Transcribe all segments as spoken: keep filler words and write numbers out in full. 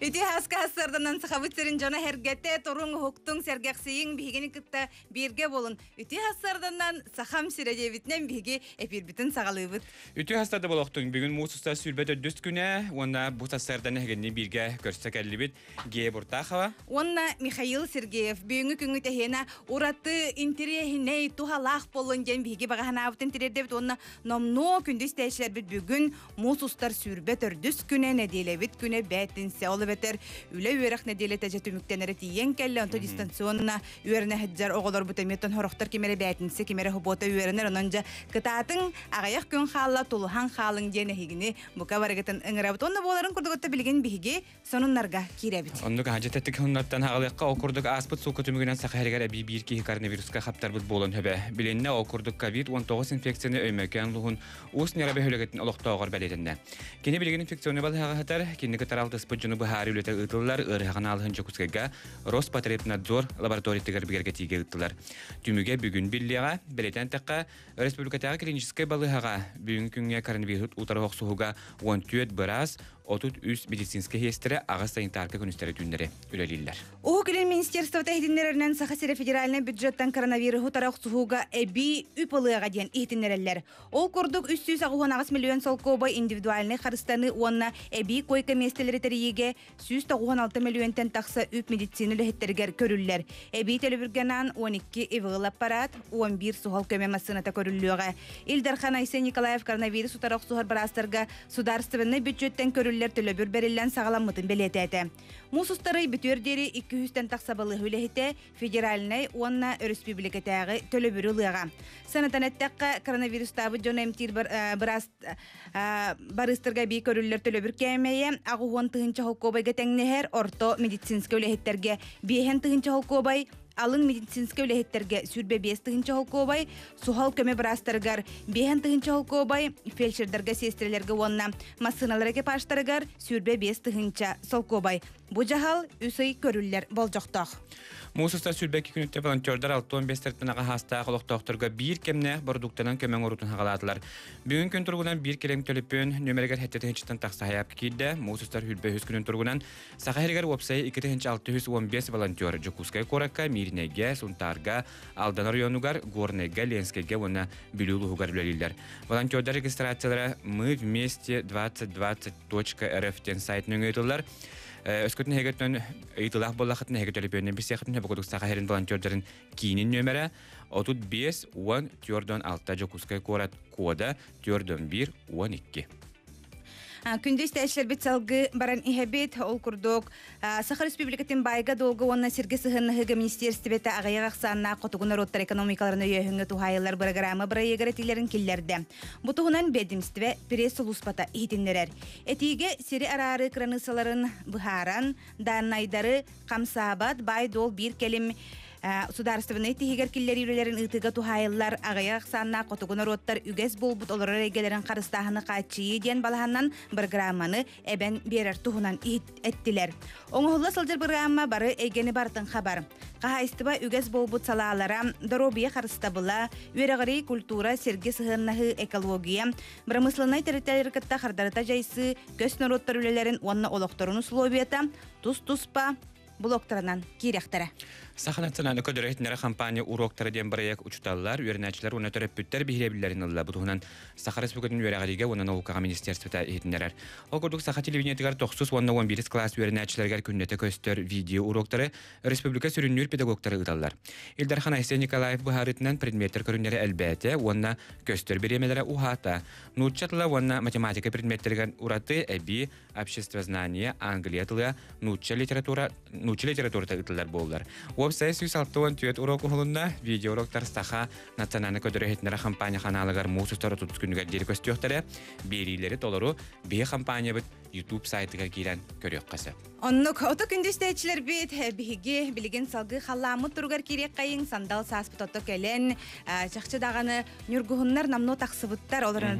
Үтү хаска хасырданан сахабыцерин жона хергете турун хуктун сергексиин бигени кытта бирге болун. Үтү хасырданан сахам сирежебитнен биги эпирбитин сагалыбыт. Үтү хастарды болохтун бүгүн мусуста сүрбөтө дүст күнө, онна бу сасырдан хегени бирге көрсөкөлүбүт Гея Буртахова. Онна Михаил Сергеев бүгүнкү күнгү техена ураты интерехине тухалах болун жен биги баганаабытын тирердебит. Онна номно күндүс тээчлер бит бүгүн мусустар сүрбөтөр дүст күнө неделебит күнө бетинсе олы бетер үле үйрек неделе тәжі түміктенері тиен кәлі, онто дистанционна үйеріне хәджар оғылар бұтаметтен хорықтар кемері бәтінсе, кемері хұбота үйерінер, онынжа кытатын ағаяқ күн қалла тұлыған қалың дені хигіні бұқа барығытын ұңырабыт. Онны боларын күрдіғытта білген бігі сонынларға киребіт. Оннық ажететтік ұннаттан ағалыққа окурдық аспыт суқы түмігінен сақайрығар әбей бейірке коронавируска қаптар бұд болын хөбе. Біленіне окурдық ковид он тоғыз инфекцияны өймәкен лұғын ұс нерабе хөлігетін олықтауғыр бәлетінне. Кені білген инфекционы балыға қатар, кені кытаралды спыт жүні бұхары үлеті ұтылылар ұрығаған алығын жүкізгеға Роспотребнадзор лабораториятығыр бігерге тиге ұттылар. Түміге бүгін біліға, білетен таққа республикатағы клиническай балығаға бүгін күнге коронавирус ұтары оқсуғыға он төрт біраз отут үс медицинский хестері ағыз санитарка күністері түндері үлелілер. Оғы келен Министерство тәйдінлерінен Сахасире федеральный бюджеттен коронавирус ұтары оқсуғыға әбі үпілыға ден ехтінлерілер. Ол көрдік үс жүз ағыз миллион солкобы индивидуальный қарыстаны онна әбі койка местелері тәрейеге жүз тоқсан алты миллионтен тақса үп медицины лөхеттергер көрілілер. Әбі телебіргенан он екі эвғыл аппарат, он бір суғал көме массыната көріліліға. Илдархан Айсе Николаев коронавирус ұтары оқсуғар барастарға сударственный бюджеттен көрілілер төлөбір берілен сағаламмытын белеті әті. Мусустары бүтөрдері екі жүзден тақсабалы хүлехеті федеральный онна республикатағы төлөбір ұлыға. Санатан әттәққа коронавирустабы жон әмтир барыстырға бей көрілілер төлөбір кәмейе ағуғын тұғынча холкобайға тәңнехер орто медицинскі үлехеттерге бейхен тұғынча холкобай алын медицинскі үлехеттерге сүрбе бес тұғынча холкобай сухал көме барастырғар бейхен тұғынча холкобай фельдшердерге сестрелерге онна массыналарға паштарығар сүрбе бес тұғынча солкобай. Бұ жағал үсей көрілілер бол жоқтақ. Мусустар сүрбәкі күнітті волонтердар алты он бес тәртпінаға хаста қолықтақтырға бір кемне бордуктанан көмен орутын хағаладылар. Бүгін күн тұрғынан бір келем төліппен нөмірігер хәттеті хенчіттен тақса хаяп кейді. Мусустар хүлбе хүз күнін тұрғынан сақайрығар опсай екі хенчі алты жүз он бес волонтер Жокускай қораққа, Мирнеге, Сунтарға, Алдан районугар, Горнеге, Ленскеге оны білулу ғуғар үлелілер. Волонтердар регистрациялары мы вместе двадцать двадцать точка эр эф тен сайтының өйтілдер. Өскөтін хегеттен ыйтылақ болақытын хегеттелі бөлінен бір сияқтын хөбіқудық сақайрын волонтердарын кейінін нөмірі отут бес он төрдөн алты Жокускай корат кода төрдөн бір он екі. Күндіз тәшілер бет салғы баран ихебет ол күрдік. Сахар Республикатын байға долғы онна Сергей Сығынығы Министерстветі ағайық ақсанына қотығына роттар экономикаларына үйәхіңі тухайылар бірграмы бірі егіретілерін келлерді. Бұтығынан бәдімстіве пресс ұлыспата ихтінлерер. Әтиге сері арары кранысаларын бұхаран, данайдары қамсабат бай дол бір келім Сударственный тихигер киллер юрелерин ытыга тухайылар ағаяқ санна қотығына роттар үгес болбут олар регелерин қарыстағыны қачыйы ден балаханнан бір грамманы әбен берер тухунан әттілер. Оңғылы сылжыр бір грамма бары әгені бартын хабар. Қағайстыба үгес болбут салалара, доробия қарыстабыла, үйрағыры культура, серге сығыннағы экология, бірамыслынай территориялар кітта қардарыта жайсы, көс народтар үлелерин онна олықтарыны словията, тұс-тұспа, блоктарынан кейректері. Саханатсынан көдөрөйтнері компания уроктары ден бараяк учуталлар, үйернәчілер оны төрөппүттер бихилебілерін ылла. Бұтығынан Саха Республикатын үйерағалиге оны наукаға министерствета етінерер. Ол көрдік Саха телевидениятығар тоқсыз он он бір класс үйернәчілергер күннеті көстер видео уроктары республика сүріннүр педагогтары ыталлар. Илдархан Айсе Николаев бұхарытынан предметтер көрінері әлбәті, онна көстер беремелері ухата. Нутчатыла онна математика предметтерген ураты әбі, обществознание, англиятылы, нутча литература, нутча литературата ыталлар болдар. Веб-сайт сүйс алтуан түйет урок ұғылында видео уроктар Саха национальны көдірі компания қаналығар мұсыстары тұтыс күнігер дері көстіоқтары берилері толыру бей компания бұд YouTube сайтыға кейлен көрек қасы. Оннық оты күндестәйчілер бет бігі білген салғы қаламы тұрғар керек қайын сандал саспыт оты кәлен жақшыдағаны нүргіғынлар намно тақсыбыттар оларын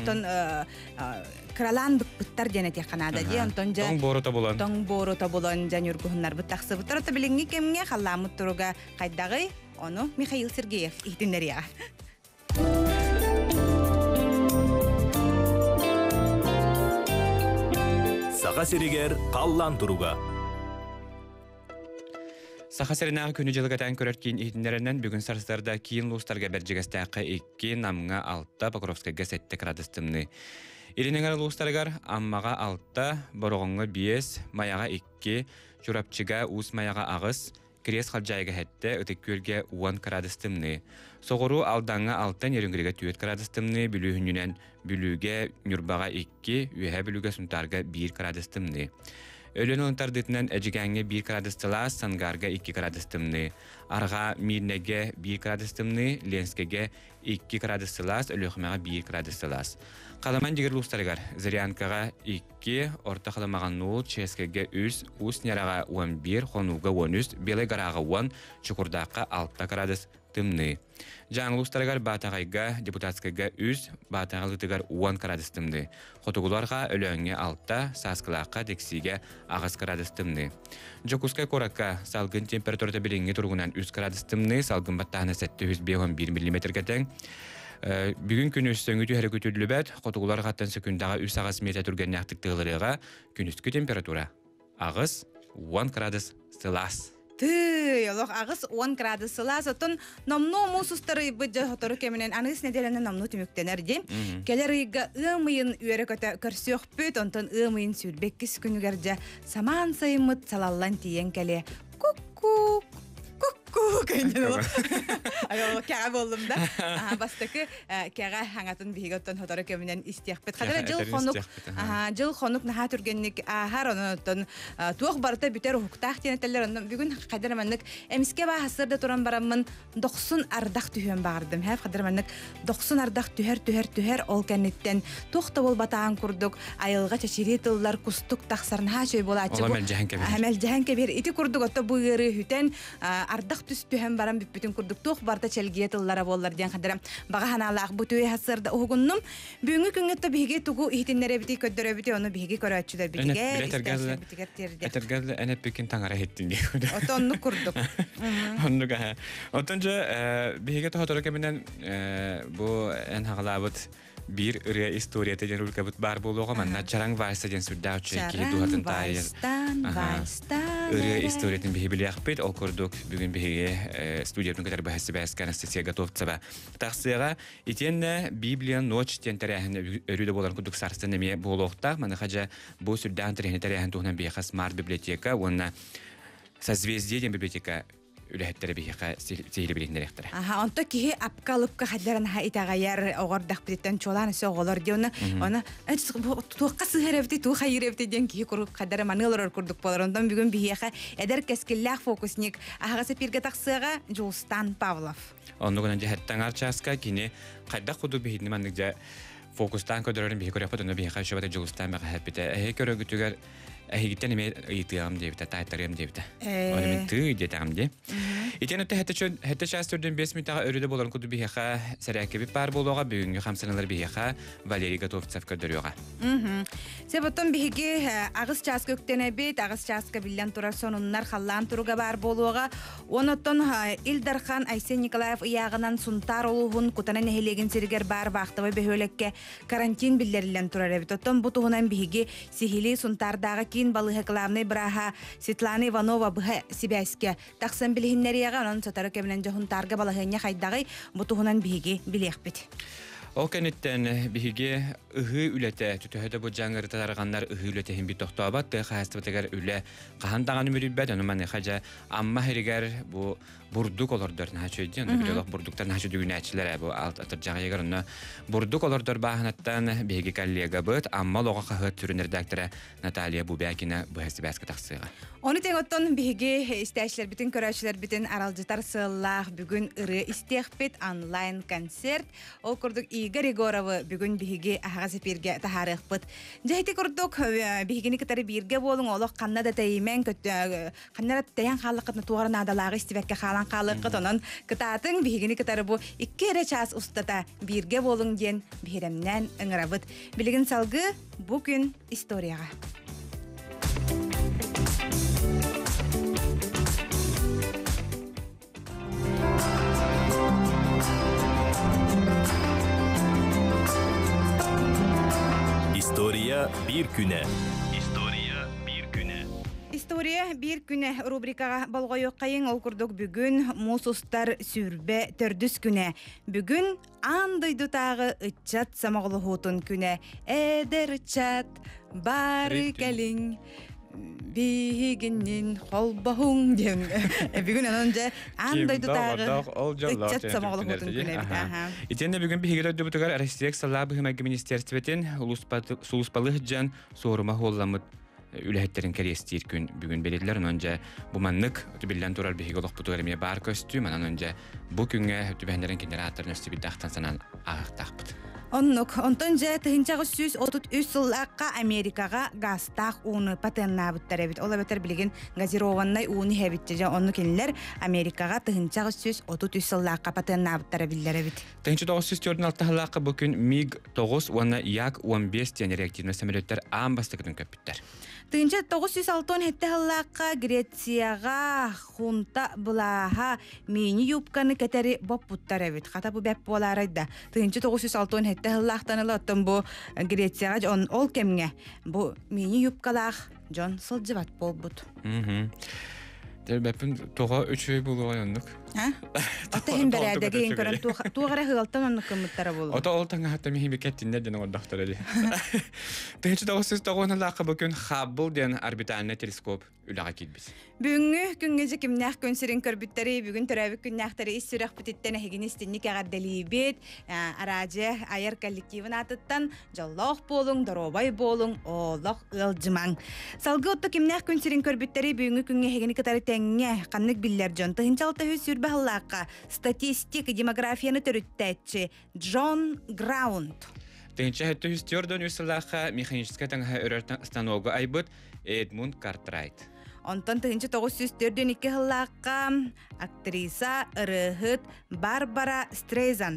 кралан бұттар денеті қанады де. Тоң бору табылан. Тоң бору табылан жан нүргіғынлар бұт тақсыбыттар оты білінгі кемге қаламы тұрға қайдағы оны Михаил Сергеев ихтінлер яға. Саға серегер қаллан тұруға. Саха серинағы күні жылғатан көрер кейін ихтінлерінен бүгін сарыстарда кейін лустарға бәржігістәқі екі намға алтта Покровскайға сәтті крадыстымны. Иринеңер лустарғар аммаға алтта, борғыңғы бес, маяға екі, журапчыға ұс маяға ағыз, крес қалжайға хәтті өтіккөлге уан крадыстымны. Соғыру алдаңға алттан ерінгіріге түйет крадыстымны, бүлігінінен бүліге нүрбаға екі, үйе бүліге сұнтарға бір крадыстымны. Өлен онтардытынан әжігәңге бір крадыстылас, сангарға екі крадыстымны. Арға мирнеге бір крадыстымны, ленскеге екі крадыстылас, өліқмаға бір крадыстылас. Қаламан дегер лустарығар, Зырянкаға екі, орта қаламаған нол, Ческеге үз, ұс нераға он бір, Хонуға он үз, Белай гараға он, Чукурдаққа алты крадыстымны. Жаң лустарығар Батағайға, депутатскайға үз, Батағалытығар он крадыстымны. Хотуғыларға өлөңге алты, Саскылаққа дексиге ағыз крадыстымны. Жокускай коракка салгын температурата біліңге тұрғынан үз крадыстымны, салгын баттағына сәтті жүз бір миллиметр кәтен. Бүгін күн үстіңгі түйәрі көтүрлі бәт, қотығылар қаттан сөкіндағы үс ағыз метр түрген яқтықтығылыға күн үсткі температура. Ағыз он градус Целсиус. Ты, олох ағыз он градус Целсиус. Отын намну мұсыстары бұджа хотору кемінен анығыз неделені намну түміктенерді. Келер үйгі ұмайын үйері көті көрсіөк бүт, онтын ұмайын сүрбеккіз күнігерді саман сайымыт салаллан тиен келе. Ку-ку, ку-ку, көйден ол. Аял кәға болдым да. Бастықы кәға хаңатын бейгіттен хотору кемінен істияқпет. Қадыры жыл қонук, жыл қонук наға түргенник ағар онын туық барыта бүтер ұқықтақ тенетелер. Бүгін қадырманнық әміске бағасырда тұран барамын доқсын ардақ түйен бағардым. Қадырманнық доқсын ардақ түхер түхер түхер ол кәнеттен туқта бол батаған күрдік. Айылға чачири тыллар күстік тақсарына жөй бола ачы. Ол әмәл жән кәбер. Ити күрдік отта бұйыры хүтен ардақ түс түхен барам бүтін күрдік. Туқ барта чәлгие тыллара болар ден қадырам. Баға ханалақ бұтуы хасырда ұғынным. Бүгінгі күнгетті бігі туғы ихтінлері біті көддірі біті, оны бігі көрі өтшілер бітігер, істәшілер бітігер терді. Әтергәлі әнет бекін таңара хеттін дейді. Оты онны күрдік. Онны қаға. Отынжы бігі тұхатыры кәмінен бұл ән хағалабыт bir ırıya istoriyete den ülke bit bar boluğa manna Çarang Vays'ta den sürdağ çeki duhatın tayır. Vays'tan, Vays'tan. Irıya istoriyeten bihi biliyaq bit okurduk bugün bihi studiyatın kadar bahsi bahskan Anastasiya Gatovtseva. Taqsiyaga itenne Bibliya noç den tarihine örüde bolan kuduk sarstan neme boluqta mana haja bu sürdağ tarihine tarihine tuhnan bihi Smart biblioteka ona Созвездие den biblioteka үләһәттәре бихәкә сихри билендерәктәре. Аха, онта киһи апкалыкка хәдәрен ха итагаяр огордак биттен чолан соголор дионы. Аны туакка сыһәрәбти ту хайрәбти ден киһи куру хәдәре манылар курдук боларындан бүгүн бихәкә эдер кескилләх фокусник. Аха сепиргә таксыга Жулстан Павлов. Оннуган җәһәттән арчаска кине кайда худу бихидне маннык фокустан көдөрөн бихи көрәп тотны бихәкә шәбәтә Жулстан мәгәһәт бите. Әһе көрә гүтүгәр Әйгіттен еме ұйтығам дейбіті, тайтарым дейбіті. Оны мен тұй детағым дей. Итен өтті хәтті шастырдың бес минутаға өріді боларын күді бейхаға сәрәкебі бар болуға бүгінгі қамсаналар бейхаға Валерий Готовцев көрдіріуға. Себоттон бейге ағыз час көктене бейт, ағыз часқа білен тұрар сонынлар қаллан тұруға бар болуға. Оныттон Илдархан Айсен Николаев ұяғынан сұнтар олуғын құтанан әхелеген сергер бар вақтывы бейхөлекке карантин білдерілен тұрар әбіт. Оттон бұтығынан бейге сихили сұнтардағы кин балыһы кылавны браха Светлана Иванова быһа Сибяске таксан билһиннәргә анын сатары кемнән җаһун тарга балыһыны хайдагы бутуһунан биһиге билехбит. Ол кенеттен биһиге ыһы үләтә түтәһәдә бу җаңгыр тарганнар ыһы үләтә һәм бит тохтабат та хастыбатагар үлә каһандаган мөрибәт аны мен хаҗа амма һәргәр бу бурдук олордор нәчәдән билек бурдуктан нәчә дүгүнәчләр бу алт атыр җагыгырны бурдук олордор баһанаттан биһиге коллега бит амма лога хәт түренер докторы Наталья Бубякина бу хастыбаска тахсыга. Оны теңоттон биһиге истәшләр битен көрәчләр битен аралҗытар сыллах бүгүн ыры истехбет онлайн концерт ол курдук Игорь Егоров бүгүн биһиге ахагы пирге тахарыхбыт. Җәйти курдук биһигени китәре бирге болуң олох каннада тәймен каннара тәян халыкны тугарына адалагы истебеккә халан халыкы тонан кытатын биһигени китәре бу икки час устата бирге болуң ден биһиремнән ыңырабыт. Билеген салгы бүгүн историяга. История bir güne. История bir güne. история бир күнэ рубрикага болгойок кайын ол курдук бүгүн мусустар сүрбе төрдүс күнэ. Бүгүн андойдутагы ычат самоголохутун күнэ. Эдер ычат бары келиң. Бигинин холбахун дем. Бүгүн анонжа андойдутагы ычат самоголохутун күнэ. Итенде бүгүн бигиге дөбүтүгөр Россия салабы хэмэги министерствотен сулуспалых жан соорума холламыт үлэхеттерин керестир күн бүгүн беледилер. Ононжа буманнык өтүбиллен турар биһиги олохпутугар эме бар костюм анонжа бу күнгө өтүбэхнерин генераторын өстүбүддахтан санан агактакпыт. Оннук, онтонжа тыгынчагы сүз отут үч сыллакка Америкага гастах уны патеннабыттар эбит. Ола бетер билеген газированный уны хэбитче жа онну келилер Америкага тыгынчагы сүз отут үч сыллакка патеннабыттар эбиллер эбит. Тыгынчы тогуз сүз төрдүн алтыхаллакка бүгүн миг тогуз уана як он беш тен реактивный самолеттер амбастыгын көпүттер. Тыгынча тогуз жүз алтын хетте халлакка Грецияга хунта булаха мини юбканы кетери боппуттар эбит. Хата бу беп боларайда. Тыгынча тогуз жүз алтын хетте халлактан латтан бу Грецияга жон ол кемге бу мини юбкалах жон сылжыбат болбут. Мм. Дербепин тога үчөй булгандык. Ха? Ата хем берәдәге ин көрән тугара хылтан анны кымыттара булды. Ата ол таңга хатта михи бекеттинде ден ол доктор эди. Тәҗи тогуз жүз тогуз лакы бүген Хаббл ден орбитальный телескоп үләгә килбиз. Бүгүнгү күнгөжө кимнәк көнсерин көрбүттәре бүгүн төрәбик күннәктәре исүрәк биттәне хигинистинник агадделибет аражы айыр коллективын атыттан жаллах болуң доробай болуң олох ылжымаң. Салгы отто кимнәк көнсерин көрбүттәре бүгүнгү күнгө хигини кытары тәңгә каннык билләр жон тыгынчалта хүс Бахлака статистик демографияны төрүттәче Джон Граунд. Тенче хетте хүстөрдөн үсэлаха механическая таңга өрөртөн станогу айбыт Эдмунд Картрайт. Онтон тыгынчы тогуз жүз төрдөн икки хыллаакка актриса ырыхыт Барбара Стрейзанд.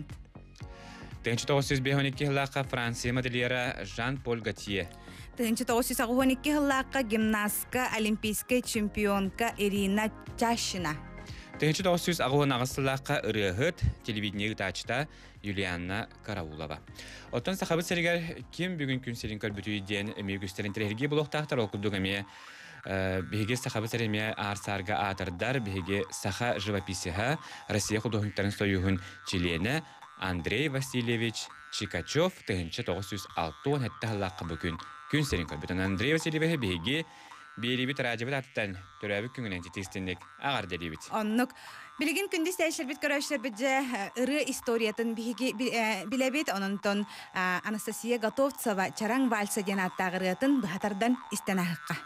Тенче тогуз жүз беш икки хыллаакка Франция модельера Жан-Поль Готье. Тыгынчы тогуз жүз он икки хыллаакка гимнастка олимпийская чемпионка Ирина Чащина. Тенче тогуз жүз агуан агысылаакка ырыхыт телевидение тачта Юлианна Караулова. Оттон сахабыт серигер ким бүгүн күн серин көрбүтүү ден эмегүстерин терги блоктактар окудук эме биһиге сахабыт сереме арсарга атырдар биһиге саха живописиха Россия художниктарын союгун члены Андрей Васильевич Чикачев тенче тогуз жүз алтын хетталакка бүгүн күн серин көрбүтөн Андрей Васильевич биһиге Берибит радиобит аттан төрәбик күнгенен текстинник агар дерибит. Оннук билген күндүс тәшербит көрәшербит же ыры историятын биһиге билебит ононтон Анастасия Готовцева чараң вальса ден аттагырытын бахатардан истенахыкка.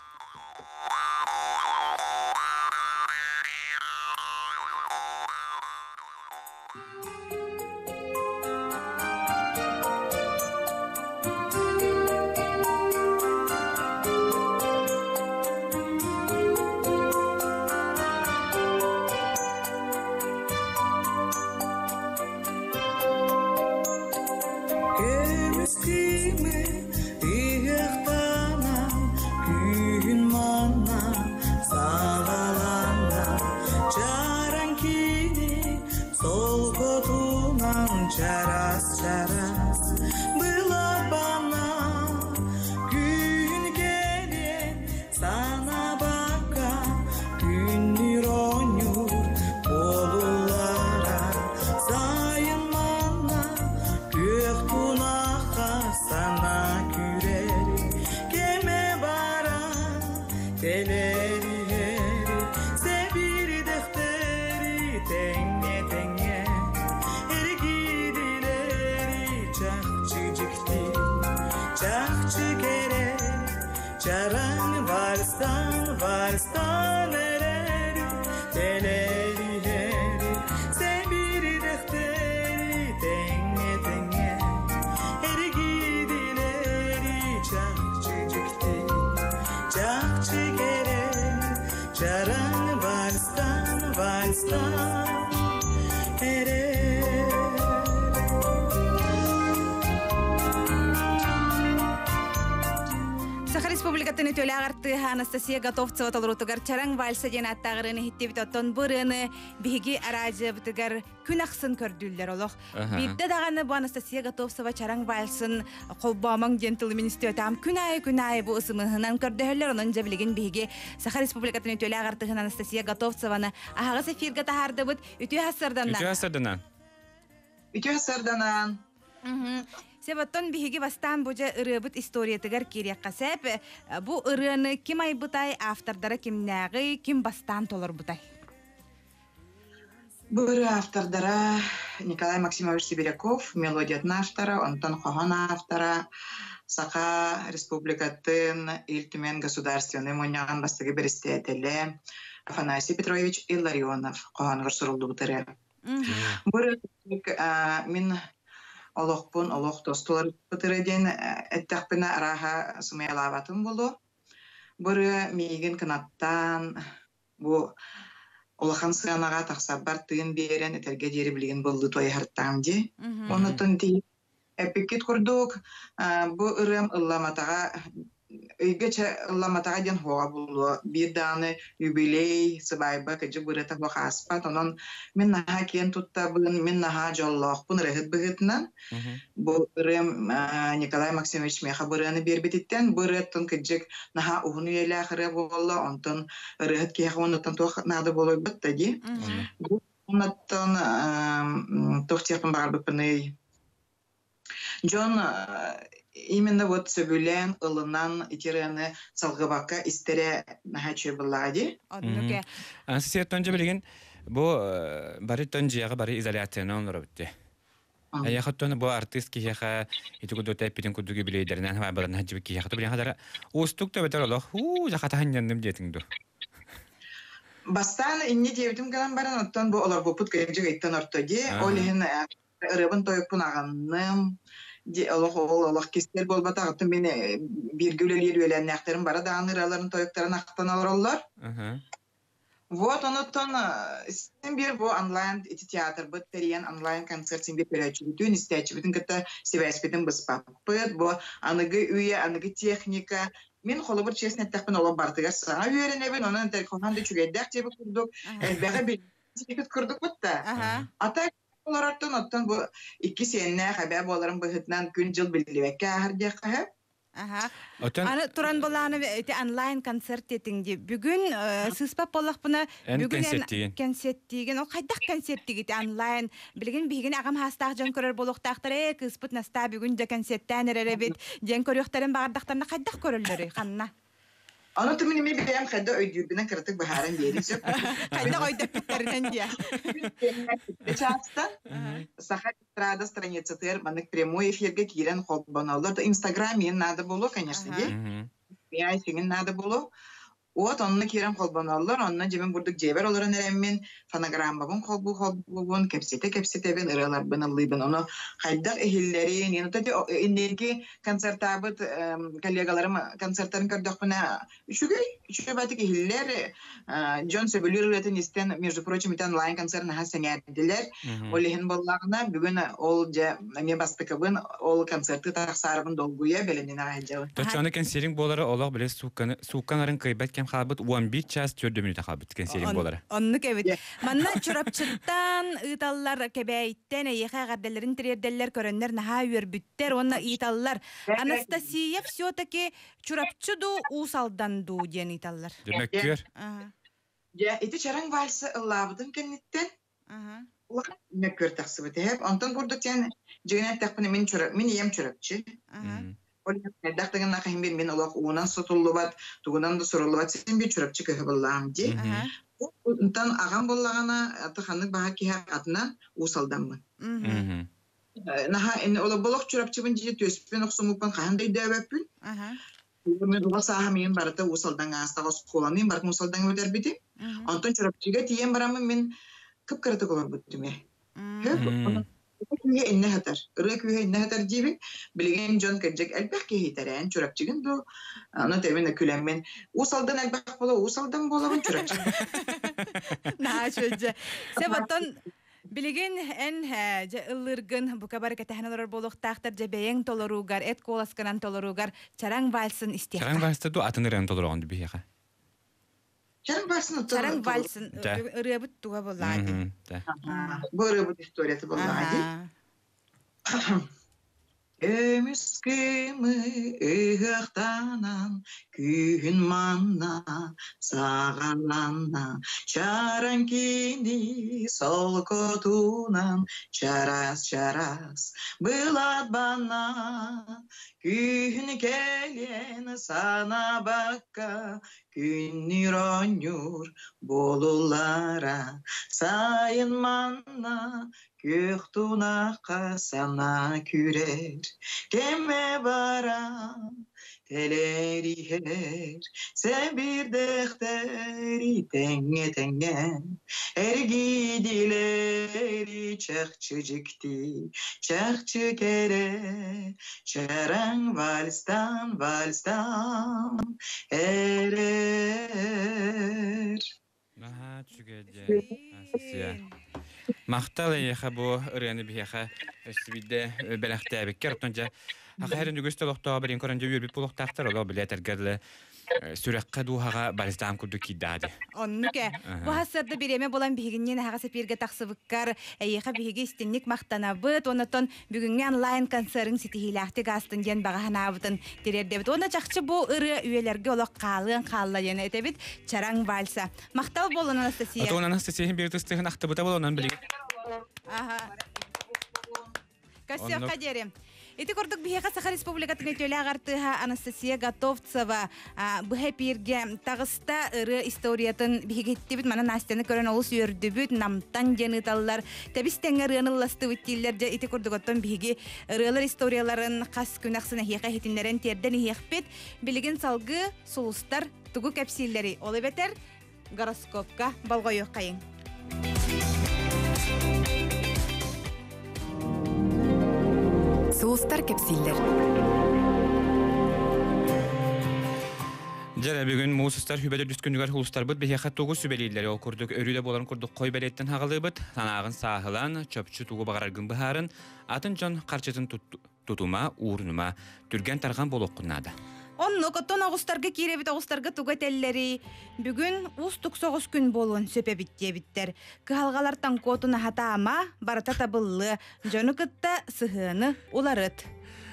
Charas, charas, было bana, gün gelin sana baka, günler oynuyor bollara, sayınmana, gök tunaha sana kürer, keme bara, teleri heri, sebir defteri, tenge tenge. Çakçı kere, çaran varstan, varstan erer, teleri heri, sebir defteri, tenge tenge, her gidileri çakçıcıktı, çakçı kere, çaran varstan, varstan erer. Саха Республикатын өтөлі ағарты Анастасия Готовцева толырутыгар чаран вальса ден аттағырыны хиттебит оттон бұрыны биги аражы бітігар күн ақсын көрдүллер олық. Бидді дағаны бұл Анастасия Готовцева чаран вальсын қолбамың дентілі министрлетам күн айы күн айы бұл ысымығынан көрдіхілер оның жабілеген биги Саха Республикатын өтөлі ағартығын Анастасия Готовцеваны ағағыз эфирға тахарды бұд үті хасырданан. Үті хасырданан. Үті хасырданан. Себаттон биһиги бастан бужа ырыбыт историятыгар кирекка сеп бу ырыны ким айбытай автордары кимнәгы ким бастан толор бутай. Бу ыры автордары Николай Максимович Сибиряков, мелодиятын автора, Антон Хохан автора, Саха Республикатын Ил-Түмен государственный моняган бастыгы берестиятеле Афанасий Петрович Илларионов Хохангыр сурулду бутыры. Бу ыры мин Олохпун, олох достолар бытырыден әттәқпіна араға сумаялаватын болу. Бұры мейген кынаттан, бұ олахан сыянаға тақсабар тыын берен әтерге дері білген болды той харттан де. Онытын дей әпекет құрдық, бұ ұрым ылламатаға Үйгече ылламатаға ден хоға болу. Bir даны юбилей сыбайба кәжі бұрыта хоға аспат. Онын мен наға кен тұтта бұн, мен наға жоллақ бұн рәхіт бұғытынан. Бұл ұрым Николай Максимович меха бұрыны бербететтен. Бұрыттың кәжік наға ұғын үйелі ақыры болу. Онтын рәхіт кейхі онытын тоқ нады болу бұтта де. Бұл онытын тоқтияқпын бағар бұпыны. Джон именно вот сөбүлен ылынан итерені салғыбаққа истере нахачы бұллади. Однуке. Ансы тонжа білген, бұл бары тонжияғы бары изоляцияны онлары бітті. Аяқыттоны бұл артист кейеға етігі дота әппетін күдігі білейдерінен ғабарынан хәджібі кейеқыты білген қадары ұстық да бәтір олық, ұу, жақатағын яндым детіңді. Бастан инне дебітім қалан баран оттан бұл олар бұпыт көйімжік айттан орто де, олығын ұрыбын тойыппын ағанным, Олох олох кестер болбата аттым мени биргүлелер өлен нактарын бара дагы ыраларын тоюктарын актан алар олар. Вот онотон сен бир бу онлайн театр бут терен онлайн концерт сен бир перечүтүн истечүтүн ката связьпетин быспаппыт бу аныгы үйе аныгы техника мен холобур честно тахпын олар бартыга сага үйренебин онан телефонды чүгеддак жебе курдук элбеге бир секрет курдук бутта ата Олараттан оттан бу икки сенне хабар боларын быһытнан күн жыл билебекке ахырдык. Аха. Аны туран боланы эти онлайн концерт этинди. Бүгүн сыспап болак буна бүгүн концерт деген. Ол кайдак концерт деген онлайн билген биген агам хастак жан көрөр болуктактар э кыспыт наста бүгүн де концерттен эребит. Жан көрөктөрүн бардактарына кайдак көрөлөрү ханна. Аны тумини ми бем хадда өйдүбүнө кыртык бахарын берисип. Кайда койдуп кеттеринен дия. Часто Саха эстрада страница тер манык прямой эфирге кирен холбаналар да Инстаграме надо было, конечно, де. Я синин надо было. Вот онны кирен холбаналар, онны жебен бурдук жебер оларын эреммен фонограммабын холбу холбугун кепсете кепсетебен ыралар бынылыбын. Оны хайдак эхиллерин, янутати иннерги концертабыт коллегаларым концерттарын көрдөх бына үшүгөй, үшүгөй батык эхиллер Джон Сөбөлүр үретин истен, между прочим, ит онлайн концертын ха сеңердилер. Олехин боллагына бүгүн ол же ме бастыкыбын ол концертты таксарыбын долгуя беленин агайжабы. Точаны концертин болары олог биле сукканарын кыйбат хабыт он bir час төрт минут хабыт кен серин болары. Онны кебит. Манна чурапчыттан ыталлар кебейттен эйха гадделерин тирерделлер көрөннөр наха үрбүттер, онна италлар. Анастасия все-таки чурапчыду усалданду ден италлар. Демеккер. Я эти чаран вальсы ыллабыдын кенниттен. Ага. Меккер таксыбыт хеп. Антон бурдук сен жигенет такпыны мен чурап, мен ем чурапчы. Ага. Дактыгын нахим бир мен олак унан сотуллубат, тугунан да сурулубат сен бир чурапчы кыһы буллам ди. Унтан агам буллагана атыханны баха киһа атынан усалданмын. Наха эн ола болок чурапчыбын жие төспен оксумупан кандай дэбеппин. Ага. Мен уласа мен барата усалдан астага сколанын бар усалдан өтер бити. Антон чурапчыга тиен барамын мен кыпкырты колор бүттүм. Хөп. Күйе инне хатар. Ыры күйе инне хатар дибин. Билген Джон кэджек элбэх кехитерен чурапчыгын ду. Аны тебен күләмен. Усалдан элбэх боло, усалдан болобун чурапчыгын. На чөҗө. Себаттан Билеген эн же ыллыргын бука бар катахана олар болохтактар же бейең толоругар, эт коласканан толоругар чараң вальсын истехта. Чараң вальсы ду атын ыран толорогонду бияка. Чараң вальсын Чараң вальсын ырыбыт туга боллади. Бөрі бұл историяты боллади. Өміскімі ұғақтанан, күйін манна, сағаланна, чараң кені сол көтунан, чарас-чарас, бұлат бана, күйін келен сана баққа, күннір оңыр болулара, сайын манна, Күхтунаққа сана күрер, кеме бара, телери хер, sen bir defteri tenge tenge, ergi dileri çakçıcıkti, çakçı kere, çarang valstan valstan erer. Aha, çügede. Asya. Мақтал яха бу ырыны бияха өстүбидде белахтабеккер тонжа хахарын дүгөстө лохто берин коранжа үрбит булохтактар оло билетергерле сүрөккө дуухага баристам курду киддади. Оннуке бу хасырда биреме болан бигиннен хага сепирге таксыбыккар яха биге истинник мактанабыт онотон бүгүнгө онлайн концертин ситихилахти гастын ден багаханабытын терердебит. Оны жакчы бу ыры үелерге олок калын каллайын этебит чараң вальса. Мактал болон Анастасия. Ото Анастасия бир тыстыгын актыбыта болонан билген. Ага. Кассия кадерем. Эти кордук бихека Саха Республикатын өтөлө агартыга Анастасия Готовцева быха пирге тагыста ыры историятын бихегеттибит мана Настяны көрөн олус үрдүбүт намтан жаныталлар тебистеңер ынылласты биттилер же эти кордуготтон биги ырылар историяларын кас күнаксына хека хитинлерен терден хекпет билеген салгы сулустар тугу кепсиллери ол бетер гороскопка балгойок кайын. Сулустар кепсиллер. Жара бүгүн муусустар хүбәдер дүскүнүгөр хулустар бут бехе тогу сүбелилери ол курдук өрүдө боларын курдук кой белеттен хагалыбыт санагын саахылан чөпчү тугу багараргын бахарын атын жон карчытын тутума уурнума түрген тарган болохкуннада. Онно коттон агустарга киребит агустарга туга теллери бүгүн устук согуз күн болун сөпебиттебиттер. Кыалгалартан котуна хатаама барата табыллы жону кытта сыхыны уларыт.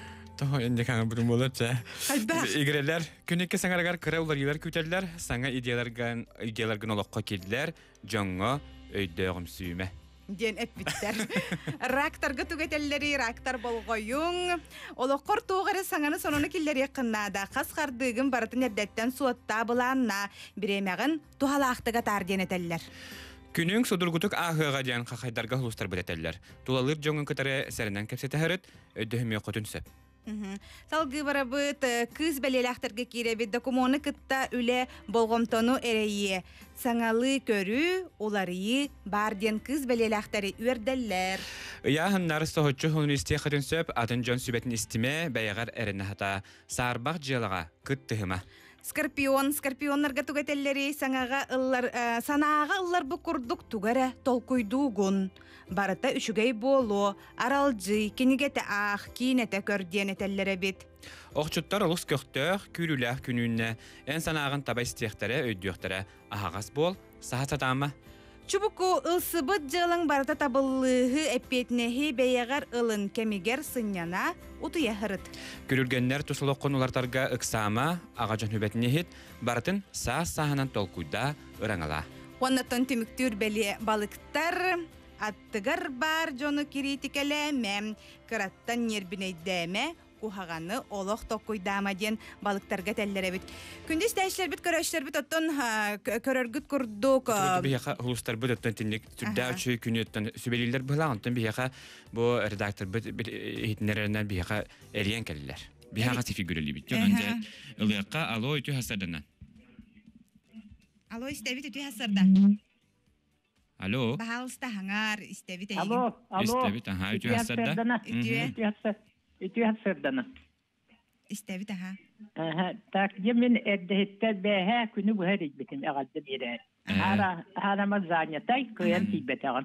То энде каңа бурун болотча. Кайда? Игрелер күнекке саңарагар кыра улар елер күтеллер, саңа идеяларган идеяларган олокко келдилер, жоңго өйдөгүм сүйме. Ден эпбиттер. Рактарга түгетеллери рактар болгоюң. Олоккор тугары саңаны сонону киллери кыннада каскардыгын баратын эрдеттен суатта буланна биремегин тухалактыга тарден этеллер. Күнүң судургутук ахыга жан хахайдарга хулустар билетеллер. Тулалыр жоңун кытары сәринен кепсетехерит өйдөһүмө котунсеп. Салгы барабыт кыз белелахтарга киребит докумоны кытта үле болгомтону эрейе. Саңалы көрү уларыйы барден кыз белелахтары үрделлер. Я ханнар сохочу университет сөп атын жон сүбетин истиме бәягар эренне хата сарбак жылага кыттыгыма. Скорпион, скорпионнарга тугетеллери саңага ыллар, санаага ыллар бу курдук тугара толкуйдугун. Барата үшүгей болу, аралжы, кенигете ах, кинете көрден этеллере бит. Оқчуттар олус көктөк, күрүләк күнүнне, эн санаагын таба истиектері өйдүектері ахагас бол, сахататама. Чубуку ылсыбыт жылың барата табыллыгы эппетнеhi бәягар ылын кемигер сынняна утуя хырыт. Күрүлгеннер тусулок конулартарга ыксама, агажан хүбетнехит, баратын саас-саһанан толкуйда ыраңала. Оннаттан түмүктүр бәле балыктар, аттыгар бар жону киритикелеме, кыраттан нербинейдеме, кухаганы олох токуйдама ден балыктарга теллере бит. Күндүз тәшләр бит, көрөшләр бит, оттон көрөргүт курдук. Бияка хулустар бит, оттон тинник түрдә үчү күнөттөн сүбелилер булаган, оттон бияка бу редактор бит хитнеренен бияка эриен келлер. Бияка фигурали бит. Жонанжа ылыкка алло үтү хасардан. Алло, истебит үтү хасарда. Алло. Бахалста хаңар истебит эйин. Алло, алло. Истебит, аха, үтү хасарда. Үтү Үтү хасардана. истебит аха. Ага, так емен эддеттер бэхэ күнү бухарик битим агадды бире. Ара ара мазанятай көен тибетаган.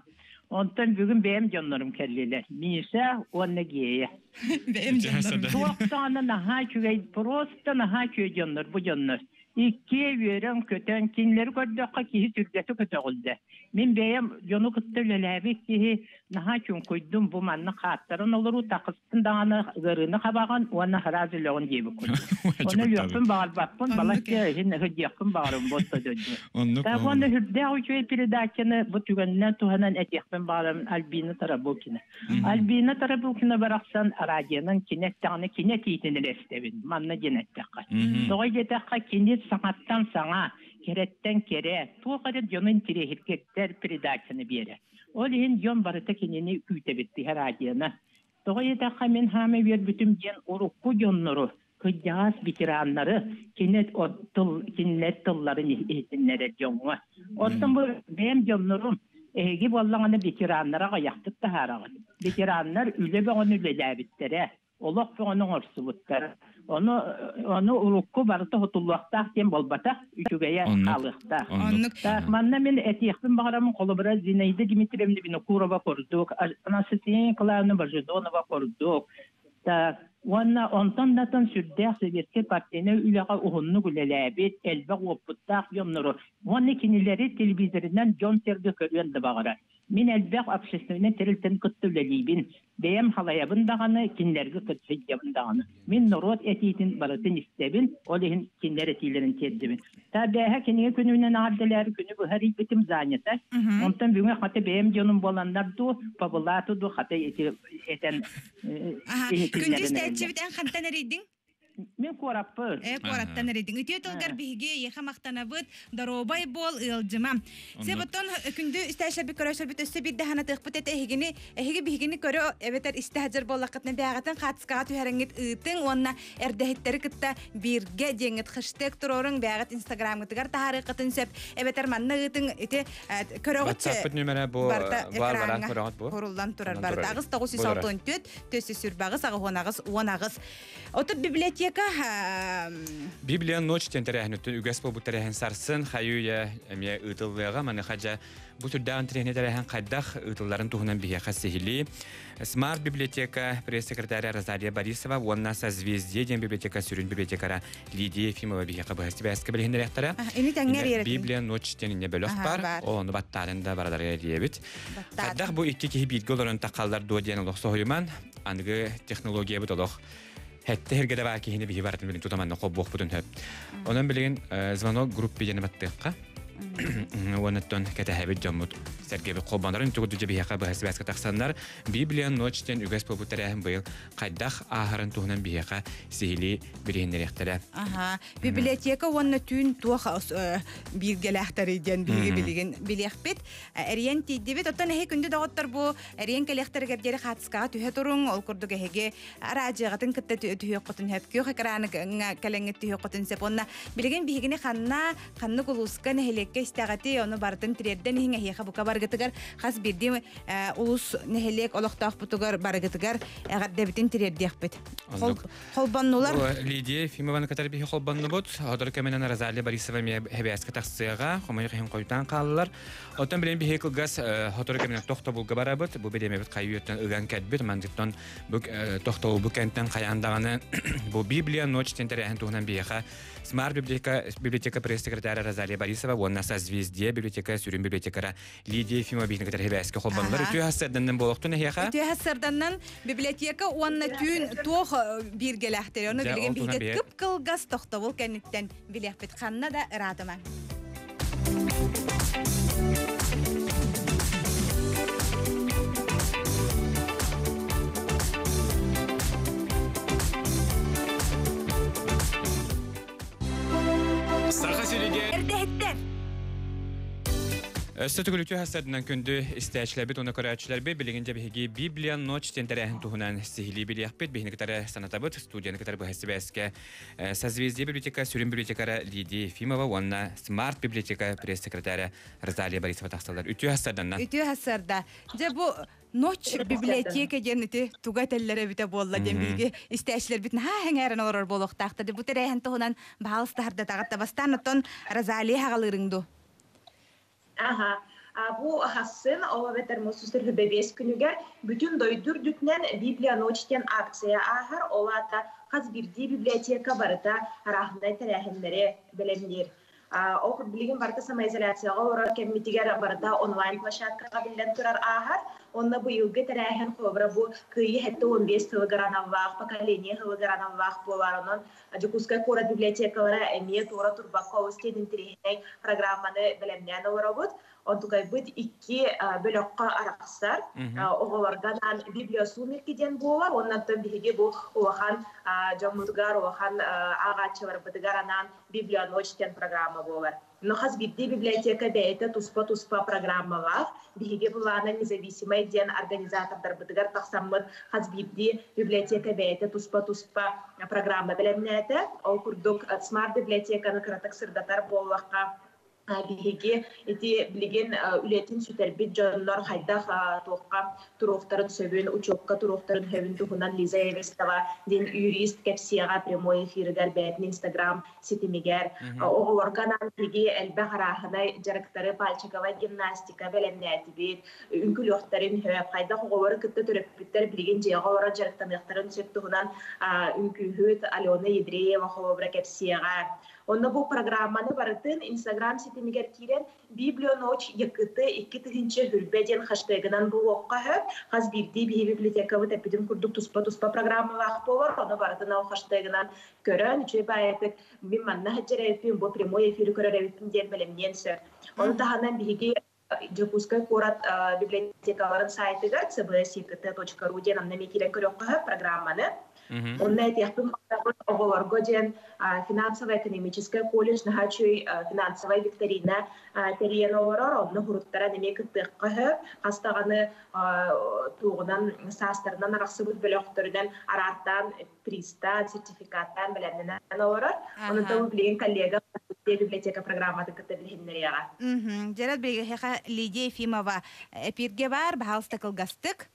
Ondan bugün benim canlarım kelliler. Misa onunla giye. Benim canlarım. Çok tane naha köy, prosta naha köy canlar bu canlar. İki veren köten kinleri koydaka ki türkesi kötü oldu. Min benim yonu kıttırlelebek ki naha kün koydum bu manna katların olur o takıstın dağını gırını kabagan ona harazilağın gibi koydum. Onu yapın bağır bakın balak ki hin hıdyakın bağırın botta döndü. Ta onu hüdde o köy piridakini bu tügeninden tuhanan et yakın bağırın albini tarabukine. Albini tarabukine bıraksan aracının kinet tane kinet iyitini restevin. Manna kinet takka. Doğru takka kinet sanattan sana, keretten kere, bu kadar yonun tiri hirketler pridaksını bir yere. O lihin yon barıta kendini küyte bitti her acıyana. Doğru da kamin hame bir bütün gen urukku yonları, kıyas bitiranları, kinet ottul, kinet tılların ihtinlere yonwa. Otun bu benim yonlarım, egi bollağını bitiranlara ayaktık da harağın. Bitiranlar üle ve onu üle bittere. Olak ve onun orsubutları. Onu onu urukku barıta hotullukta tem bolbata üçügeye kalıqta. Manna men etiyakın bağramın kolu biraz zineyde Dimitriyevni bini kuraba korduk. Anasıtiyyin kılavını barjıdı onu bakorduk. Ta Wanna ondan datan sürdek Sovyetski partiyene ülağa uhunnu gülelebet elbaq opputtaq yomnuru. Wanna kinileri televizorinden John Serge körüyen de bağırar. Min elbaq общественне terilten kıttövlelibin. Beyem halayabın dağını, kinlergi kıttövlelibin dağını. Min norot etiydin baratın istebin, olihin kinler etilerin teddibin. Ta beha kinige gününen ağırdeler günü bu her ilbetim zanyata. Ondan büyüne hata beyem canım bolanlar du, pabulatı du hata eti eten Gündüz tecrübeden kantan eridin? Min korapır. E korattan eridin. Ütüye tolgar bihige yeha maktanabıt darobay bol ılcıma. Sebeton kündü isteşler bir köröşler bir üstü bir dahana tıkpıt et ehigini ehigi bihigini körü eveter istehazır bollakatne beğatan katskaat üherengit ıtın onna erdehitleri kıtta birge jengit hashtag turorun beğat Instagram gıtıgar taharı kıtın sep eveter manna ıtın iti körögütçe WhatsApp numara bu var varan körögüt bu. Kuruldan turar barda ağız toğuz yüz altı on dört tösü sürbağız ağı honağız onağız. Otur biblioteka Bibliya noç tenterehnutu ügespo bu terehen sarsın hayuya emiye ıtıllığa mani haca bu türde antrehne terehen qaddaq ıtılların tuhunan bihe khasihili Smart Biblioteka пресс-секретаря Розалия Борисова ванна созвездие ден библиотека сürün bibliotekara Lidiya Efimova bihe qabahasti baska bilhin rehtere Bibliya noç tenine bölük var onu battarında baradarga diyebit qaddaq bu iki ki bilgi olaran taqallar do diyen uluq sohuyman anıgı teknologiya bu doluq Hette hergede vaki hini bihi baratın bilin tutamanna qobbuq budun höp. Onun bilin zvanok grup biyeni battıqqa. Onatton katahabit jammut sergebi qobanların tuguduja bihi qabu hasbaska taqsanlar Bibliya noçten üges poputarahın bayıl qaddaq aharın tuhunan bihi qa sihili bilhinleri iqtara. Aha. Biblioteka onna tün tuaq bilgelehtari diyen bilgi bilgin biliyaqbit. Eriyen tiddibit otan he kündü dağıttar bu eriyen kelehtari gerderi qatskağa tühe turun ol kurduk hege aracıqatın kıtta tühe qotun hep kyo qaqranı kalengit tühe qotun sep onna bilgin bihigini qanna qanna kuluskan hele Kestagati onu bardan tirerden hinga hiya bu kabar getigar khas birdi ulus nehelek oloqtaq butugar bargetigar agar debitin tirerdiyaqbet. Holbannular Lidiya Efimova katar bihi holbannu bot hadar kemenan Rozalия Борисова me hebeska taqsiyaga qomayı qim qoytan qallar. Otan bilen bihi qılgas hadar kemenan toxta bulga barabet bu bedemebet qayıttan ögan kadbet mandikton bu toxta bu kentten qayandağını bu Bibliya noç tenterehen tuğnan biha Smart Biblioteka Biblioteka пресс-секретаря Розалия Борисова ванна созвездие библиотека сürün bibliotekara Lidiya Efimova bihi katar hebeska holbanlar ütü hasardan boluqtun hiyaqa Ütü hasardan biblioteka onna tün tox bir gelehteri onu bilgen bihi kıp kılgas toxta bul kenitten biliyaqbet qanna da iradıman. Saqa sürüge Erdehitler Östütülükü hasarından kündü istəyişlər bit ona körəçlər be bilince bihigi Bibliya noç tenterehen tuhunan sihili biliyaqbet bihini qitara sanatabıt studiyanı qitar bu hasibəskə Созвездие biblioteka sürün bibliotekara Lidiya Efimova vanna Smart Biblioteka press-sekretari Rozalия Борисова taqsalar ütü hasardan Ütü hasarda ja bu Noç biblioteka geneti tugatellere bite bolla den bilgi istəyişlər bitin ha hengeren olur boluqtaqda bu terehen tuhunan bağıstarda taqatta bastanatton Rozalия haqalırındu Aha. Бу хасын ола ветер мосустер бебес күнүгер бүтүн дойдур дүтнен Библия ночтен акция ахар олата каз бирди библиотека барыта рахындай тәрәһеннәре белемдер. Ох билген барыта самоизоляцияга ора кеммитигер барыта онлайн площадкага билен турар ахар. Онна бу юлга тәрәһен кобра бу кыйы хәтта он беш тылгаранан вак поколение тылгаранан вак боларынан Жукускай кора библиотекалара эмие тора турбакка остедин тирехней программаны белемнән орабыт. Онтугай бит икки бөлөккө араксар оголорганан библия сумеркиден болар. Оннан тон биһиге бу улахан жомутгар улахан агачылар быдыгаранан библия ночтен программа болар. Но хас бидди библиотека бейте туспа-туспа программалар. Биһиге булана независимый ден организатордар быдыгар таксаммыт хас бидди библиотека бейте туспа-туспа программа белемнәте. Ол курдук смарт библиотеканы кыратык сырдатар боллакка биһиге эти билген үлетин сүтербит жоннор хайдах тоққа туруктарын сөбүн учокка туруктарын хөбүн тухунан Лиза Эвестова ден юрист кепсияга прямой эфиргер бетин Инстаграм сетимигер оголорганан биги элбе харахынай жарыктары пальчикова гимнастика белемнәти бит үнкүлөктөрүн хөп хайдах оголор кытта төрөппүттер билген жега ора жарыктамыктарын сөттүхунан үнкүһүт Алена Едреева хобра кепсияга. Онна бу программаны барытын Инстаграм сетимигер кирен Библия ночь якыты икки тыгынчы хүрбеден хаштегынан бу окка хөп хаз бирди библиотека вот эпидем курдук туспа-туспа программалар болар. Оны барытын ал хаштегынан көрөн үчөй баятык мен манна хаджарайпин бу прямой эфир көрөрөбүтүн ден белемнен сөр. Оны таханан биги Жукускай курат библиотекаларын сайтыгар си би эс икт точка ру ден аннами кирен көрөккө хөп программаны. Он этихтун оголорго ден финансово-экономический колледж нахачуй финансовая викторина терен олорор онны хуруттара неме кыттыкка хөп хастаганы тугунан састарынан араксыбыт бөлөктөрүнөн арартан пристан сертификаттан белемнен олорор. Оны да билген коллега библиотека программаты кытты билгеннеряга. Мм. Жарат беге хека Лидия Ефимова эпирге бар баалста кылгастык.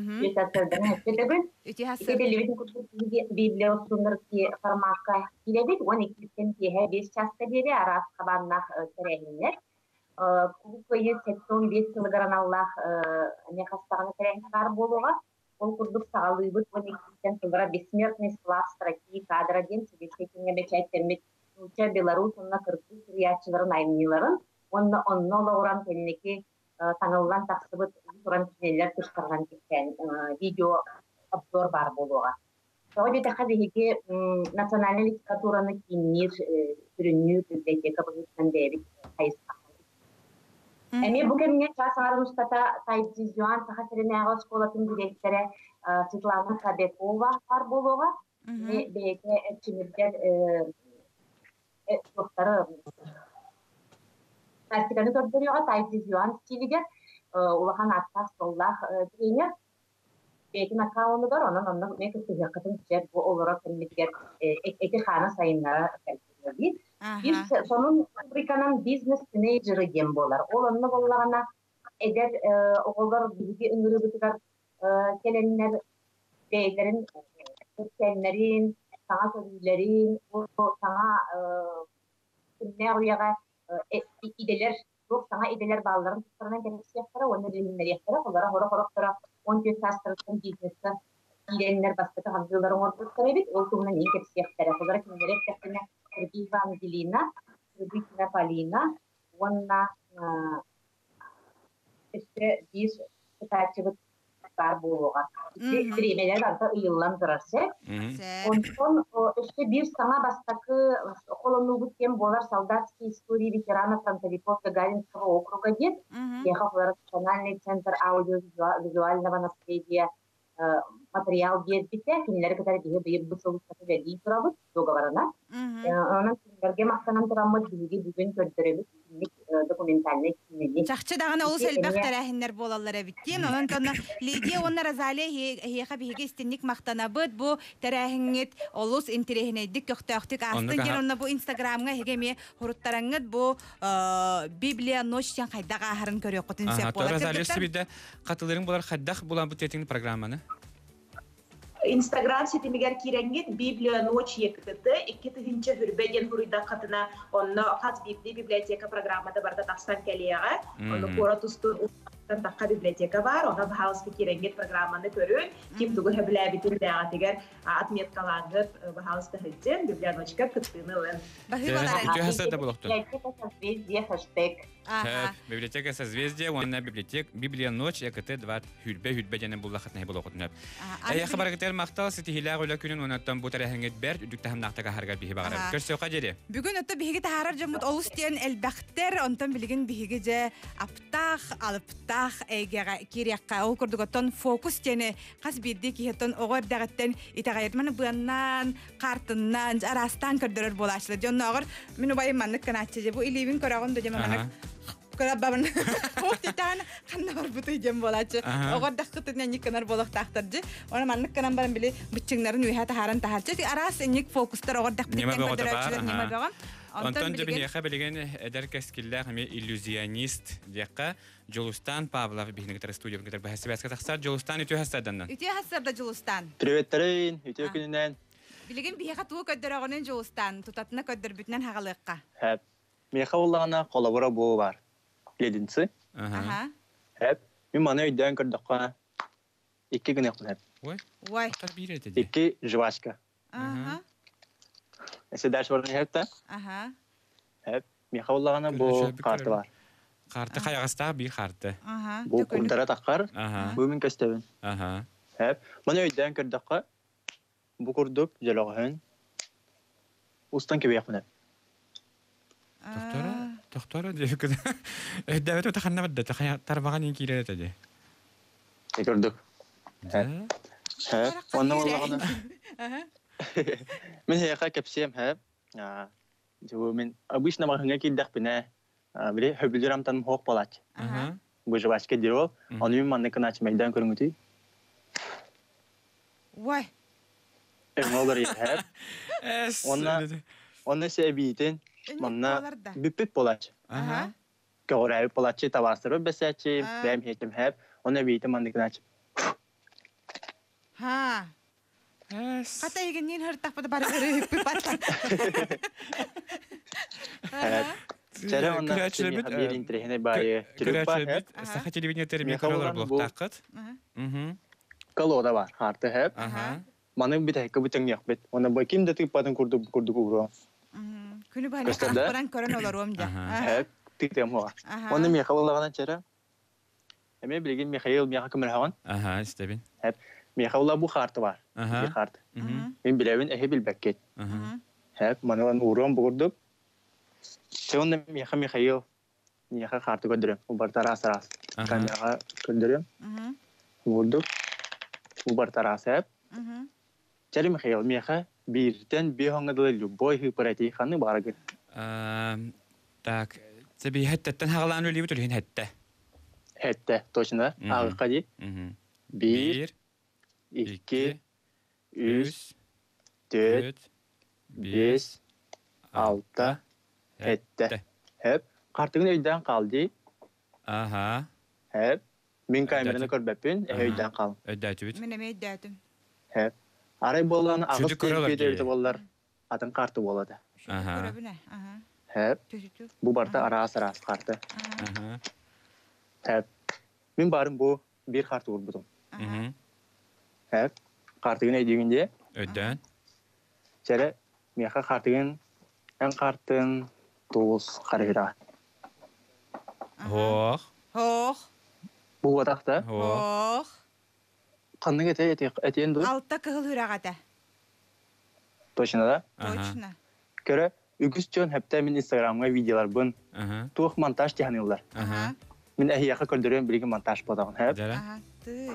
Библия сунырки форматка килебит он иккиттен кеһе беш часта бери арас кабаннах тереңнер. Кукуйы сеттон беш кылгаран Аллах не хастаганы тереңнер болуга. Ол курдук сагалыбыт он иккиттен кылгара бессмертный склад строки кадра ден себештекенге бечайт термит Уча Беларусь онна кыргыз риячыларын аймниларын онна онно лауран теннеки таналлан таксыбыт туран кинелер тышкарган кеткен видео обзор бар болуга. Согоде тахадиге национальный литератураны кинир түрүнүү библиотека бузуктан бери кайыска. Эми бүгүнү часарын устата тайдизуан сахасеренага школатын директору Светлана Кабекова бар болуга. Ме беке чимирдер доктора практиканы көрдөрүгө тайдизуан стилигер улахан аттак соллах тренер бекин аккаунты бар онун онун мен кытыгатын жер бу олора кеммитер эки хана сайыннара келди. Бир сонун фабриканын бизнес менеджери дем болар. Ол онун боллагана эгер оголор биги ыңырыбытыгар келеннер бейлерин келеннерин саңа көзүлөрүн саңа күнне уяга иделер çok sana ideler bağlarım tutarından gelip yaptıra onu bilimleri yaptıra onlara hora hora hora on gün sastırırsın bizneste idenler başka hazırların ortaya çıkarabilir o konuda iyi gelip yaptıra onlara kimlere yaptığına Sergivan Dilina Sergivan Palina ona işte biz takip var bu bir birimler varsa yıllan durarsa ondan işte bir sana baştaki kolonu kim bolar солдатские истории ветеранов фронтовиков Гагаринского округа дед ехав в национальный центр аудиовизуального наследия материал дед бите кинилер которые бие бие бусол сатып турабыз договорына анан кинилерге мактанам турамыз биги бүгүн көрдөрөбүз документальный кинени чакчы дагы ол селбактарахиннер болалар биттен онун тона Лидия онна разале хеха биге стенник мактанабыт бу тарахингет олус интерехнедик көктөктүк астын ген онна бу инстаграмга хегеме хуруттараңыт бу Библия ночтен кайдага ахарын көрөк котун сеп болот. Разале сибиде катылырың булар хаддах булан бу тетиң программаны. Инстаграм сетимигер киренгит Библия ночь екытыты, икки тыгынча хүрбеден хурида катына, онно хат библиотека программада барда тахсан келияга, онно кора тустун такка библиотека бар, ога бахалыс киренгит программаны көрүн, ким дугу хэблэбитин дяга тигер отметкалангыт бахалыс тахыджен, Библия ночка кыттыны өн. Библиотека созвездия, онна библиотек, Библия ночь, экт два хүрбе хүрбе жана буллахат не було кутнап. Я хабаргатер мактал ситихилаг ула күнүн онаттан бу тарахыңыт бер үдүктө хамнактага харгар бихи багара. Көрсө кадери. Бүгүн өттө биһиги тахарар жамут олус тен элбактер онтон билген биһиги же аптах алыптах эгега кирякка ол курдуготтон фокус тене кас бирди кихеттон огор дагаттен итагайырманы быаннан картыннан арастан көрдөрөр болашлы. Жонногор мен убайым маннык канатчы же бу иливин көрөгөн дөжө манак көрөбабын. Хоктитан кандар бутуй жем болачы. Огор даккытын никканар болок тактыржы. Ona manlık kanan barın bile bıçıkların üyete haran taharcı. Aras enik fokuslar oğur dakbitten kördüröçülür nime bağın. Ondan da bihiyaqa bilgen eder keskiller hemi illüzyonist diyaqqa Jolustan Pavlov bihinigtar studiyo bihinigtar bahasibasqa taqsar Jolustan ütü hasadandan. Ütü hasarda Jolustan. Privetlerin, ütü gününden. Bilgen bihiyaqa tuğu köddürögünün Jolustan. Tutatına köddür bütünen haqalıqqa. Hep. Meha ollağına kolabora boğu var. Ledinsi. Aha. Hep. Min bana öydüğün kördüqqa iki gün yaptın hep. Vay. Vay. İki jvaşka. Aha. Ese ders var hep de. Aha. Hep. Meha ollağına bu kartı var. Kartı kayağısta bir kartı. Aha. Bu kurdara takar. Aha. Bu min köstevin. Aha. Hep. Bana öydüğün kördüqqa bu kurduk jelağın. Ustan gibi yapın hep. Doktora, doktora diye kız. Davet o takanna badda takaya tarbagan inkire tadi. Gördük. Hep. Hep. Ondan ollağına. من هي خا كبسيم هاب جو من ابوش نما هنگا كي دخ بنا بلي هبلرام تن هوق بالاچ بوج باش كديرو انو من نكناچ ميدان كرمتي واي المولر هاب ona ona sebiten manna bipip بالاچ aha كوراي بالاچ تاواسترو بساچي بهم هيتم هاب ona بيتم من نكناچ ha Kata yeginin hırtak pada bari hırıp patan. Evet. Çare ondan bir interehine bari kirip var hep. Saha televizyon terimi karalar blok takıt. Kalo da var hartı hep. Manın bir dakika bütün yakbet. Ona bakayım da tık patın kurdu kurdu kurdu. Günü bahane kahparan koran olur omca. Hep tıktım o. Onu mi yakalarına çare? Hemen bilgin mi hayal mi yakımır havan? Aha istebin. Hep Miyakaula bu kartı var. Bir kart. Ben bilevin ehe bilbekket. Hep manılan uğruğum buğurduk. Sonra miyaka miyakayıl. Miyaka kartı göndürüyorum. Bu barda ras ras. Kamera göndürüyorum. Buğurduk. Bu barda ras hep. Çeri miyakayıl miyaka birden bir hangadılıyor. Boy hıpırati kanı baragın. Tak. Tabi hettetten hağlan öyle bir hette. Hette. Toşuna. Ağı kadi. Bir. İki, üç, dört, beş, altı, yedi. Hep. Kartın evden kaldı. Aha. Hep. Min kameranı körbepin, evden kal. Ödəti bit. Mən əmək edədim. Hep. Aray bolanı ağız tepkidirdi bollar. Adın kartı boladı. Aha. Görəbinə. Aha. Hep. Bu barda aras aras kartı. Aha. Hep. Min barım bu bir kart vurdum. Aha. Hep. Kartın ediyinde. Ödən. Çere miyaka kartın en kartın doğuz karıra. Hoq. Hoq. Bu vatakta. Hoq. Kanını ete ete eten dur. Altta kığıl hürağada. Toşuna da. Toşuna. Köre ügüs çön hepte min Instagram'a videolar bun. Aha. Tuğ montaj dihanıyorlar. Aha. Min ehiyaka köldürüyorum bilgi montaj podağın hep. Aha. Tıy.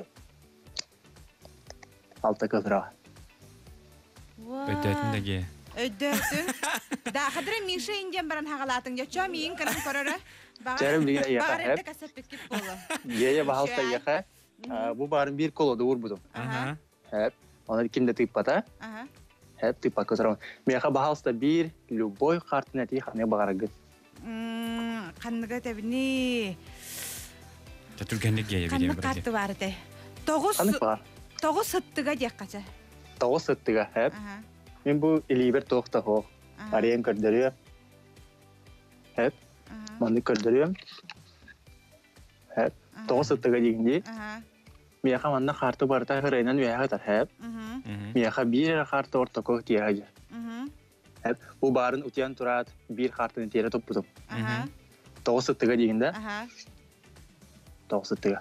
Altta kığıra. Ödətin dəgi. Ödətin. Daha kadar minşe incem baran hağalatın. Yaşa miyin kanım korora. Çere bilgi ehiyaka Bağır hep. ette kasap bitkip bolu. Yeye bahalta ehiyaka. Bu barın bir kolo da vur budum. Aha. Hep. Ona kimde tıpata. Aha. Hep tıpa kızarım. Miyaka bahalta bir любой kartın eti hane bağıragı. Kanıga tebini. Tatürgenlik geye bileyim. Kanık kartı vardı. Toğuz. Kanık var. Тоғы сыттыға дек қача. Тоғы сыттыға, әп. Мен бұл илибер тоқта хоқ. Ариян көрдірі. Әп. Маны көрдірі. Әп. Тоғы сыттыға дегенде. Мияқа манна қарты барта ғырайнан өяға тар, әп. Мияқа бір қарты орта көк тияға жер. Әп. Бұл барын үтиян тұрат бір қартыны тері топ бұтым. Тоғы сыттыға дегенде. Тоғы сыттыға.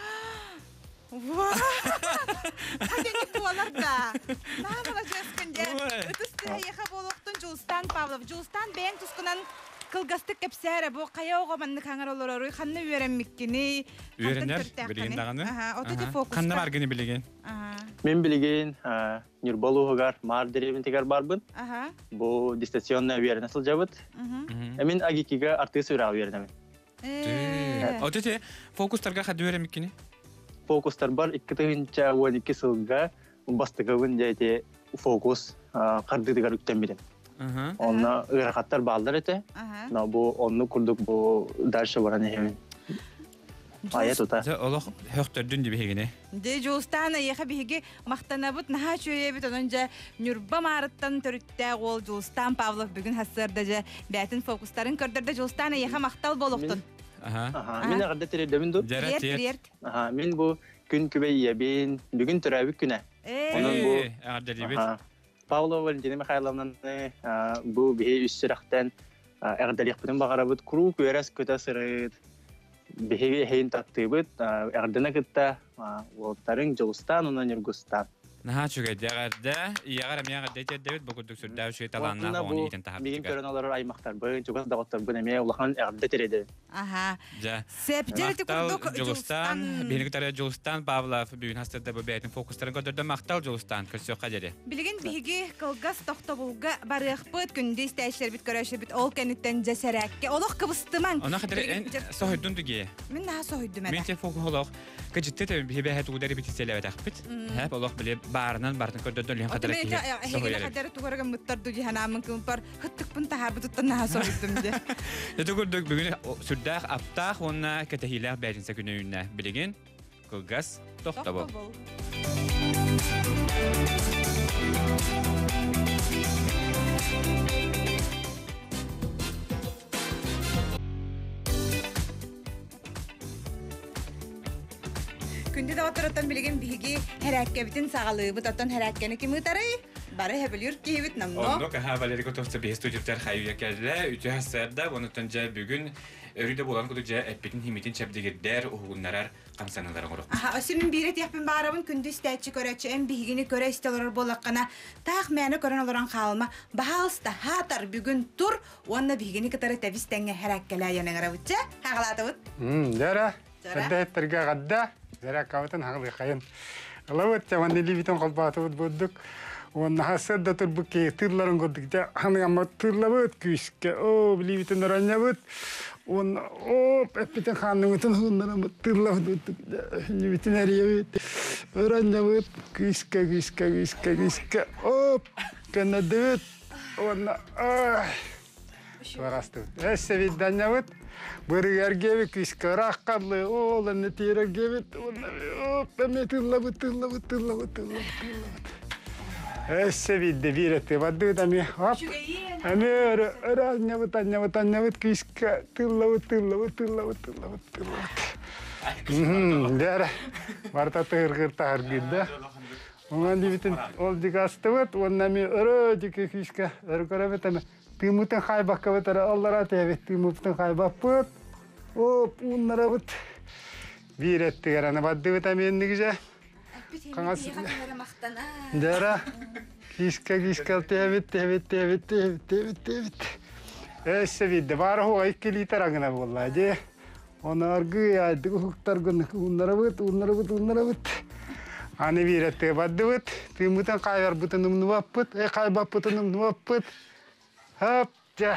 Әдені боларда. Нағыла жескінде. Үтістіға еқа болуқтың Жулстан Павлов. Жулстан бәйін тұсқынан қылғастық кәпсәрі. Бұл қая оға манны қаңыр олар орой. Қанны үйеренмеккені. Үйеренер білеген дағаны. Отыды фокуста. Қанны баргені білеген? Мен білеген Нюрбол оғығар мар деревін тегар барбын. Бұл дистанционна үйерен асыл жабыт. Әмен агикиға артығы сөйрағы үйеренемін. Отыды фокустарға қады үйеренмеккені? Фокустар бар, икки тыгынча он икки сылга бастыгын жайте фокус кардыдыгар үктен билем. Онна ырахаттар балдар эте. На бу онну курдук бу дальше баран эми. Аят ута. Олох хөктөрдүн дип хегене. Де Жулстан яха биге мактанабыт наха чөйебит онунжа Нюрба марыттан төрүттә гол Жулстан Павлов бүгүн хассырда же бәтин фокустарын көрдөрдө Жулстан яха мактал болуктун. Аха. Мен агырда тередемин ду. Ерт. Аха, мен бу күн күбей ябин, бүгүн төрөбүк күнә. Онун бу агырда дибет. Павлова Валентина Михайловна бу бие үссүрактан агырдалык бүтүн багарабыт, куру көрәс көтө сырыт. Бие хейин таттыбыт, агырдана кытта, олтарын Жулстан, онан Нюргустан. Наха чугайда агырда, ягара мияга дете дебет бөгүдүк сүрдө шүй таланна оны итен тахап. Биген көрөн алар аймактар бөгүн чугас дагыттар бу неме улахан агырда тереде. Аха. Септерти курдук Жулстан, бенигтер Жулстан Павлов бүгүн хастырда бу бәйтин фокустарын көрдөрдө мактал Жулстан көрсө кадере. Билген биги кылгас тохтобулга барыхпыт күндө истәшләр бит көрөшө бит ол кенеттен жасаракке. Олох кыбыстыман. Она хадер сохойдун дуге. Мен наха сохойдум. Мен те фокулох. Кыжытты бебе удары бит селебе тахпит. Хап олох биле барынан бартын көрдөрдөн лен кадер ки. Хегеле кадер тугарга муттарду жиханамын күмпар хыттыкпын тахабыттан наха сохойдум де. Эте көрдөк бүгүн сүрдах аптах онна кетехилер бәйинсе күнүнә билеген кылгас тохтобол. Күндө да отороттан билген биги хәрәккәбитин сагалыбы тоттан хәрәккәне ким үтәре бары хәбелүр кибит намно. Онно ка Валерий Котовцы бе студенттер хайя келде. Үтә хәсәрдә буны төнҗә бүгүн өрүдә булган күдүҗә эппетин химитин чәбдегеддер угуннарар камсаналар горок. Аха, осымен бирет япын барабын күндө стәчи көрәче эм бигини көрә истелер болаккана тах мәне көрән аларан калма. Баалста хатар бүгүн тур, онна бигини кытары табистәңгә хәрәккәлә янагара үтчә. Хаглатыбыт. Хм, дәра. Сәдәттерге гадда. Дәра кавытын хагылы кайын. Алават чаманны либитон калбатыбыт буддук. Он хасадда турбуке тырларын көрдүк да ханга тырлабыт күскә. О, либитон ранябыт. Он оп, эпитен ханның утын хуннарам тырлабыт. Либитон ариябыт. Ранябыт күскә, күскә, күскә, күскә. Оп, канадыт. Он ай. Варасту. Эссе видданябыт. Бырыгәргәбе күскә рахкадлы. Ол аны тирергәбе. Оп, эме тырлабыт, тырлабыт, тырлабыт, тырлабыт. Эссе видде биретте бадды дами. Оп. Аны ранябыт, ранябыт, ранябыт күскә тырлабыт, тырлабыт, тырлабыт, тырлабыт, тырлабыт. Мм, дәр. Барта тыргыр таргыда. Онан дибитен ол дигастыбыт, оннами ыры дике күскә ыргырабыт. Тымытын хайбакка бетер аллара тебет, тымытын хайбаппыт. Оп, уннарабыт. Биретте гараны бадды витаминник же. Каңас. Дара. Киска киска тебет, тебет, тебет, тебет, тебет, тебет. Эссе видде бар хуга икки литр агына болла же. Оны аргы яйды хуктаргын уннарабыт, уннарабыт, уннарабыт. Аны биретте баддыбыт, тымытын хайбарбытын умнубаппыт, э хайбаппытын умнубаппыт. Hop, ja.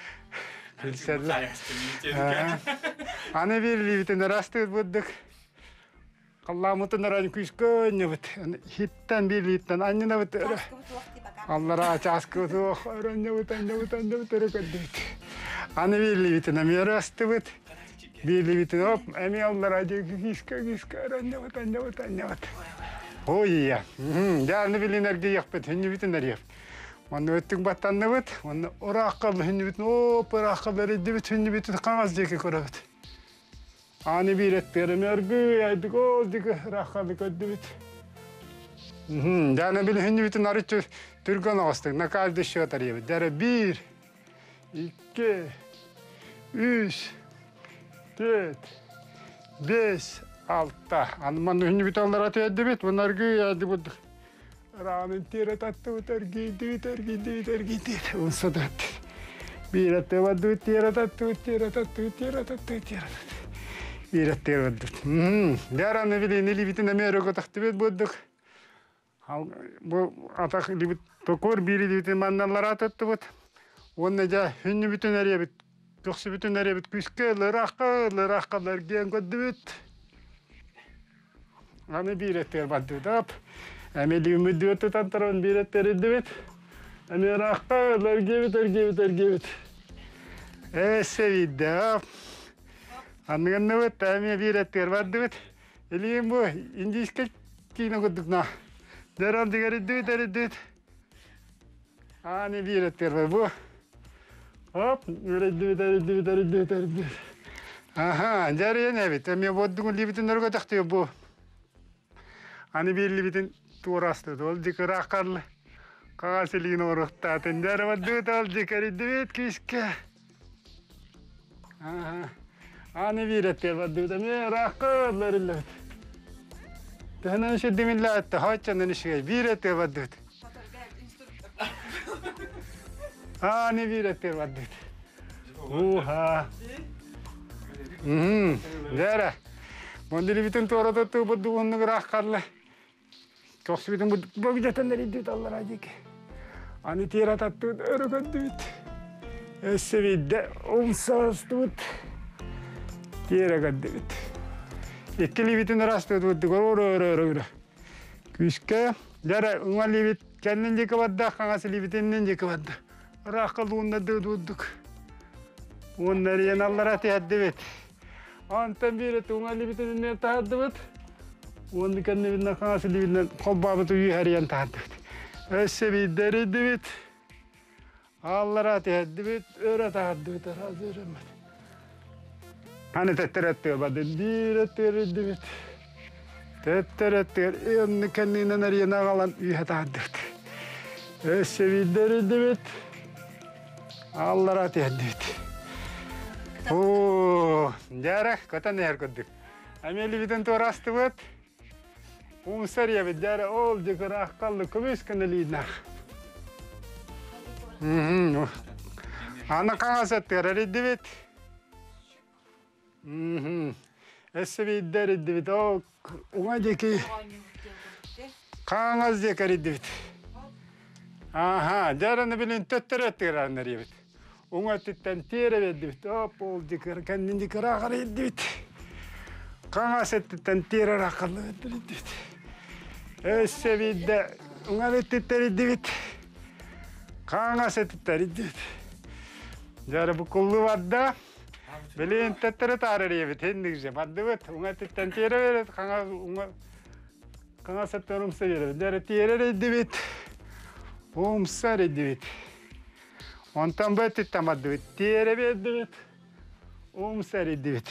Аны бирли битен растыт буддук. Калламытын ран күскөнне бит. Хиттен бирлиттен аннына бит. Аллара часкы тух ранне бит, анне бит, анне бит рекоддит. Аны бирли битен ами расты бит. Бирли битен оп, ами аллара же киска киска ранне бит, анне бит, анне бит. Ой, я. Жарны билинерге яқпет, хүнні бітін әреп. Оны өттің баттанны бұд, оны ұраққалы хүнні бітін, оп, ұраққалы әреді біт, хүнні бітін қаңаз деке көре біт. Аны бір еттерім әргі, әйдік ол деке ұраққалы көдді біт. Жарны білі хүнні бітін арычы түрген оғыстық, накалды шуат әребі. Дәрі бір, екі, үш, төрт, бес, алта. Аныман хүнні бітін алдар аты әдді бет, бұнарғы әдді бұдық. Рауның тері татты бұт, әргейді бет, әргейді бет, әргейді бет. Онса датты. Bir atı vardı, tera tatlı, tera tatlı, tera tatlı, tera tatlı. Bir atı vardı. Deranı bile neli bitin Amerika taktı bet bulduk. Bu atak libit tokor biri bitin mandanlar atattı bot. Onunla da hünlü bütün araya bit, yoksa bütün araya bit küske, lıraka, lırakalar gen koydu bit. Ama bir atı vardı tap. Ama limit diyor tutan tarafın bir atı vardı bit. Hani rakkalar gibi ter gibi ter gibi. Eh sevdi. Anlayan ne var? Tamam bir etker vardı bit. Eliyim bu İngilizce kino kurduk na. Deram digeri düt eri düt. Hani bir etker var bu. Hop böyle düt eri düt eri düt eri düt. Aha jariye ne bit? Ama bodduğun libitin nerede taktıyor bu? Hani bir libitin tuğrastı. Dol dik rakkarlı. Kağasılığın orukta tencere var düt al dikeri düt kişke. Aha. Hani bir etker var düt ama rakkarlar illa. Tehnen şu deminle etti. Haçanın işe bir etker var düt. Hani bir etker var düt. Oha. Hmm. Jara. Mondili bütün tuğra tuttu bu duğunluk rakkarlı. Koksu bütün bu bogjatanları düt Allah razı ki. Ani tira tattu örgüt düt. Esvide umsas düt. Tira gaddüt. İkili bütün rastı düt goro oro oro. Küske jara umali bit kendince kavadda kangasili bitinince kavadda. Rakkalunda düdüdük. Onları yan Allah razı etti. Antan bir tungali bitinin tahaddı. Onu kendi binden kangasili binden kobbabı yuhariyan tahaddı. Essebi deri divit. Allah razı edivit, öğret edivit, razı öğrenmedi. Hani tetterettiyor badı, bir etteri divit. Tetterettiyor, onu kendine nereye nağalan üyet edivit. Essebi deri divit. Allah razı edivit. Ooo, jara, kota neher kodduk. Ameli biten torastı bot. Umsar ya bir jara ol jekar akkallı kubis kanalina. Hmm. Ana kangasat terari divit. Hmm. Esbi deri divit o uma jeki. Kangas jekari divit. Aha, jara ne bilin tötteret teran divit. Uma titten tere divit. Hop ol jekar kendin jekar akari divit. Kangasat titten tere akkallı divit. Esevide ungalit teridivit. Kanga setteridivit. Jara bu kullu vadda. Belin tettere tarariyevit hendikse vaddivit. Ungalit tentire kanga unga kanga setterum severe. Jara tireridivit. Umsaridivit. Ontan betit tamadivit. Tirevidivit. Umsaridivit.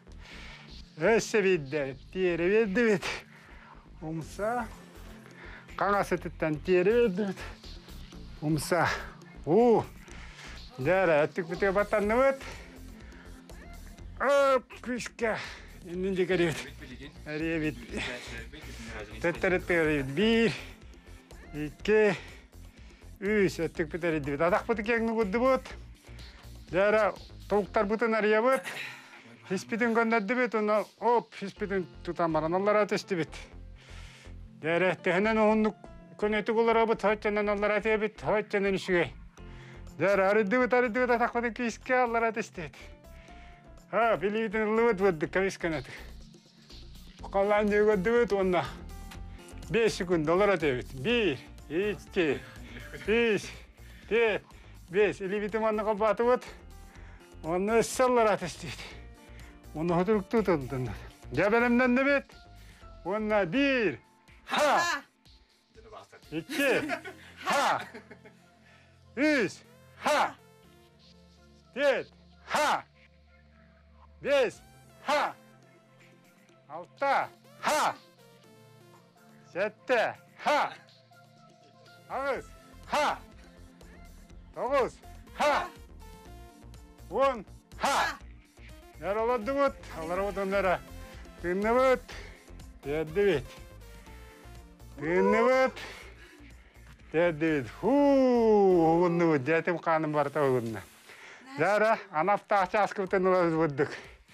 Esevide tirevidivit. Umsa. Kangasetitten tirevidivit. Umsa. Oo. Jara attık bitiyor batan evet. Hop kışka. İnince garip. Araya bit. Tetteret garip. Bir. İki. Üç. Attık bitiyor divit. Adak bitiyor kengni buddu bud. Jara tavuklar bütün araya bud. Hiçbirinin gönderdi bit. Ona hop hiçbirinin tutamaran. Allah ateşti bit. Jara tehnen onluk. Könütü kulara bu taççanan Allah razı bit. Taççanan işe. Jara arıdı bit arıdı bit atakmadı ki iske Allah razı istedi. Ha biliydin lıvıt vurdu kavis kanatı. Kalanca gördü bit onunla. Beş sekund Allah razı bit. Bir, iki, üç, dört, beş. Eli bitim anna kapatı bit. Onunla ısı Allah razı istedi. Onu huduruk tutundun. Cebelimden de bit. Onunla bir, ха. İki, ha. Üç, ha. Dört, ha. Beş, ha. Altı, ha. Yedi, ha. Sekiz, ha. Dokuz, ha. On, ha. Yaraladı mı? Allah'a onlara. Tınıvıt. Yedivit. Tınıvıt. Yedivit. Huu. Unuvut. Jetim kanım var tavuğunna. Zara anafta açaskı tınıvız budduk.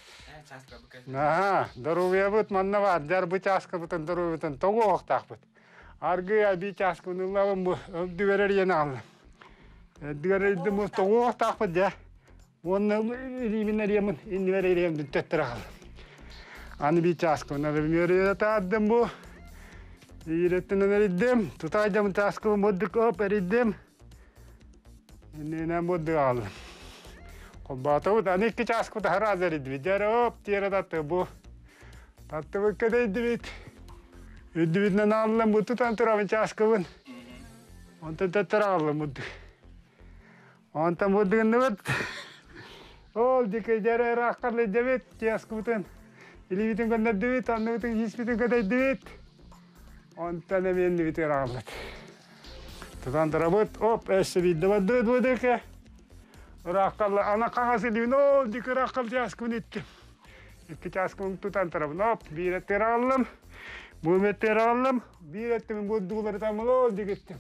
Aha. Daruvya but manna var. Jar bu çaskı butun daruv butun. Togu oktak but. Argıya bir çaskı nılavım bu. Öldüverer yeni aldım. Öldüverer de bu togu oktak but ya. Onu eliminler yemin. İnni verer yemin. Tettir aldım. Anı bir çaskı. Onları bir tadım bu. İğretini verirdim. Tutacağım çaskı mudduk hop verirdim. İnnine mudduk aldım. Kolbata bu da ne ki çaskı da haraz verirdim. Jara hop tiyara tattı bu. Tattı bu kadar edibit. Edibitine aldım bu tutan turamın çaskı bu. Onu tettir aldım mudduk. Onu mudduk ne bit. Ol dike jara rakarlı edibit çaskı butun. İlibitin kadar edibit. Anlıbitin hiçbitin kadar edibit. Ondan emin bir tane aldık. Tutan tarafı hop eşi bir de död dödeke. Rakallı ana kağası diyor no dike rakal çaskın ettim. İki çaskın tutan tarafı hop bir etter aldım. Bu etter aldım. Bir ettimin bu duğları tamam ol dikettim.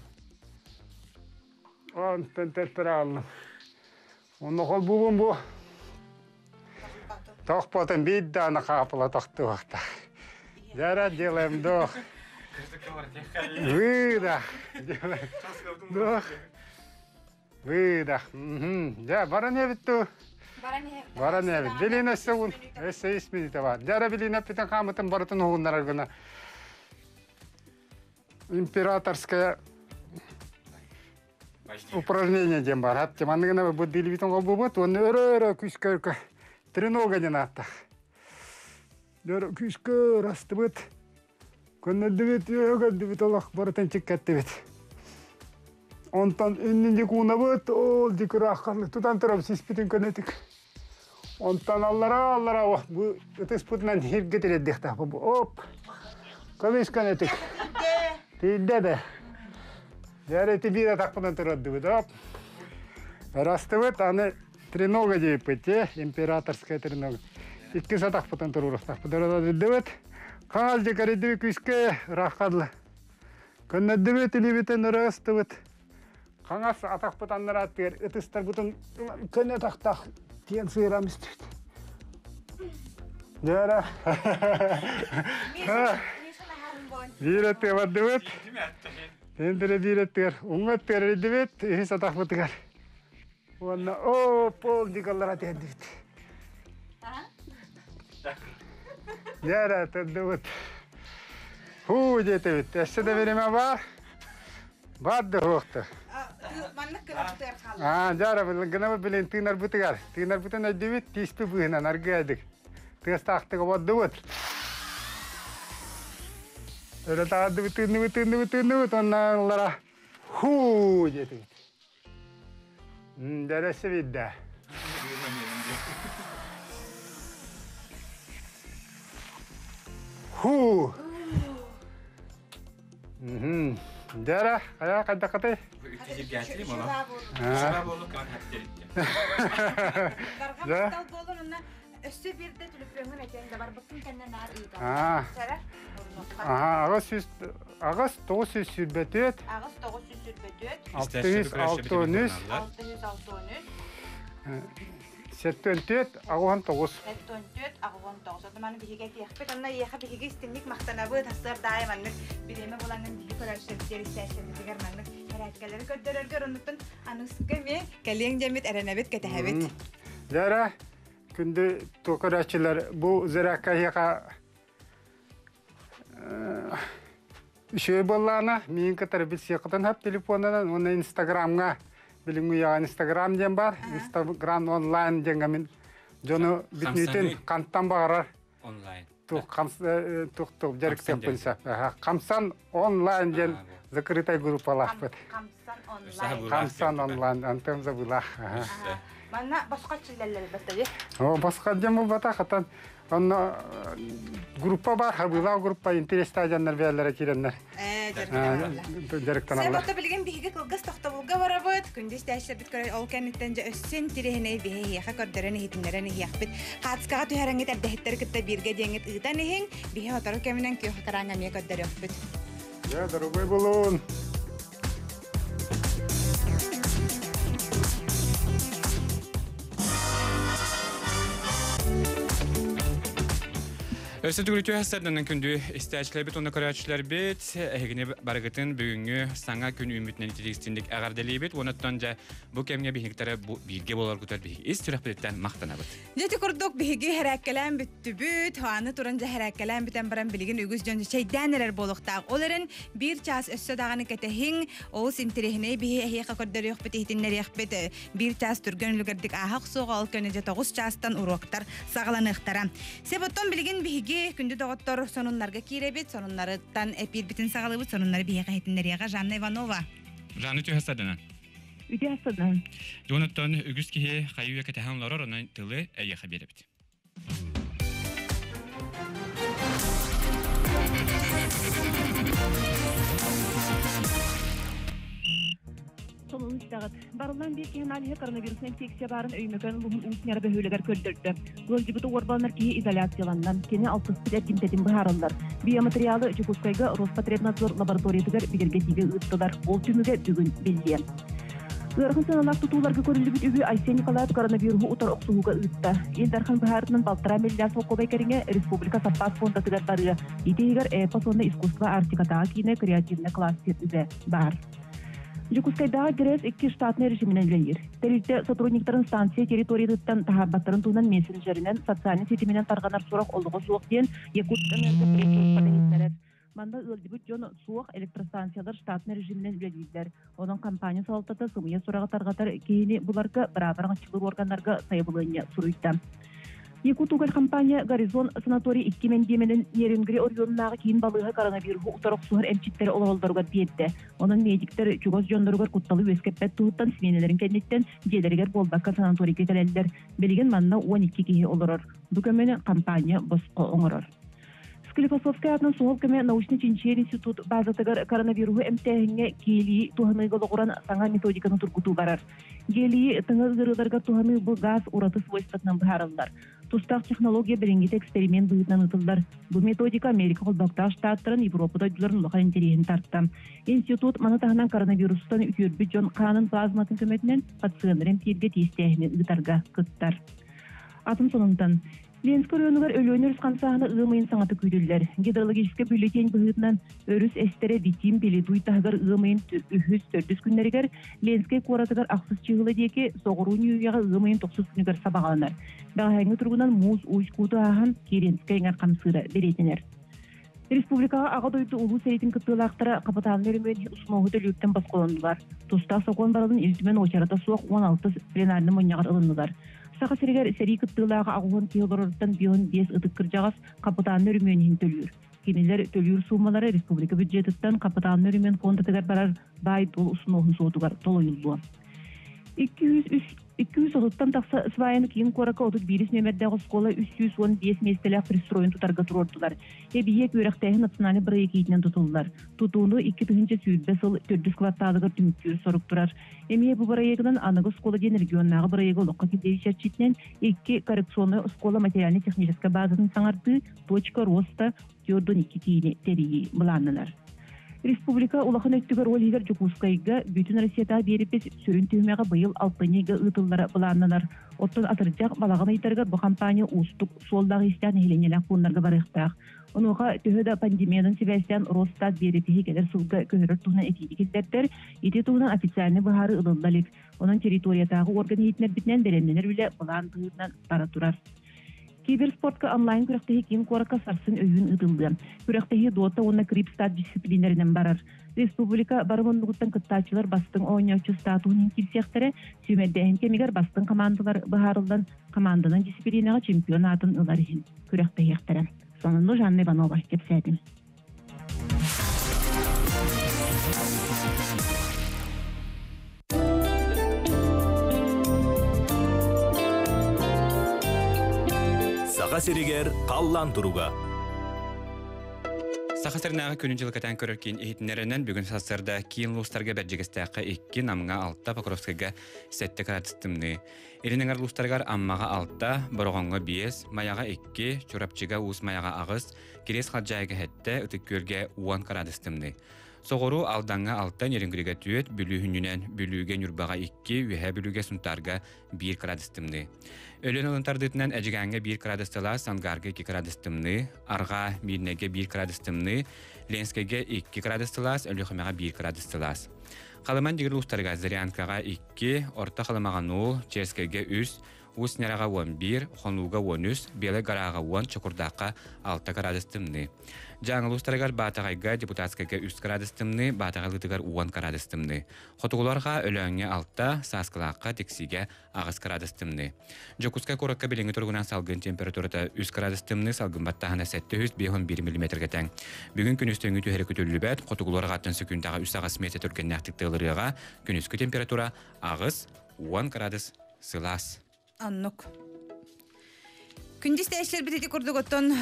Ondan tetter aldım. Onu kol bubun bu. Tohpotun bir tane kapıla tohtu vakta. Jara dilem doh. Выдох. Вдох. Выдох. Да, бараневиту. Бараневит. Белина сеун. Эссе исмита бар. Жара белина питан камытын барытын угундар гына. Императорское упражнение дем бар. Хат темандыгына бу дилбитон гобут, он өрө күскөркө. Тренога денатта. Дөрө күскө растыбыт. Көнне дебет йога дебет Аллах барытын чеккет дебет. Онтан үннинде куна бут ол дикрахкарлы тутан турап сиспитин көнетик. Онтан аллара аллара бу этеспутнан хиргетелет дехта бу оп. Камис көнетик. Тидде де. Яре тибира такпынан турат дебет оп. Растыбыт аны тренога деп пете, императорская тренога. Икки сатак путан турурактак пудара дебет. Кал декари дебе күскө рахкадлы. Көнне дебе телебитен растыбыт. Каңас атак путандар аттыр, этистер бутун көнне тактак тиен сыйрамыз дейт. Жара. Биретте бар дебет. Эндере биретте. Уңаттер дебет, эс атак путгар. Онна о пол дикаллар атет дейт. Jara tadut. Huu jetevit. Tässä de verime var. Badde hohta. Mannak kala tutar khala. Ah, jara gana bilen tinar butgar. Tinar butan adivit tispi buhna nargadik. Tes taxte ko badut. Era ta adivit tinu tinu tinu tonna lara. Huu jetevit. Jara sevidda. Huu. Mhm. Jara, aya kadda kate. Ütücü geldi mi ona? Ha. Şarap olup kan hatta. Darga tal bolunna össe bir de tülüpümün etende var bakın kendine nar iyi. Ha. Sara. Aha, ağız üst ağız dokuz yüz sürbetet. Ağız dokuz yüz sürbetet. altı yüz altı yüz. altı yüz altı yüz. Setten tüt, ağuhan dokuz. Setten tüt, ağuhan dokuz. Otomanı bihiga tiyakpet, onna yeha bihiga istinlik maqtanabı taslar daimanlık. Bireme bulanın bihi körerşekleri isterşemdi digarmanlık. Heratkeleri köddörörgör onutun anıskı mi? Kalien cemit erenebet ketehebet. Jara, күндө токорачылар бу заракаяка үшөө боллана мен катар билсекытын хап телефонунан оны инстаграмга билиңи я инстаграм дем бар инстаграм онлайн деңга мен жону битнитин канттан багарар онлайн туктук жарыктап пылса. Камсан онлайн ден закрытая группа лахпыт. Камсан онлайн антем забыла. Манна башка чиллелер бетте. О, башка дем бата хатан. Анна группа бар, хабыла группа интереста жаннар бәләре киреннәр. Э, жарыктан алар. Сәбәттә билген биге кылгыс тохтабылга барабыт. Күндәс тәшәр бит көрә ул кәннән жа өссен тирәһенә бие яха көрдәрен хитиннәрен яхбит. Хатска төһәрәнгә тәбдәһтәр китә биргә деңет ыгдан иһен, бие атар кәменән кö хакаранга мия көрдәр яхбит. Я дорогой булун. Өсі түгіліту әстердінің күнді істәчілер бет, оны көрәтшілер бет, әйгіне барғытын бүгінгі саңа күн үмітінен тегістіндік әғардәлей бет, онаттан жа бұл кәмге бейгіктері бірге болар күтер бейгі. Ес түрек беттен мақтана бет. Жеті күрдік бейгі әрәккәлән бүтті бүт, аны тұрынжа әрәккәлән бітен баран білген үгіз жонжы чайдан әрер болуқтақ. Оларын бір час өссі дағаны кәтәхін, ол синтерехіне бейгі әйеқа көрдері өқ бет, ехтінлер еқ бет, бір час түрген үлгірдік ағақ соғы ал көнеже тоғыз частан уроқтар сағыланықтара. Себоттон білген бейгі күнді доғыттор сонунларға кейребет, сонунларыттан әпир бітін сағалыбы, сонунлары бейеға хетіндерияға Жанна Иванова. Жанна үті хастадынан? Үті хастадынан. Донаттан үгіз кейе қайу әкетіғанлары онын тылы әйеға беребет. Sonun istağıt. Barılan bir kehin alihe koronavirüs enfeksiya barın öymöken luhun uusnyarı behöleger köldürdü. Gölcübütü orbalanlar kehi izolatsiyalandan, keni altı spilet gimtetin baharıllar. Biomaterialı Çukuskayga Rospotrebnadzor laboratoriyadıgar bilirge dibe ıttılar. Ol tümüge bugün bildiye. Irgın sanalak tutularga körüldübüt übü Aysen Nikolaev koronavirusu utar oksuhuga ıttı. Eldarhan baharının baltıra melyas okobay kerine Respublika Sappas fondatıgar barıya. İteyigar e-pasonda iskustva artikatağa kine kreativne klaster üze bar. Жукускайдағы грез iki штатный режимінен ленер. Тәрілді сотрудниктарын станция территориядыттан тахабаттарын туынан мессенджерінен социальный сетіменен тарғанар сұрақ олығы суық ден Якутскан Манда өлдібіт жон суық электростанциялар штатный режимінен ленерлер. Оның компания салататы сымыя сұраға тарғатар кейіне бұларға бірабарға чылыр органларға сайыбылыне сұруйты. Якутугал компания Горизон санаторий iki мен деменин Нерингри орионнағы кейін балыға коронавирусу утарық суғыр әмчиттері олағылдарға бетті. Оның медиктер чугоз жондырығар құтталы өскеппәт тұғыттан сменелерін кәнеттен жедергер болбаққа санаторий кетелелдер. Белеген манна он iki кейі олырыр. Бүкімені компания босқы оңырыр. Склифосовская атынан соғыл көме научный чинчер институт базатығыр коронавирусу әмтәхінге кейлі туғанығылы құран саңа методиканы тұргуту барар. Келі тыңыз ғырыларға туғаны бұл газ ураты свойстватынан бұхарылар. Тустақ технология бірінгет эксперимент бұғытнан ұтылдар. Бұл методика Америка қолбақта штаттарын Европада жүлерін лұға интерейін тартты. Институт манатағынан коронавирустан үкербі жон қанын плазматын көметінен пациентлерін тирге тестәхімен ұтарға күттар. Атын сонындан. Ленск районугар өлөнөр скансағына ығымайын саңаты көйділдер. Гидрологическа бюллетень бұғытынан өріс әстері битим беледуй тағығар ығымайын үхіз төрдіс күннерігер Ленске қоратығар ақсыз чығылы деке соғыру нүйеға ығымайын тоқсыз күнігер сабағалынар. Бағайыңы тұрғынан мұз уйс күті ағын керенске еңар қамсыра беретінер. Республикаға аға дойды ұлу сәйтін күттілақтары қапыталын өрімен ұсынуғыды лөттен басқолындылар. Туста соқуан барадың елтімен очарата соқ он алты пленарны мұнияғар ылындылар. Сақа сірігер сәрі күттілаға ағуын кейлорордан бион бес ұдық кіржағас қапыталын өрімен төлір. Кенелер төлір сумалары республика бюджетіттен қапыталын өрімен фондатығар барар бай дол ұсынуғын соғытығар толы юлуы. iki yüz oluttan taqsa svayını кейін қорақа отыз бирис нөмердегі скола үч жүз он беш местелек пристроен тұтарға тұрордылар. Эбие көріқтәйі национальный бірі кейтінен тұтылылар. Тұтуыны екі түгінші сүйілбе сыл төрдіс кварталығыр түміктері сорық тұрар. Эмие бұл бірі егінен анығы скола ден регионнағы бірі егі олыққа кедей шәрчетінен екі коррекционы скола материально-техническа базасын саңарды точка роста төрден екі кейіне терейі бұланылар. Республика улахан өттігер олигер Жукускайга бүтін Россията беріпес сүрін түймеға бұйыл алтынеге ұтылары бұланылар. Оттан атыржақ балағын айтарғар бұл компания ұстық солдағы істен еленелік бұнларға барықтақ. Онуға түйеді пандемияның себәстен Росстат беріпеге келер сұлғы көхірір тұғынан әтейді келдердер, еті тұғынан официальны бұхары ұлылдалік. Оның территориятағы орган етінер бітінен беремненер біле бұлан тұғынан бара тұрар. Киберспортка онлайн күрәктәһи киң корака сарсын өйүн ыдылды. Күрәктәһи дота онна крипстат дисциплинарынан барар. Республика барымынлыгыттан кыттачылар бастың ойнаучы статуын килсектері сүймәддәһин кемигер бастың командалар баһарылдан команданың дисциплинага чемпионатын ыларыһын. Күрәктәһи яктара. Сонунду Жанна Иванова деп сәдим. Саха серигер қаллан туруга. Сахасырнағы күнін жылы кәтен көрір кейін ехетінерінен бүгін сасырда кейін лустарға бәржегістәқі екі намыңа алтта Покровскайға сәтті қаратыстымны. Ерініңір лустарғар аммаға алтта, бұрғанға бес, маяға екі, чурапчыға уыз маяға ағыз, керес қалжайға әтті ұтық көрге уан қаратыстымны. Соғыру алданға алттан ерінгіріге түйет, бүлі хүнінен бүліге нүрбаға екі, үйе бүліге сұнтарға бір қарадыстымны. Өлен олынтардытынан әжігәңге бір қарадыстыла, санғарға екі қарадыстымны, арға мирнеге бір қарадыстымны, ленскеге екі қарадыстылас, өлі қымаға бір қарадыстылас. Қалыман дегір ұстарға Зарянкаға екі, орта қалымаған ол, Черскеге үш, Уснераға он бір, Хонуға он үш, Белі Гараға он, Чокурдаққа алты қарадыстымны. Жаңыл ұстарығар Батағайға депутатскайға үш қарадыстымны, Батағайлытығар он қарадыстымны. Хотуғыларға өліңе алтта, Сасқылаққа тексиге ағыз қарадыстымны. Жокускай қораққа біліңі тұрғынан салғын температурата үш қарадыстымны, салғын баттағына сәтті жүз бес бір миллиметрге тәң. Бүгін күн үстіңі түйері күтілі бәт, Хотуғыларға аттын секундага үш ағыз метр түрген нәқтіктілеріға күн үскі температура ағыз он қарадыс сылас. Аннук. Күндіз тәшілер бітеті күрдік оттон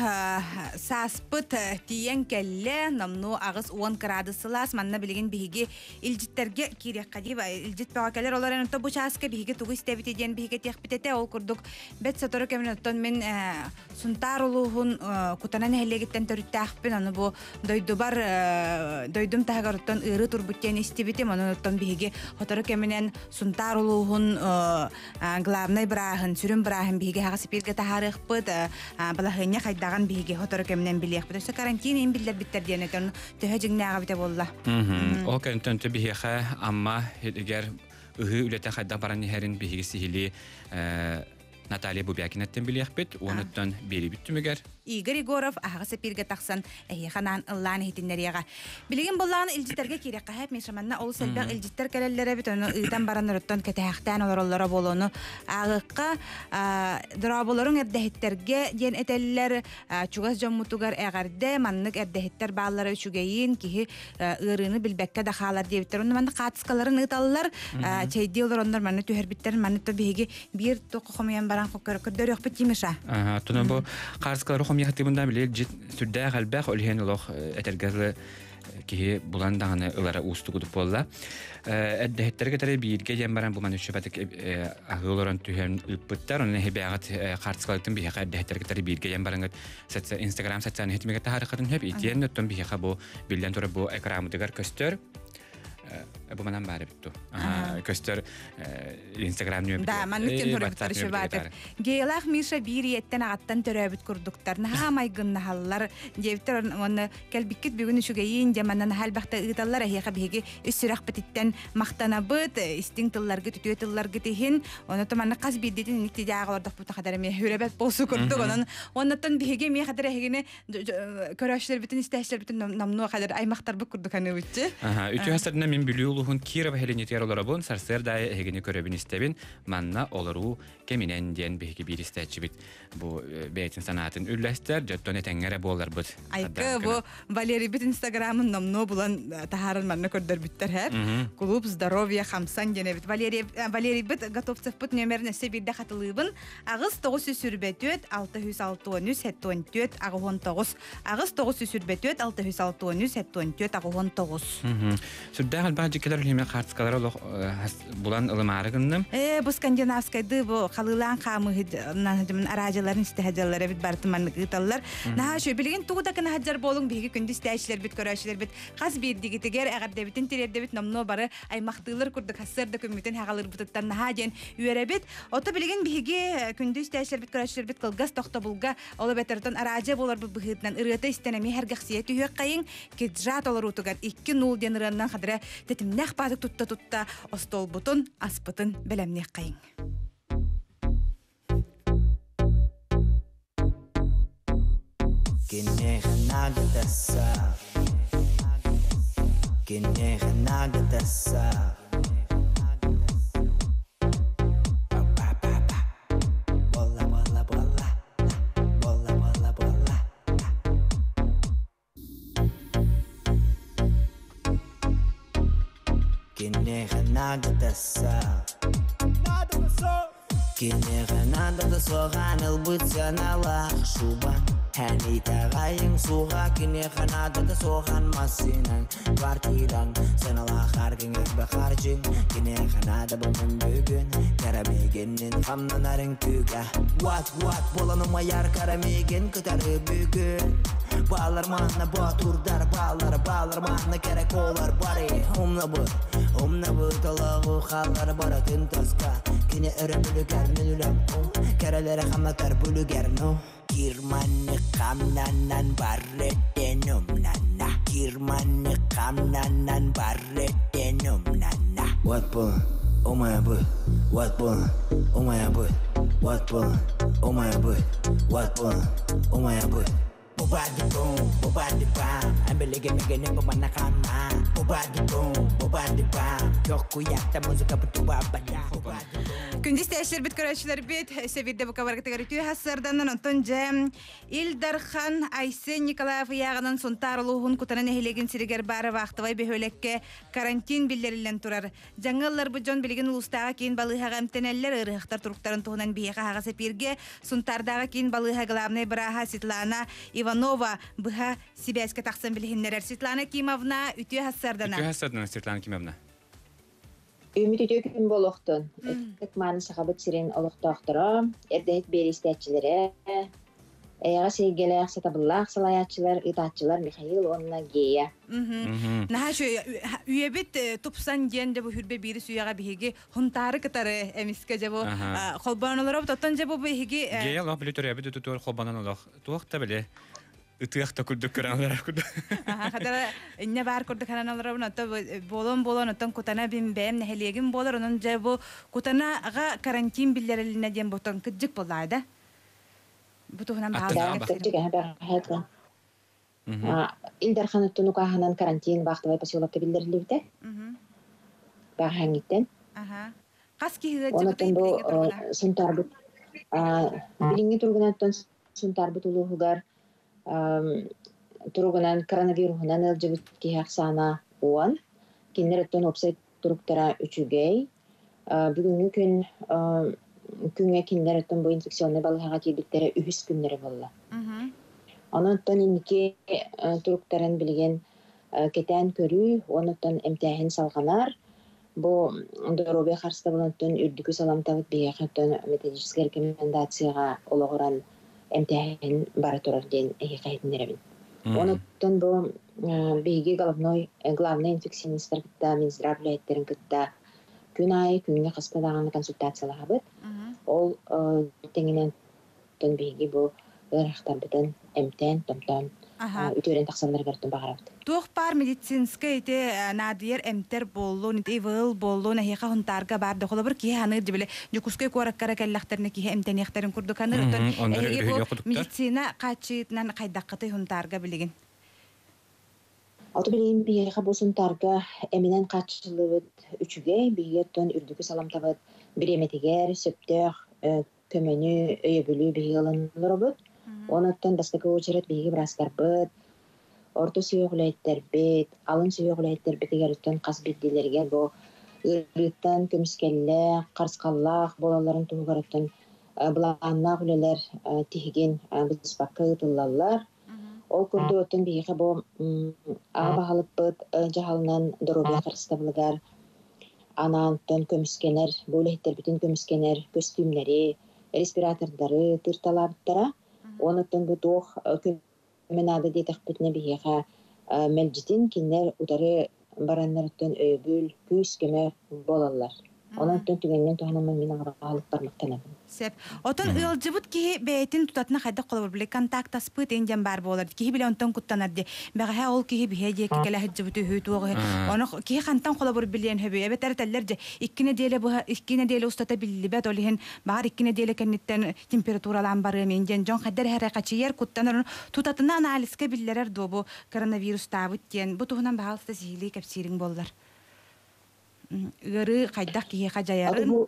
саспыт тиен кәлі намну ағыз он градусылас манна білеген бігі илжіттерге керек қадиба илжіт баға кәлер оларын ұтты бұ часқа бігі тұғы істебіте ден бігі теқ бітеті ол күрдік бәт саторы кәмін оттон мен сұнтар ұлуғын күтанан әлегеттен төрітті ақпен оны бұ дойду бар дойдум тағығар оттон ұры тұрбүттен істебітем оны оттон бігі оторы кәмінен сұнтар ұлуғын главнай бірағын сүрін бірағын бігі хағасы перге тағарық Пыт балахыня хайдаган биге хоторо кемнен билек. Бөтөсө карантин ин биллер биттер диенетен төһө жигнага бите болла. О карантин төбе биге амма эгер ыгы үлете хайда баран херин биге сихили Наталья Бубякинаттен билек бит, онуттан бери биттүмөгөр. Игорь Егоров ағасы перге тақсан әйеқанан ұллан хетінлеріға. Білеген боллағын үлжіттерге керек қағып мен шаманна ол сәлбәқ үлжіттер кәлелері біт оны ұйдан баран ұрыттан кәтәқтән олар олара болуыны ағыққа дұраболарын әрдәхеттерге ден әтәлілер чуғас жаммутуғар әғарды маннық әрдәхеттер бағылары үшігейін кейі ұрыны білбәкке дақалар дейбіттер. Оны манны қатысқаларын ұталылар чәйде олар ондар манны түйер біттер манны тобеге бір тоқы қомиян баран қөккөр өқпіт дейміша. Тұны бұл қарысқалары Яхтыбында билет жит сүрдә галбах өлһен лох этергәле ки булан даганы ылара устугуп болла. Әддәһеттерге тәрә биргә ямбаран бу мәнү шәбәтек агылоран түһән үппәттәр оны һәбәгат картскалыктан бихә әддәһеттерге тәрә биргә ямбаран сәтсә Instagram сәтсәне һитмәгә тахарыкатын һәп итен тон бихә бу билдән туры бу экрамыдыгар көстөр Бу манан бары битту. Көстөр Instagram нөмер. Да, манныктен төрөбүт карышы баатыр. Гейлах Миша бириеттен агаттан төрөбүт курдуктар. Нахамай гыннахаллар дебитер оны келбиккет бүгүн үшүгейин жаманан халбакта ыдаллар ахыга биги үсүрак бититтен мактанабыт, истинктылларга түтөтылларга тихин, оны таманна каз биддетин никти жагылардык бу такадар ме хүрөбөт болсу курдук онун. Оннан биги ме кадыр хегене көрөшлөр бүтүн истешлер бүтүн намну кадыр аймактар бу курдук аны үтчү. Аха, үтү хасарна мен Билюлухун Кирова Хеленетер оларабон сарсердай эгени көрөбүн истебин манна олару кеминен ден беги бир истечибит бу бейтин санатын үллестер жөттөн этеңере болар бут. Айкы бу Валерий бит Инстаграмын намно булан тахарын манна көрдөр биттер хэ. Клуб здоровья хамсан дене бит Валерий Валерий бит Готовцев бут номерне себирде хатылыбын агыз тогуз жүз сүрбөтөт алты жүз алтымыш үч сеттен төрт агын тогуз агыз тогуз жүз сүрбөтөт алты жүз алтымыш үч сеттен төрт агын тогуз. Сүрдә баҗы келәр һәм картскалар ул булан ылмарыгынны. Э, бу скандинавскайды бу халылан камы нәҗем араҗаларын истәҗәләре бит бартыман гыталлар. Наһа шу билеген тугуда кына хаҗар болың биге көндү истәҗләр бит көрәшләр бит. Каз бирдиге тегәр агар дәбитен тирәдә бит намно бары аймактылар күрдек хәсәрдә көмитен хагалыр буттан наһа ден үере бит. Ото билеген биге көндү истәҗләр бит көрәшләр бит кылгас тохта булга ала бетәртен араҗа булар бу бигетнән ирәтә истәнәме һәр гәхсият үе кайын киҗат алар утугар ике ноль денраннан хадра тетимнәх бадык тутта тутта остол бутун аспытын белемнек кайын. Генех нагдаса Генех нагдаса Bolla bolla bolla Bolla bolla bolla кинеханагдаса кинеханагдаса соған ылбытсаналах шуба Хәни тағайың суға кинеханагдаса соған масинан квартиран саналах аргыңыз бақаржың кинеханада бұмын бүгін карамегеннен қамнанарың күға What what боланума яр карамеген күтәрі бүгін Балар мағына батурдар балар балар мағына керек олар бары Умна бұр, умна бұр талағу қалар баратын тасқа Кіне өрі бүлігер мен үлем ұл Кәрелері қаматар бүлігер ну Кирманы қамнанан барреттен умнана Кирманы қамнанан барреттен умнана What бұл, умая бұл, what бұл, умая бұл What бұл, умая бұл, what бұл, умая бұл Bobadi boom, bobadi bam. Ambelege megene pemana kama. Bobadi boom, bobadi bam. Yokku yakta muzika betuba bada. Күндіз тәшілер біт көрәшілер біт, сәвирді бұқа барғытығар үті хасырданын онтон жәм. Илдархан Айсен Николаев яғынан сонтар ұлығын күтанын әхілеген сірігер бары вақтывай бөхөлекке карантин білдерілен тұрар. Жаңғылар бұ жон білген ұлыстаға кейін балыға әмтенәлілер ұрықтар тұрықтарын тұғынан бейеға хаға сәпирге, сонтардағы кейін балыға ғылавны бұраға Светлана Иванова бұға Сибәске тақсын білгендерер. Светлана Кимовна үті хасырдана. Үті хасырдана Светлана Кимовна. Үміт өте күн болуқтын. Әттік маны сақабыт сирен олықтақтыра, әрдәйт бері істәтчілері, әйіға сейгелі сатабыллақ салаятчылар, ұтатчылар Михаил онына гея. Наға шөй, үйебет тұпсан ден жабы хүрбе бері сүйаға бейге хүнтары кітары әміске жабы қолбан олар өп, тоттан жабы бейге... Гея лақ білі түрі әбі дүті қолбанан олақ. Туақта білі. Ытыахта күрдүк көрәнләр күрдү. Аха, хадара инне бар күрдүк ханалар буна та болон болон оттан кутана бим бем нәһелегин болар, онун же бу кутанага карантин биллерилине ден ботон кыджык булайда. Бу тугынан баалар. А, Илдархан тунукаханан карантин вақтыбай поселокка биллерилибите. Мм. Бахангиттен. Аха. Кас киһиге жибите бу сунтарбыт. А, билинги тургунаттан сунтарбыт улуугар туругунан коронавирусунан ылжыбыт киһаксаана уан киннереттен опсайт туруктара үчүгей бүгүнгү күн күнгө киннереттен бу инфекционный балыхага тийбиттере үһүс күннери болла. Онуттан инки туруктарын билген кетен көрүү, онуттан эмтиахин салганар. Бу здоровье харста болонтон үрдүкү саламтабыт бияхаттан методическая рекомендацияга ологоран эмтиахин бара турар ден эхикайтынеребин. Онуттан бу бейги головной главный инфекционисттер кытта Минздрав лейтерин кытта күн айы күнгө кастадаган консультациялаабыт. Ол теңинен тон бейги бу ырахтарбытын эмтен томтон үтөрен таксандаргартын багарабыт. Туох пар медицинская ите надыер эмтер боллу, ните выл боллу, нахиха хунтарга бар дохола бір кие ханыр дебеле жукускай кораккара келлахтерне кие эмтенехтерин курдук ханыр отон эге бу медицина качытынан кайдаккыты хунтарга билеген. Аты билейин бияха бу хунтарга эминен качылыбыт үчүгей бигеттен үрдүкү саламтабыт биреметигер сөптөк көмөнү өйөбүлүү бигеланларбыт. Онуттан бастакы очерет биги брастарбыт. Орто сүйөглөйттер бет, алын сүйөглөйттер бетегерттен кас биддилерге бу ырыттан көмүскелле, карскаллах болаларын тугарыттан буланна гүлелер тиген биспакы тыллалар. Ол көрдө өтөн биги бу абагалыппыт жаhalынан дорога карстабылгар анантан көмүскенер, болеттер бүтүн көмүскенер, костюмдери, респиратордары, тырталаптара. Онуттан бу тох Менада детах битне бияха мелжитин кинер утары бараннарыттан өйбүл күс кеме болалар. Онуттан түгеннен туханамын мен агыралык бармактанабын. Сеп. Отон ылжыбыт ки бейтин тутатына хайда колор биле контакт аспыт энден бар болар. Ки биле онтон куттанар де. Бага ол ки бие де келе хыжыбыт хөтүгө. Оны ки кантан колор билен хөбө. Эбетер теллер же иккине деле бу иккине деле устата биллибет олихин бар иккине деле кеннеттен температуралан бары менден жон хадер харакачыер куттанар тутатына анализге биллерер добу коронавирус табыт тен. Бу тугунан багалса сили кепсирин боллар. Гыры кайдак кие хажаярын.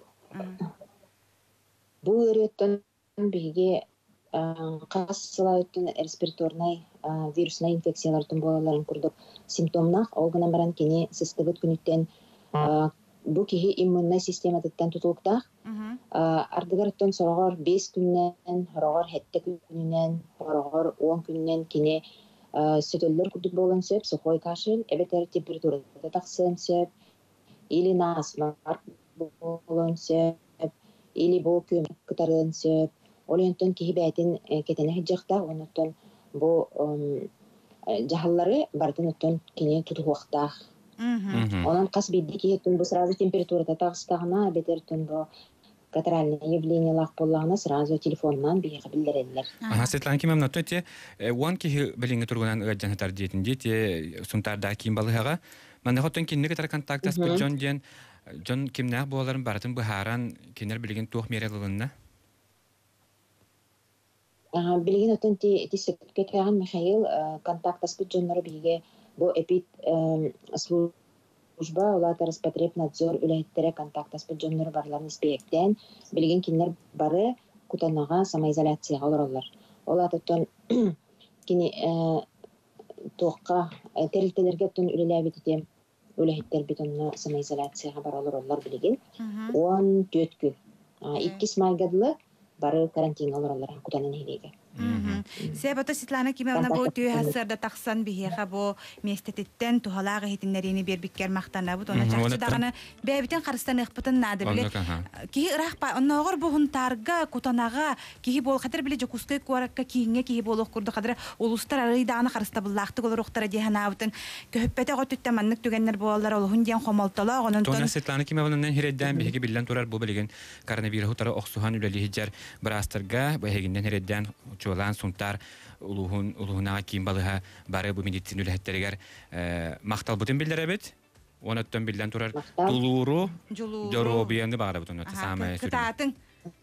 Бу өрөттөн биге кассалайтын респираторный вирусный инфекциялардын болаларын курдук симптомнах олгана баран кини сыстыбыт күнүттен бу киһи иммунный систематыттан тутулуктаах ардыгар сорогор бес күннен хорогор хетте күнүнен хорогор он күннен кини сөтөллөр курдук болон сөп сухой кашель эбетер температурада таксын сөп или насмарк болон сөп или бу көмөк кытарын сөп олентон киһи бәйтин кетене хиджакта онотон бу жахаллары бартын оттон кини тутуктаах онан кас бидди киһиттен бу сразу температурада тагыстагына бетертен бу катаральное явление лах боллагына сразу телефоннан бийге билдирелер. Ага, Светлана Кимовна, то те уан киһи билинге тургунан ыджан хатар диетинде те сунтарда ким балыгага мана хотон кинне катар контактас бу жон ден жон кимнак боларын бартын бу харан кинер билген тух мерелыгынна. Ага, билген отон ти тисекке каган Михаил контактас бу жоннору бийге бу эпид служба улата Роспотребнадзор үләйттере контактаспы жоннору барларын испектен билген кинлер бары кутанага самоизоляцияга олороллар. Олатыттан кини тоққа терилтелерге тон үлеләбитем үләйттер битонна самоизоляцияга бар олороллар билген он төрт күн. икки майгадлы бары карантин олороллар кутанын хилеге. Себата Светлана Кимовна бу түй хасырда таксан бихеха бу местететтен тухалага хитиннерини бербиккер мактана бу тона чакчы даганы бебитен карыстан ыхпытын нады биле ки рахпа оногор бу хунтарга кутанага ки бол хатыр биле жокускай куаракка кийинге ки болок курду кадыр улустар арыйданы карыста буллакты голоруктара деханабытын көппете готуттан маннык түгеннер болалар ол хунден хомолтала онон тона Светлана Кимовнанын хиредден биһиги билен турар бу билген коронавирус утары оксухан үлели хиджар брастырга бу хегинден хиредден чолан сунтар улуһун улуһунага кийин балыха бары бу медицина үлэхеттеригер мактал бутун билдеребит оноттон билден турар тулууру жоробиянды багара бутун самая кытатын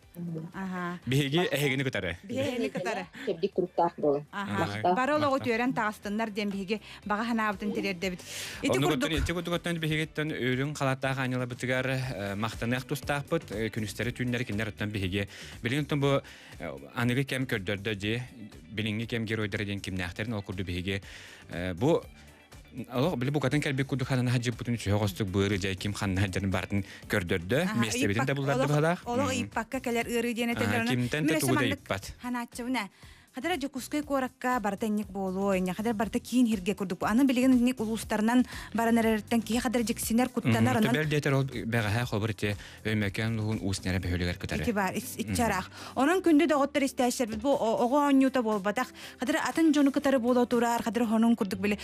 ага биһиги эхегини кытары биһиги кытары кебдик туруктаах болу баролого төрен тагыстыннар дем биһиги бага ханабытын терердебит ити курдук ити курдуктан биһигиттен өрүн халаттаах анила бытыгар мактанык тустаахпыт күнүстери түннери киндер оттан биһиги билингтон бу аныгы кем көрдөрдө же билинги кем геройдер ден кимнахтерин ол курду биһиги бу алло биле бу катын келбек куду ханана хаҗып бутун чөгөстүк быры жай ким ханна хаҗарын бартын көрдөрдө местебиден да булдарды бала оло иппакка келер ыры дене тедерне кимтен де тугуда иппат ханачуна хадара жокускай коракка бартанник боло эне хадар барта кийин хирге курдук аны билген ник улустарынан баранерерден ки хадар жексинер куттанар анан бер ол бага хобырте өймөкөн луун уснере бөлөгөр көтөрө ки бар иччарак онун күндө доготтор истешер бу ого онюта болбатак хадар атын жону кытары боло турар хадар хонун курдук биле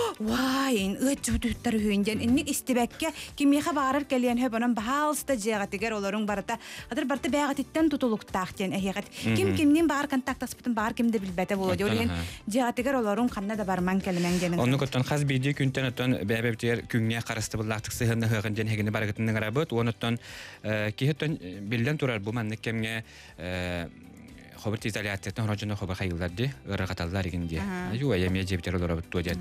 вай ычутуттар хүйнден инник истебекке кимиха барар келен хөбөнөн баалста жегатигер олорун барата хадар барта бягатиттен тутулуктаактен эхегат ким кимнин бар контактаспытын бар кимде билбете боло жолен жегатигер олорун канна да барман келмен генен онну коттон хаз биди күнтен оттон бебептер күнгө карысты буллактык сыгынны хыгын ден хегини барагытын гарабыт оноттон кихеттен билден турар бу маннык кемге хоберт изоляциядан рожоно хобер хайылдарды ыргаталлар игинде аю эме жептер олороб тооден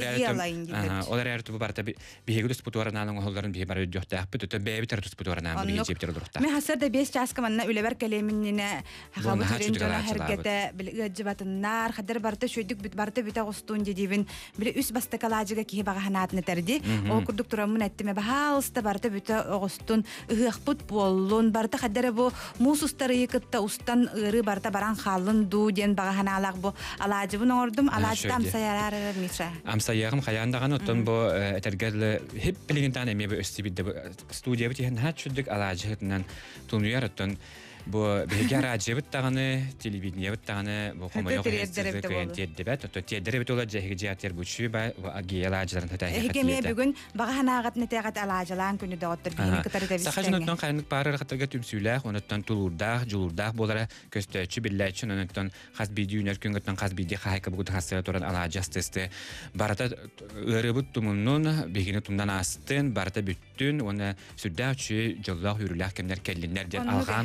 олар эрту барта бигегүс путуаранын холдарын би бар жохтааппыт өтө бебитер тус путуаранын би жептер олорукта мен хасарда бес часка манна үлебер келеминне хабы төрен жона хергете билгежбатыннар хадар барта шөйдүк бит барта бит агустун дедибин бил үс бастакалажыга ки бага ханатны терди ол курдук турамын эттиме баалста барта бит агустун ыхпут боллун барта хадар бу мусустары икытта устан ыры барта баран халын ду ден бага ханалак бу алажыбын ордум алажтам саярар миша амсаягым хаяндаган оттон бу этергерле хеп билигинтан эме бу өстүбидде студия бит хэн хачудык алажытынан тунуяр оттон бу бегер ажыбыт таганы телевидение бит таганы бу комоёк дебет то тедеребит ола жеги жаатер бучу ба агиялажларын тата эгеме бүгүн бага ханагат нетегат алажалан күнү доготтор бини кытары да бистен сахажыноттон кайнык бары катарга түмсүлэх оноттон тулурдах жулурдах болара көстөчү биллечү оноттон хас бидүнөр күнгөттөн хас биди хайка бугут хасыра туран алажастесте барата ырыбыт тумунун бегине тумдан астын барата бүттүн оны сүддачү жоллах үрүлах кемнер келлинер ден алган туран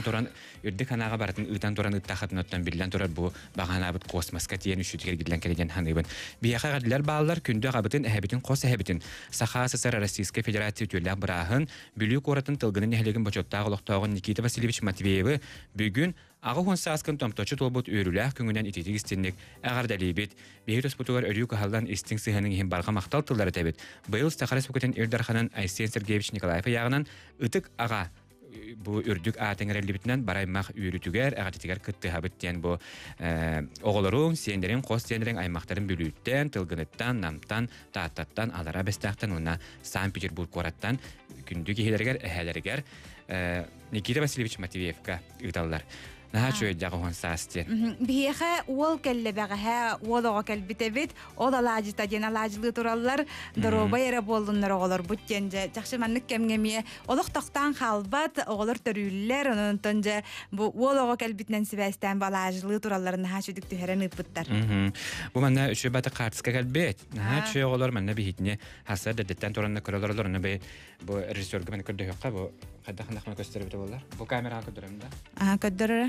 үрдік ханаға баратын ытан туран ыттахатын оттан билен турар бу бағанабыт космоска тиен үшүтігер гидлен келеген ханыбын. Бияқа гадилер балалар күнді ғабытын әхәбітін қос әхәбітін Саха СССР Российская Федерация тюллях бұрағын бүлі қоратын тылғының нәхелеген бачоттағы лоқтауғын Никита Васильевич Матвеевы бүгін ағы хонса аскын томточы толбут өріләқ күңінен итетік істеннік әғардәлей бет. Бейт оспутуғар өрі қағалдан істің сыхының ең барға мақтал тылдары тәбет. Бұл Сахарас бүкетін Эрдарханан Айсен Сергеевич Николаев яғынан үтік аға bu ürdük atengərəllibitindən baraymaq üyürütügər, əğatitigar kıttı habit diyen bu oğulurun, siyenlerin, qos siyenlerin aymaqların bülüyütten, tılgınıttan, namtan, taattattan, alara bestaqtan, ona San Petersburg qorattan, kündük ehelerger, əhelerger Nikita Vasilievich Matveyevka ıqdallar. Naha çöyd yağı honsasti. Bihexe ol kelle bəğəhə, ol oğa kəlbitəbit, ol alacıta gen alacılığı turallar, daroba yere bollunlar oğular bu gence. Çaxşı manlık kemgemiye, olaq toqtan xalbat, oğular törüller, onun tonca bu ol oğa kəlbitnən sibəstən balacılığı turalları naha çöydük tühərən ıpıttar. Bu manna üçü batı qartiska kəlbit. Naha çöy oğular manna bihitini hasar deditten toranna kırılır olur. Bu rejissörgü bəni kürdü yoqqa bu qadda xandaqma gösterib olar. Bu kamera ködürüm da. Aha ködürür.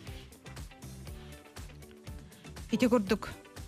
İti kurduk.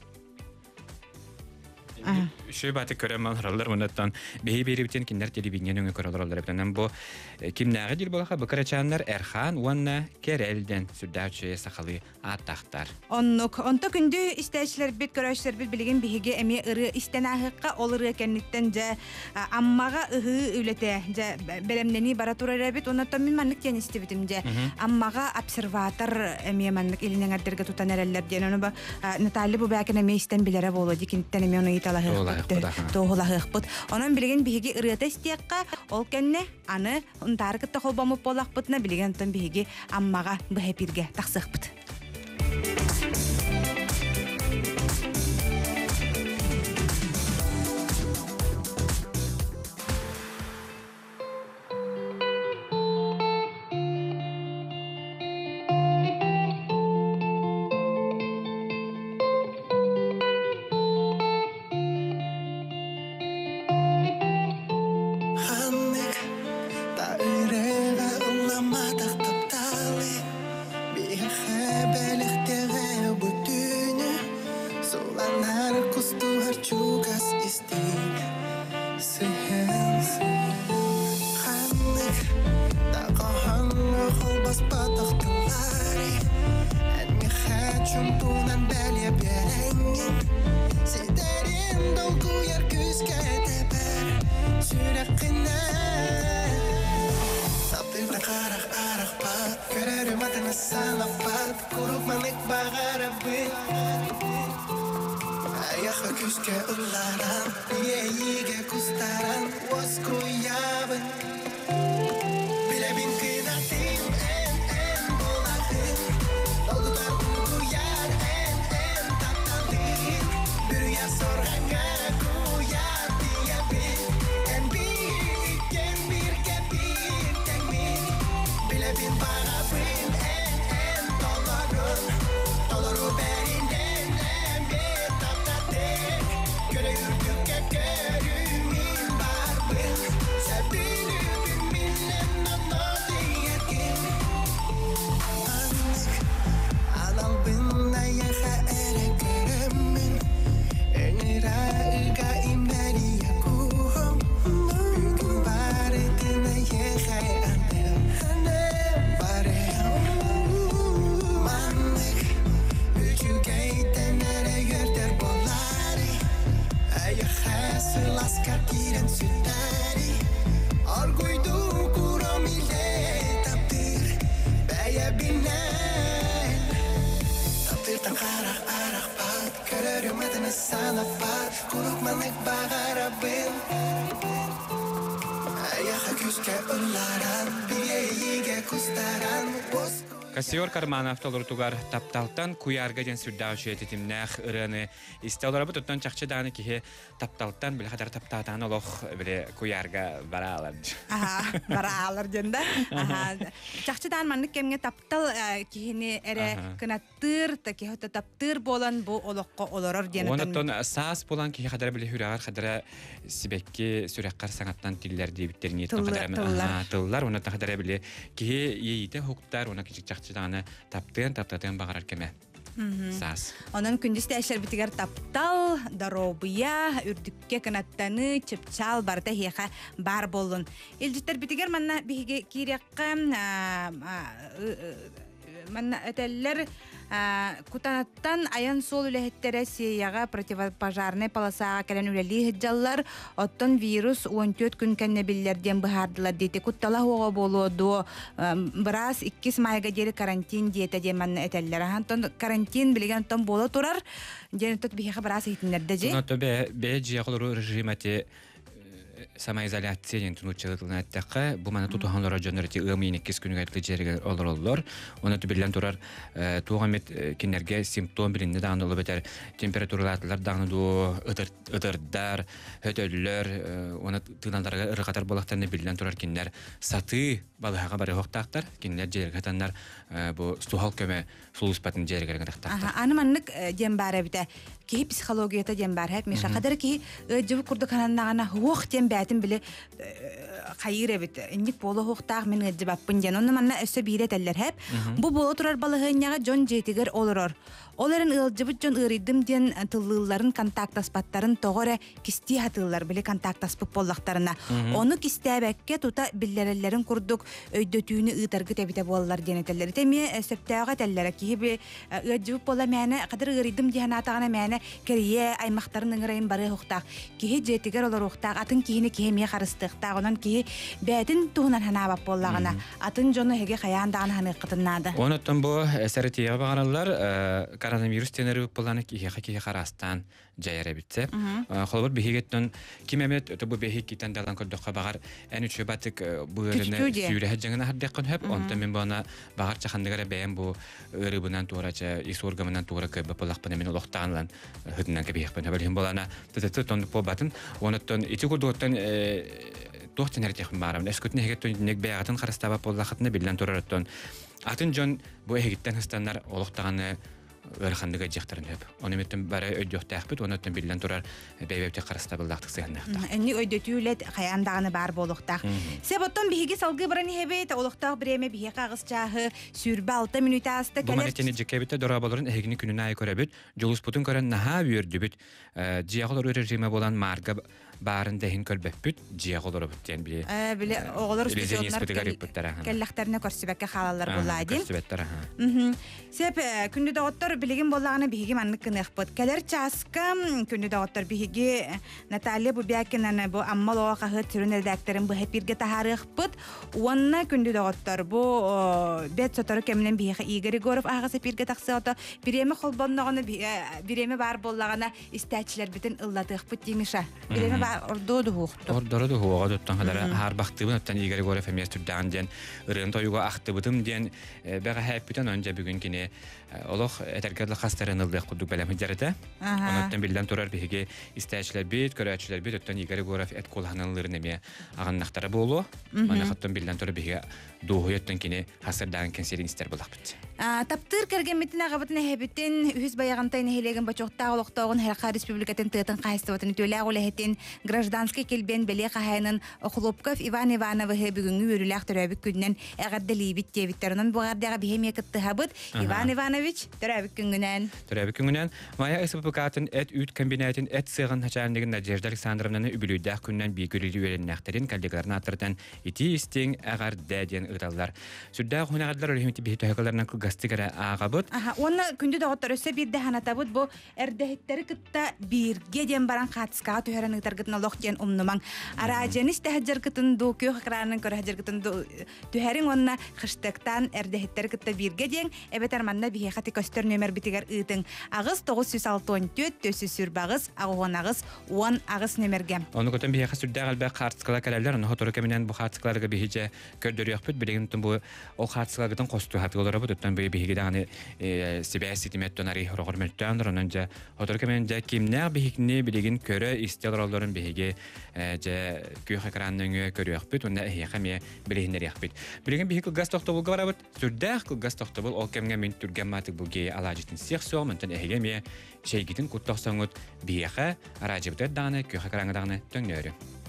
Şu batı körəmən haralar ondan behi beri biten kinlər televiziyon öngə körələr biləndən bu kimnəğə dil bolaxa bu qaraçanlar Erxan Vanna Kereldən sürdəçəyə saxalı ataqtar. Onluq onta gündü istəyişlər bit görüşlər bil bilgin bihige əmi ırı istənahıqqa olur ekənlikdən cə ammağa ıhı ülətə cə beləmnəni baratura bit ondan min manlıq yəni istibitim cə ammağa observator əmi manlıq elinə ərdirgə tutan ərələr deyən onu ba Natali bu bəkən əmi istən bilərə bolu dikindən əmi onu Toğulahıqbıt. Onun bilgin bihigi ırıta istiyaqqa ol kenne anı tarıqıtta xolbamı bolaqbıtna bilgin ton bihigi ammağa bu hepirge taqsıqbıt. Ayaha küske ullaran, biye yige kustaran, Кассиор Карманов толуртугар тапталтан куярга ден сүрдау шететимнах ыраны истелорабы туттан чакчыданы кихе тапталтан биле кадар таптатан олох биле куярга баралар. Аха, баралар денда. Аха. Чакчыдан маннык кемге таптал кихини эре кынаттыр та кихе таптыр болан бу олокко олорор денатан. Онотон саас болан кихе кадар биле хүрагар кадара сибекке сүреккар саңаттан тиллер дебиттерин еттен кадар тыллар онотон кадар биле кихе ийте хуктар она кичик чакчыданы таптын таптатын багарар кеме. Саас. Онон күндүстө эшер битигер таптал, даробыя, үрдүкке канаттаны, чыпчал барда хеха бар болун. Илжиттер битигер манна биге кирекка манна этеллер кутанаттан аян сол үлэхеттере сияга противопожарный полосага келен үлели хыджаллар оттон вирус он төрт күн кеннебиллерден быхардылар дейти куттала хуга болуоду бираз иккис майга жери карантин диете де манна этеллер антон карантин билеген оттон боло турар женетот бихеха бираз хитиннерде же но то бе бе жияколору режимати самоизоляциянын тунуччылыгына аттакка бу мана тутуханлар жөнөрти ымыйны кес күнүгө айткы жерге олороллор оны билен турар тугамет кинерге симптом билинде дагы боло бетер температуралар дагы ду ытыр ытырдар хөтөллөр оны тыналарга ыргатар болактарны билен турар кинер саты балага бары хоктактар кинер жерге танар бу сухал көмө сулуспатын жерге тактар аны маннык жем бара бите ки психологията жем бар хеп миша кадар ки жыбы курду кананнагана хуох жем бәтин биле хайыр бит инник боло хуохтаг мен жыбаппын жен оны манна өсө бире теллер хеп бу боло турар балыгыняга жон жетигер олорор оларын ылжыбыт жон ырыйдым ден тыллыларын контактаспаттарын тогоре кисти хатыллар биле контактаспып боллактарына оны кистебекке тута биллерелерин курдук өйдөтүүнү ытаргы тебите боллар денетелер теме септага теллер киби ыжып бола мене кадыр ырыйдым ден атагана мене керие аймактарын ыңырайын бары хуктак кихи жетигер олор хуктак атын кихини кихи харыстыкта онан кихи бетин туунан ханабап боллагана атын жону хеге каяндаган ханыкытыннады онотон бу эсертия багаралар коронавирус тенери боланы кихи кихи харастан жайра битсе холбор бихигеттен кимемет бу бихикитен далан көрдөккө багар эн үчү батык бу өрүнө сүйрө жеңена хаддаккын хөп онто мен бана багар чахандыгара бэм бу өрүбүнөн туурача исоргамынан туура көбө болакпын мен улуктаанлан хөдүнөн кебихпен хөбөлүм болана тетет тондук по батын онотон ити курдуктан тохтенер техм барам эскөтүн хегеттен нег бягатын харастаба боллахатны билен турараттан атын жон бу хегиттен хастандар улуктаганы өрхандыга жактарын хөп. Оны меттен бары өйдөктәкбит, оны өттен билен турар бәйбәпте караста булдактык сыгыннакта. Энни өйдөтүлет хаяндаганы бар болуктак. Себоттон биһиги салгы баран хебет, олуктак биреме биһи кагысчагы сүрбе алты минут аста келер. Бу манетени жекебите дора болорун эхигини күнүнө ай көрөбүт. Жолуспутун көрөн наха бүрдүбүт. Жиягылар режиме болан марга барын дехин көлбөппүт, жиягылар бүттен биле. Э биле оголор үстүнөр келлахтарына көрсөбөккө халалар булады. Көрсөбөттөр ха. Мм. Сеп күндө доктор билеген боллаганы биһиги маннык кыныкпыт. Келер часка күндө доктор биһиги Наталья Бубякинаны бу аммалоо кахыт түрүн редакторын бу хепирге тахарыкпыт. Уонна күндө доктор бу бет сотору кемнен биһиги Игорь Егоров ага сепирге таксыото биреме холбонногону биреме бар боллагана истәчләр битен ыллатыкпыт димиша. Биреме бар ордоду хукту. Ордоду хуга доттан хадара хар бактыбын оттан Игорь Егоров эмес түрдән ден ырын тоюга актыбытым ден бага хәппитен önce бүгүн кине олох этергерле хастарын ылдык кудук белем хиджарыта. Онуттан билден турар биһиги истәчләр бит, көрәчләр бит оттан Игорь Егоров эт колханаларын эме аганнактары болу. Мана хаттан билден турар биһиги дуһуяттан кине хасырдан кенсерин истер булак бит. А таптыр кергенмитин агабытын хебитин үз баягантайны хелеген бачокта олоктогун Харка республикатын тытын кайстыбытын төлә олехетин гражданский келбен беле кахайнын Охлопков Иван Ивановы бүгүнгү өрүләк төрөбүк күннен агаддали бит дебиттернен бугардага бихеме кытты хабыт Иван Иванович төрөбүк күнгүнен төрөбүк күнгүнен Майя СПКатын эт үт комбинатын эт сыгын хачандыгын Надежда Александровнаны үбүлүдәк күннен бигүлүлү өреннәктерин калдыкларын атырдан ити истең агар дәден ыраллар сүддә хунагадлар өлемти бит төгөләрнән гастигара агабыт. Аха, онна күндү доғыттар өсө бирде ханатабыт бу эрдехиттери кытта бирге ден баран катыскага төһөрөн ытаргытына лох ден умнумаң. Ара женис тәһәҗәр кытын ду көх экранын көрәҗәр кытын ду төһәрин онна хыштыктан эрдехиттери кытта бирге ден эбетер манна бихе хати көстөр нөмер битигер ытың. Агыс тогуз жүз алты он төрт төсү сүрбагыз агыгынагыз он агыс нөмерге. Оны көтөн бихе сүрдә галбә картскала калалар, оны хоторы кеменен бу картскаларга бихеҗә көрдөрөйөкпүт билеген бу ол картскалагытын косту хатылары бу төттөн бу бихеге дагы себя ситимет тонари рогор мөлтәндер, оннан жа хоторы кеменен жа кимнәр бихекне билеген көрө истелролларын бихеге жа көх экранның көрөйөкпүт, онда хәме билегеннәр яхпыт. Билеген бихек газ тохтобулга барабыт, сүрдә газ тохтобул ол кемгә мен түргән матык булге алажытын сексуал ментен эхегеме шейгитин куттаксаңыт бияха аражыбыт даны көх экранга даны төңнөрү.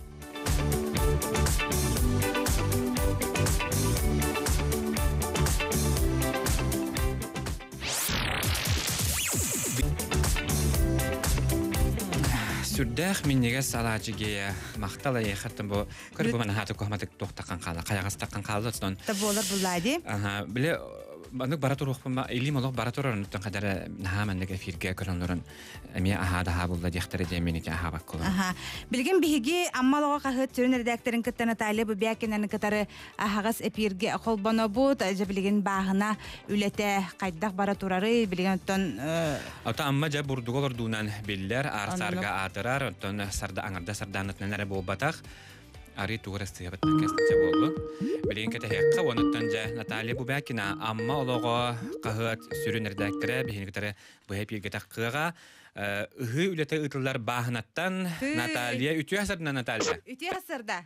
Сүрдәх миннеге салачыге мактала яхаттым бу көрбө мен хаты кохматык токтакан кала каягас таккан калды сонун. Та болар булайды. Ага, биле Банык баратур хупма илим олох баратурын тан кадара нахамандык эфирге көрөнлөрүн эми ахада хабулда дихтер деминики ахабак кылы. Аха. Билген биһиги аммалога кахыт түрүн редакторын кыттана тайлы бу бякенен кытары ахагас эфирге холбоно бут же билген баахына үлете кайдак баратурары билген тон ата амма же бурдуголор дунан биллер арсарга атырар тон сарда аңарда сарданытнары болбатак Ари туграсты ябат кестече болду. Билген кете хекка онуттан же Наталья Бубякина амма олого кахыт сүрүн редакторы бихингитары бу эпирге таккыга ыгы үлете ытылар баахнаттан Наталья үтү асырда Наталья. Үтү асырда.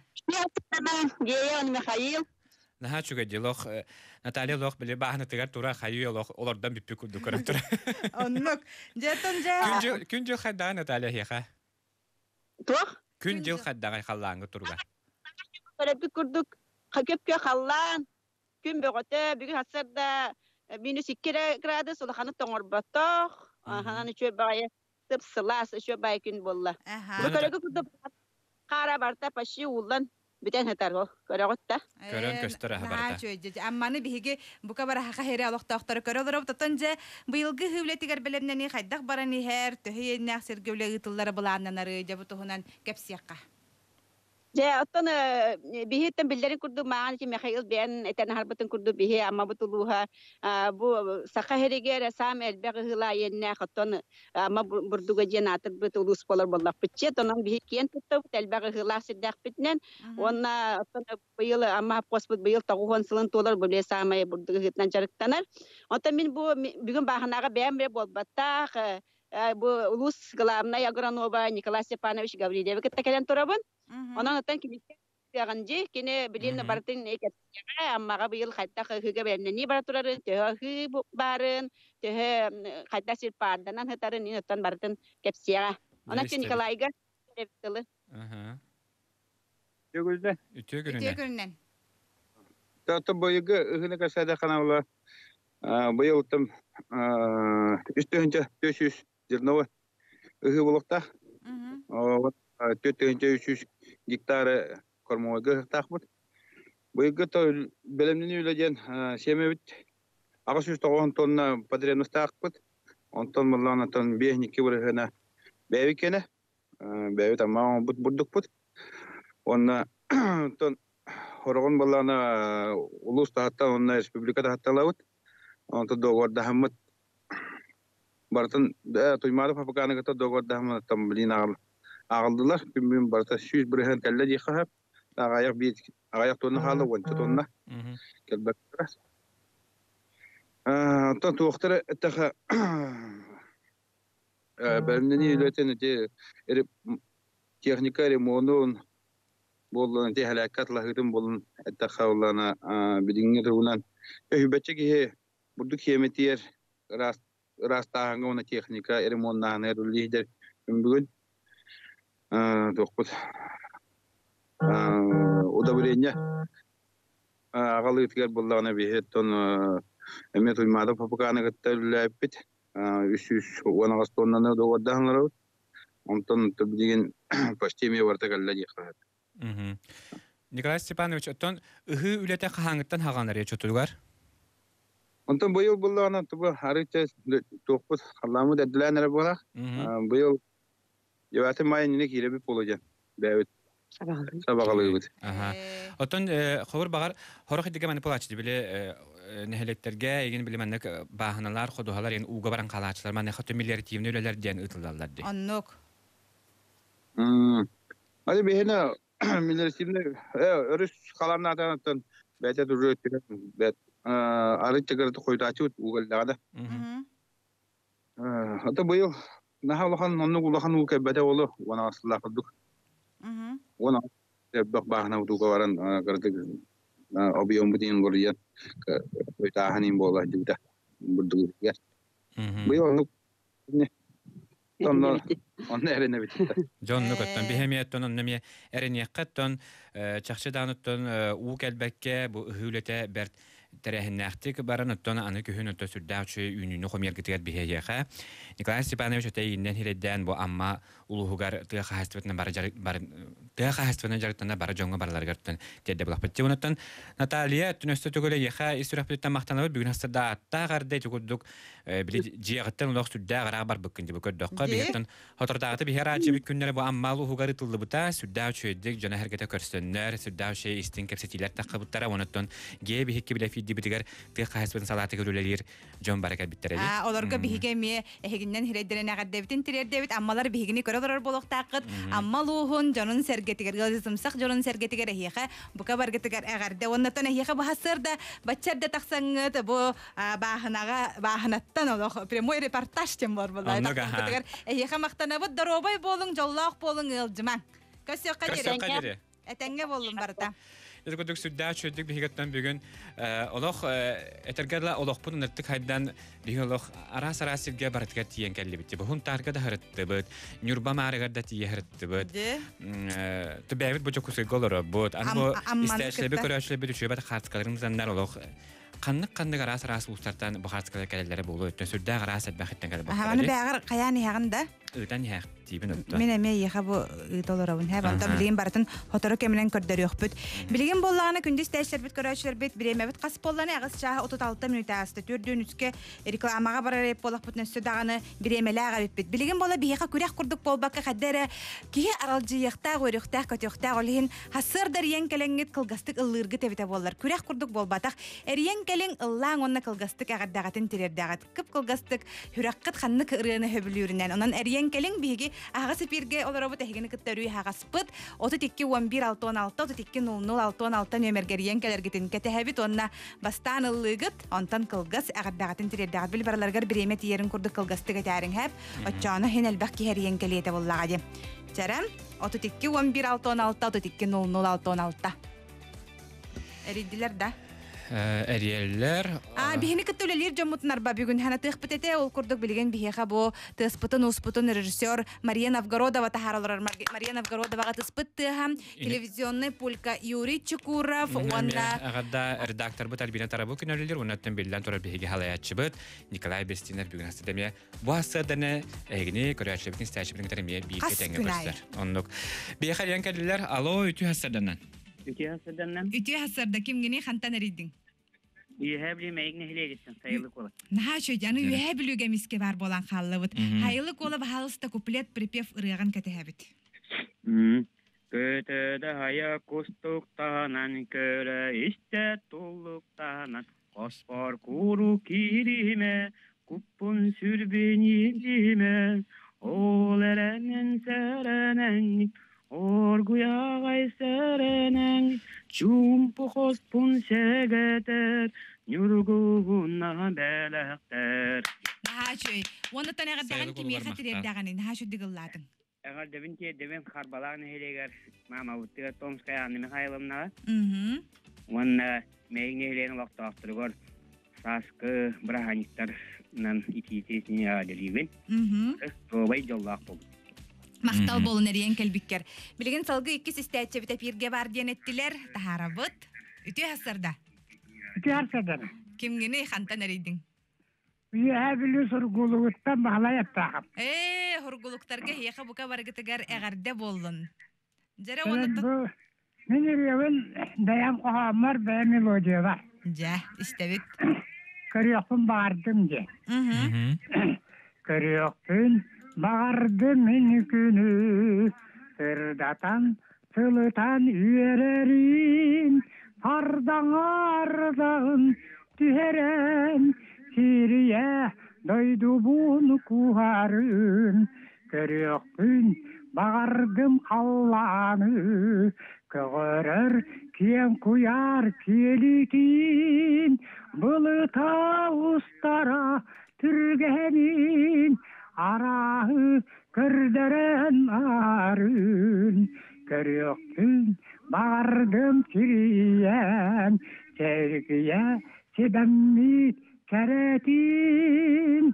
Геон Михаил. Наха чуга дилох Наталья лох биле баахнаттыгар тура хайы лох олордан биппи курду көрөптүр. Оннук жетон же. Күнжө күнжө хадда Наталья хека. Тох? Күнжө хадда халлаңгы турга. Көрөп күрдүк. Хакепке халлан. Күн бөгөтө бүгүн асырда минус iki градус улаханы тоңорбаттох. Аханан үчө бая тып сылас үчө бай күн болла. Көрөгө күрдүк. Кара барта паши улан битен хатарго. Көрөгөттө. Көрөн көстөрө хабарда. Ачы, амманы биһиги бука бара хака хере алоктоктор көрөлөр тотонже быйылгы хөвлетигер белемнени хайдак бараны хер төһөйнәк сергөүле ытыллары булааннары жабытуһунан кепсиякка. Ja, oton bihitan bildari kurdu maan ki Mikhail ben etan harbatan kurdu bihi amma butuluha bu sakaherige resam elbeg hila yenna khaton amma burduga jenatır butulus polar bollak pitchet onan bihi kien tuttu elbeg hila sidaq pitnen onna oton bıyıl amma posbut bıyıl taguhon sılın tolar böyle samay burduga hitnan jarıktanar oton min bu bugün bahanaga beğenme bolbatta bu ulus glamna Yagranova Nikolay Stepanovich Gavrilyeva kettekelen torabın Ondan atan ki yaganji kine bilin bartin eketga amma bıyıl hatta hıga benni baraturarın tehı barın tehı hatta sirpardanan hatarın ni atan bartin kepsiya ona ki Nikolayga reptili aha Yoguzda ütü görünen Ütü görünen Tato boyuga hını kasada kanavla boyu utam üstünce beş yüz zirnova hı bulukta o төрт жүз гектар кормойга тахбыт. Быйга то белемнени үлеген семебит агыс жүз тогон тонна потребность тахбыт. Онтон муллана тон бехники бургана бевикене. Бевит ама бут бурдук бут. Онна тон хоргон балана улус тахта онна республика тахталавыт. Онтон догорда хаммат бартын туймады фабриканы гата догорда хаммат там блинагыл Ağıldılar. Gün barta yüz birhen kelle dikahap. Ağayak bir ağayak tonu halı wontu tonna. Kelbek biraz. Ah, ta tuğtara ettaha. Benni ileten de er teknika remonun bollan de halakatla hıdım bolun ettaha olana bidingi rulan. Öhbetçe ki burduk hemetiyer rast rasta hanga ona teknika remonna ne lider. Bugün dokuz удобрение агалы итгер буллагына бехеттон эмет уймада папаканы гыттылаппит үч жүз он агыс тоннаны догорданлар онтон төбдеген почти ме барта галла дихат Николай Степанович оттон ыгы үлете хаңыттан хаганар ячотугар Ondan bu yıl bullağına tabi harita dokuz hallamı dediler nere bola. Bu yıl yönetim mayın yine kire bir olacak. Evet. Sabahlı. Aha. Oton xor bagar horok diga manipulaçdı bile neheletlerge egen bilemenlik bahanalar xoduhalar yani uga baran qalaçlar man xatı milyar tiyimni öleler diyen ıtıldarlar di. Annok. Hmm. Hadi behene milyar tiyimni örüs qalarna atanattan bete duruyor bet arı çıkardı koydu açıp ugallarda. Mhm. Hatta bu yıl nahalıhan onu ulahan uke bete olu ona asla qıldık. Mhm. Ona bak bahana utuga varan kardık. Abi om budin goriyan koyta hanin bola juda burdu ya. Bu yıl onu ne Tonno onu erene bitti. Jonnu kattan bihemiyetton onnemi ereniyakatton çaxçıdanıtton u kelbekke bu hülete bert terehinnähtik baranıtton anı kühünütö sürdäçü ününü xomergitiget biheyexe. Nikolay Stepanovich öteyinden hiledden bu amma uluhugar tığa hasvetne bara bar tığa hasvetne jartana bara jonga baralar garttan tedde bulaqpıtçı bunuttan Natalia tünöstö tögöle yexa istirapyttan maqtanıp bugün hastada atta garde tuguduk bili jiğattan ulaq sürdä gara bar bıkkındı bu köddökka bihettan hotordagıtı biheracı bir günlere bu amma uluhugar ıtıldı buta sürdäçü eddik jana hergete körstönler sürdäçü istin kepsetiler taqabıttara onuttan ge bihekki bile fiddi bitiger tığa hasvetne salаты görülelir jon barakat bittereli. Ha olarga bihige mi ehiginden hiredderene gaddebtin tirerdebit ammalar bihigini körölөр boloqtaqıt amma luhun jonun sergetiger gazımsaq jonun sergetiger ehihe bu kabargetiger agarde onnatan ehihe bu hasırda bachar da taqsanıt bu bahanaga bahanattan oloq prямой reportaj tem var bulay taqtiger ehihe maqtanabıt darobay bolun jollaq bolun ıljıman kösö qadere etenge bolun barta. Yedikuduk sürdäç ödük bihigattan bugün oloq etergerla oloq bunu nırttık haydan biholoq aras aras silge baratga tiyen kelli bitti. Bu hun targa da hırıttı bıt. Nurba mağarıgarda tiye hırıttı bıt. Tübevit bu çok kusur golora bıt. Anı bu isteşlebi köröşlebi düşüyor. Bata xartskalarımızdan nar oloq. Qanныk qanныk aras aras uçtartan bu xartskalar kelelere bolu. Ötün sürdä aras etbäxitten kelli bakar. Hamany bägir qayany hagında. Öten ýa tibin ötün. Mene me ýa bu dolarabın. Ha banda bilýän baratan hotara kemlen kördür ýokput. Bilýän bollany kündüz täşler bit göröşler bit biremebit qas bollany agys çaha otuz alty minut asty dördünüzke reklamaga bararep bolak bit näse dagany biremeler bit bit. Bilýän bolla biýa kuryak kurduk bolbakka haddere ki araljyykta görüktä kötüktä olhin hasırdır ýen kelengit kılgastyk ıllyrgy tebite bollar. Kuryak kurduk bolbatak erýen keleng ıllaň onna kılgastyk agardagatin tirerdagat kıp kılgastyk hürakkat xannyk ırыны höbülüründen onan erýen keleng biýigi agas pirge olara bu tehgini kıttarıy hagaspıt otuz iki on bir altı on altı otuz iki nol nol altı on altı nömerger yenkeler gitin ketehebit onna bastan ıllıgıt ontan kılgas agardagatin tirerdagat bil baralargar biremet yerin kurdu kılgastık etärin hep otçana henel bakki her yenkeliyete bollagadi çaram otuz iki on bir altı on altı otuz iki nol nol altı on altı eridiler da Eriyeller. Aa bihini kıttöleler jomutnar ba bugün hana tıqpıtete ol kurduk bilgen biheha bu tıspıtın uspıtın rejissör Maria Novgorodova taharalar Maria Novgorodova tıspıttı ham televizyonny pulka Yuri Chukurov onda agada redaktör bu Albina Tarabuk nöleler onattan bilden torar bihigi halayatçı Nikolay Bestiner bugün hastademeye bu hasadana egni koreaçlıbın istəyişibin termiye bir ketenge göster. Onluk. Bihe yankelliler alo ütü hasadanan. Ütü hasadandan. Ütü hasarda kim gini xantan eridin? Yühebli meğne hile gitsin sayılık ola. Naha şu canı yühebli gemiske var bolan xallıbıt. Hayılık ola bahalısta kuplet pripef ırıgan ketehebit. Kötede haya kustuktanan köre işte tulluktanan Kospor kuru kirime kuppun sürbinilime Ol erenen serenen Orguya gay serenen Çumpu kospun segeter Nurguna belekter Naha şu onu tanıgadağın kimi xatirer dağını naha şu digilladın. Eğer devin ki devin karbalağını heleger mama uttiga Tomskaya anime hayalımna. Mhm. Ona meğne heleğin vakti aktırgor saskı brahaniktar nan iti itesini adeliğin. Mhm. Robay jollaq oldu. Maqtal bolun eriyen kelbikker. Bilgin salgı iki sistäçe bite pirge bar diyen ettiler. Taharabıt. Ütü hasarda. Ütü hasarda. Kim gini xantan eridin? Yühebili surguluktan bağlayattağım. Eee hurguluktarga hiyaqa buka bargıtıgar eğarde bolun. Jere onatın. Bu meniriyevin dayam qohamar be melodiyalar. Ja, istebit. көрөкпүн бардым де. Көрөкпүн бардым мен күнү, сырдатан сылытан үйерерин, пардаң ардағын түйерен, сирия дойду буну куарын, көрөкпүн бардым қалланы, көгөрөр киен куяр келитин, былыта устара түргенин, арағы көрдөрен арын, көрөкпүн бардым сириян, сергия себеммит керетин.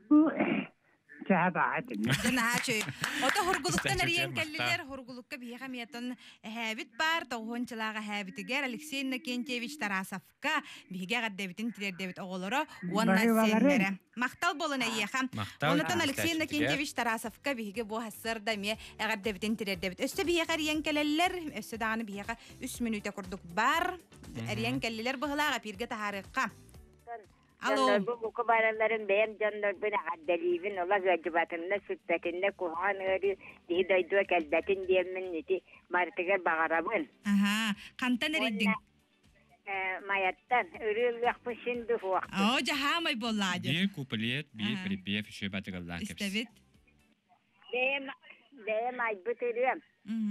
Наачы. Ота хургулуктан эриен келлилер хургулукка бияга метон хэбит бар тогончалага хэбитигер Алексей Накентьевич Тарасовка биге гаддебитин тилер дебит оголоро уанна сеннере. Мактал болон эйеха. Онотон Алексей Накентьевич Тарасовка биге бу хассырда ме гаддебитин тилер дебит. Өстө бияга эриен келелер, өстө даганы бияга үч минутта курдук бар. Эриен келлилер быгылага пирге тахарыкка. Алло. Bu kubarların benim canlar beni addelivin ola gıcıbatında sütbetinde kuhanırı dihidaydı kelbetin diyemin niti martıgar bağarabın. Aha. Kantan eridin? Mayattan. Ürül yakmışın bu vakti. Oo cahamay bollacı. Bir kupaliyet, bir pripiyet fişe batıgallar kepsi. İstevit. Benim, benim ay bütürüyorum.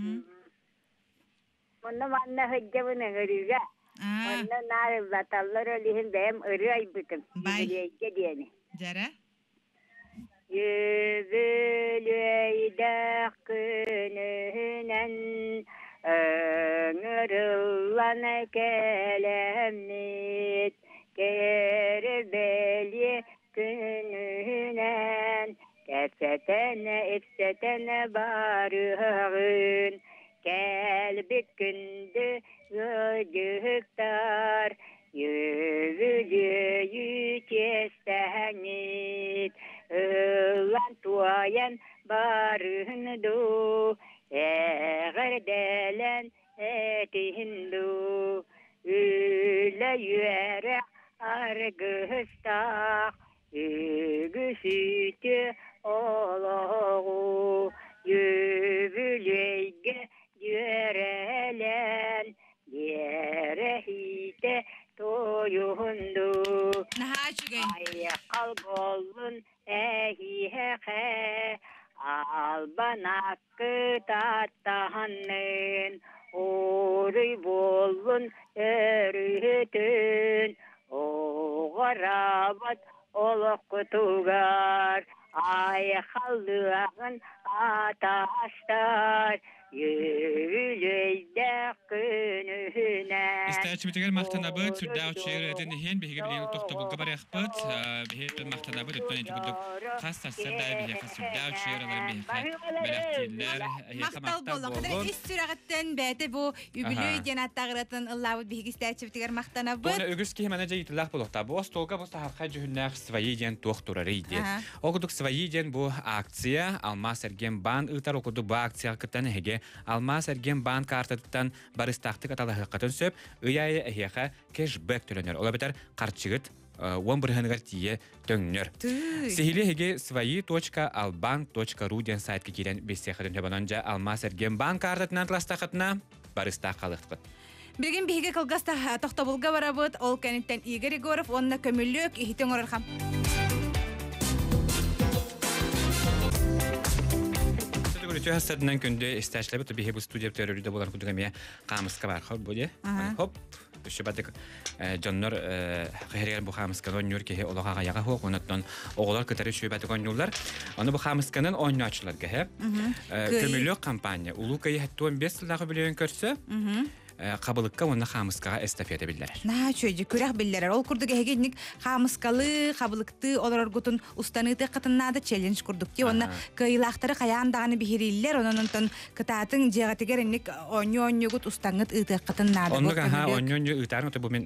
Bunu bana hıccabını hırıga. Ondan nar batallar olihin benim ırı ay bütün. Bay. Jara. Yüzülüydek gününen öngürüllan kelemnit kerbeli gününen kefsetene ifsetene barığın kelbit gündü Göcüktar yüzülü yücestenit Ilan tuayan barındu Eğer delen etihindu Üle yüere argıstak Ügüsütü oluğu Yüzülüyge yörelen Yerehite toyundu Ay kalbolun ehihe Albanakı tattahanın Oruy bolun örütün Oğarabat oluk kutugar Ay kaldığın ataşlar Yüzülüydek gününe İstəçimitigər maxtanabıd, sürdəğ çeyrədin hen bihi bilin toxtabılqa baraqbıd, bihi maxtanabıd ötən etüqüdük xasta sırday bihi sürdəğ çeyrələrin bihi bələkdirlər, Maqtal bolun, qadar is sürəqətdən bədə bu übülüy genəttağıratın ıllavud bihi istəçimitigər maxtanabıd. Bunu ögüz ki hemen necə yitilaq buluqda. Bu ostolqa bu saharqa cühünnəq svoyi gen toxturarı idi. Oquduk svoyi gen bu aksiya, Almas Ergen Ban ıtar okudu bu aksiya qıttan hege Almas Ergen Ban kartatıttan baristaqtıq atalahıqatın söp, ıyayı əhiyaqa cashback төлөнөр. Ola beter qarçıgıt он бір ханығар тие төңнөр. Сихили хеге свои точка албан точка ру ден сайтқа келен бесеқатын төбананжа Almas Ergen Ban картатынан тластақатына барыстақ қалықтық. Бірген бейге қылғаста тоқтабылға барабыд, ол кәнеттен Игорь Егоров, онына көмілік, ихитен орырхам. Сөтігірі хастадынан күнде істәшілі бұты бейге бұл студия бітөрірді болар күдігіме қамысқа бар қол бұде. Хоп, үші бәдік жонлар қайырген бұл қамысқаны ойныр кеге олағаға яға хоқ, онаттан оғылар күтәрі үші бәдік ойнылар. Оны бұл қамысқанын ойны açılar кеге. Көмілік кампания. Улу кайы хәтті он бес сылдағы білеуін көрсі. Қабылыққа оны қамысқаға эстафета білдер. На, чөйді, көрек білдер. Ол күрдігі хегенік қамысқалы, қабылықты, олар орғытын ұстаныты қытыннады челлендж күрдікте. Оны қайылақтары қаяндағаны бігерелілер. Онын кытатын жеғатығар енік ойны-ойны ғыт ұстанғыт ұты қытыннады. Оны ғаға ойны-ойны ұтарын ұты бұл мен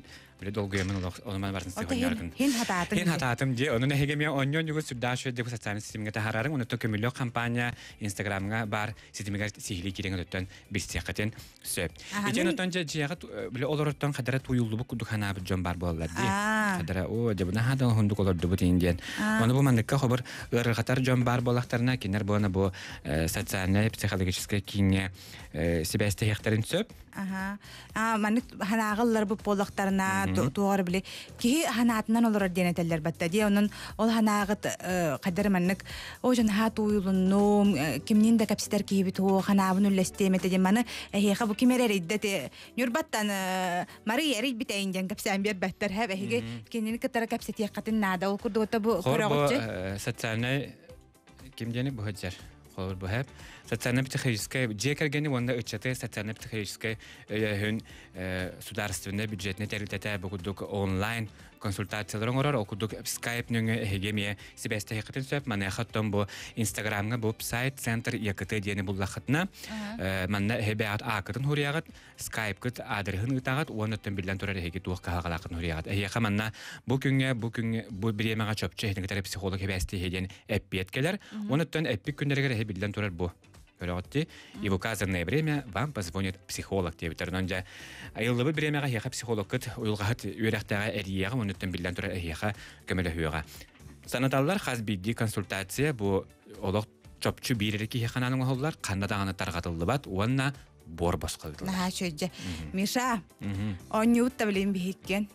Биле долгуемын олман барын Ота сыйгоняргын. хин хатаатым. Хин хатаатым же onun hegemiya onyon yugo sürdашö деп социаль системге тахарарын оны төкөмөлө компания Instagramга бар системге сихили кирен өттөн бистекатен сөп. Ичен өттөн же жыга биле олороттон кадара туюлду бу хана бу жон бар боллар ди. Кадара о же буна хада хундук олорду бу тинден. Оны бу мандыкка хабар ыр катар жон бар болактарына кинер буна бу социальный психологический кине себесте хектарын сөп. Ага. А, маннык ханагыллар бу болактарына тугар биле ки ханаатынан олор денетеллер батта ди онун ол ханагыт кадар маннык о жан хат уюлунну кимнин да капситер ки бит о ханабын үлестемете ди маны эһега бу кимерер иддете нюрбаттан мари яри бит эйнден капсан бер баттар хаб эһеге кинин катара капсити якатын нада ол курдута бу корогочу социальный кимдени бу хаджар хор бу хаб социальная психологическая жекергени онда учете социальная психологическая хүн государственный бюджетный территория букудук онлайн консультациялар орор окудук Skype нүнгө хегемие себесте хекетен сөп мана хаттан бу Instagramга бу сайт центр якыты дени буллахатна манна хебеат акытын хуриягат Skype кыт адрехын ытагат онуттан билен турар хеге тух кагалакын хуриягат эйха манна бу күнгө бу күнгө бу биремага чөпчө хегетер психолог хебесте хеген эппеткелер онуттан эппик күннөргө хебилен турар бу Коротти, и в указанное время вам позвонит психолог. Те ветеринария. А если вы время гаха психолог кот уйлгахат юрахтага эрияга онуттан билен тура эрияга көмөлө хуяга. Санаталлар хас бидди консультация бу олог чопчу бирерки хахананың холлар кандадаганы таргатылды бат, уанна бор баскылды. Ага, чөҗә. Миша. Онют таблин бихиккен.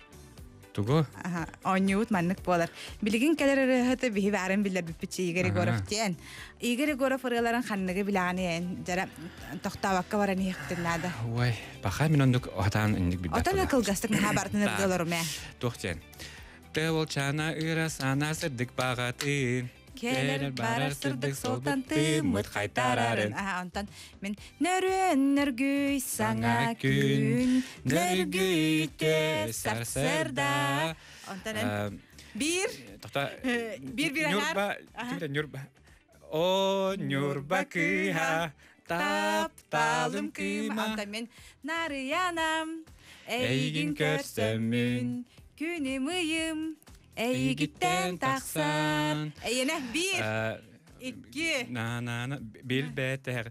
Туго? Ага, онют маннык болар. Билигин келер хаты бихи барын билер бипчи Игорь Егоров тен. Игорь Егоров рыларын ханныгы билаганы жара токтабакка баран хектенада. Ой, баха мен ондук атан индик бит. Атан кылгастык хабартын ырдыларыма. Тохтен. Теволчана ырас анасырдык багатын. Келер барар сырдык солтанты мыт кайтарарын. Ага, онтан мен нөрөн нөргүй саңа күн, нөргүйте сарсырда. Онтан бир бир бир аңар. Нюрба, нюрба. О, нюрба кыха, тап талым кыма. Онтан мен нарыянам, эйгин көрсөмүн, күнү мыйым. Эйгиттен тақсан. Эйене бир. Икки. На-на-на. Билбетер.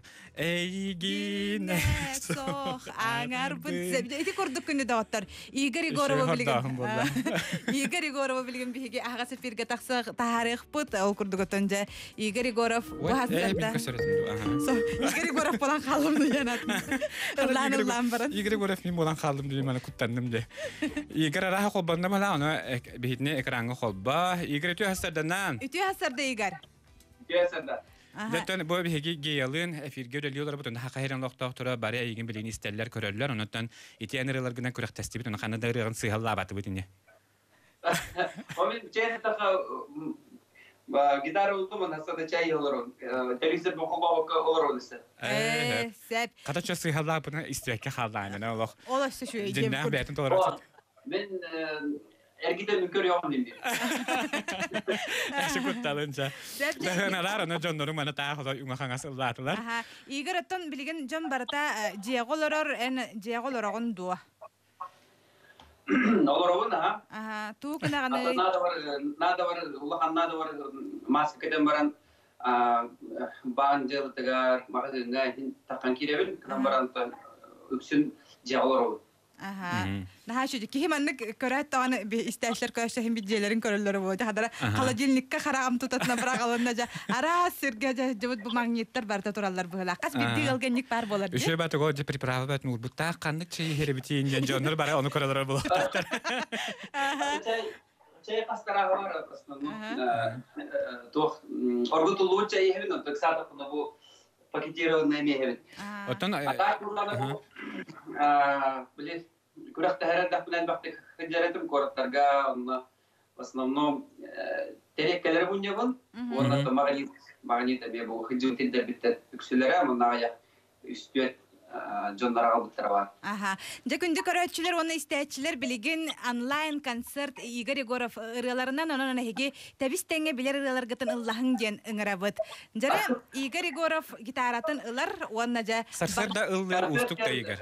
Эйгине соқ аңар бұтсы. Эти көрдік күні дауаттар. Игорь Егорова білген. Игорь Егорова білген бігі ағасы фирге тақсы тағарық бұт. Ол көрдік өтінже. Игорь Егоров. Игорь Егоров болан қалымды янатын. Ырлан ұрлан баран. Игорь Егоров мен болан қалым деймін мана күттандым де. Игорь араға қолбанда мала оны бейітіне экранға қолба. Игорь үтü хастарданан. Үтü хастарда Игорь. Гесенда. Дәттен бу биһиги геялын эфирге өлелүлөр бутун хакайран локтоктора баря иген билин истеллер көрөллөр онуттан итенерлер гына күрәк тестибит оны ханада рыгын сыйгалла баты бутуне. Омен чехтага ба гитара ултуман хасада чай олорон. Телевизор бокоба олорон исе. Э, сәп. Катача сыйгалла бутун истекке халланы нолох. Олашты шу иген. Диннән бәтен толарат. Мен Ergiden mükür yok diyeyim. Eşi kuttalınca. Dağınalar onu John'ların bana tağı da yumakan asıldatılar. Aha. Igor atton bilgin John barata Diegoloror en Diegolororun dua. Olorun ha? Aha. Tu kena kana. Nada var, nada var. Allah nada var. Mask kedem baran banjel tegar makasih takkan kirebin baran tan üksün Diegolorun. Aha. Nah şu ki hemen köret tane bir isteşler köşehin bidjelerin körülleri bu. Hadara halacilnikka xaragam tutatna bıraqalınca ara sirge jabut bu magnetler barta turallar bu laqas biddi gelgenlik bar bolar. Üşe batı goje priprava bat nur bu taqanlık çeyi herebiti ingen jonlar bara onu körülleri bu. Aha. Çey qastara var aslında. Toh orgutulu çey hevin tok sada bu paketированное мебель. Оттан ата курланы билет күрәктә һәрәдә белән бакты хәҗәретем кораттарга в основном тереккәләр буйнабын. Онда магнит магнит бе бу хәҗәтендә битә үксүләре монда я үстәт jonlara bulutlar var. Aha. Jakunda köröççüler onu isteçiler bilgin online konsert Igor Егоров ырыларынан онон хеге табистеңе билер ырылар гытын Аллаһын ден ыңырабыт. Жара Игор Егоров гитаратын ылар онна жа Сарсарда ыллар устук та Игор.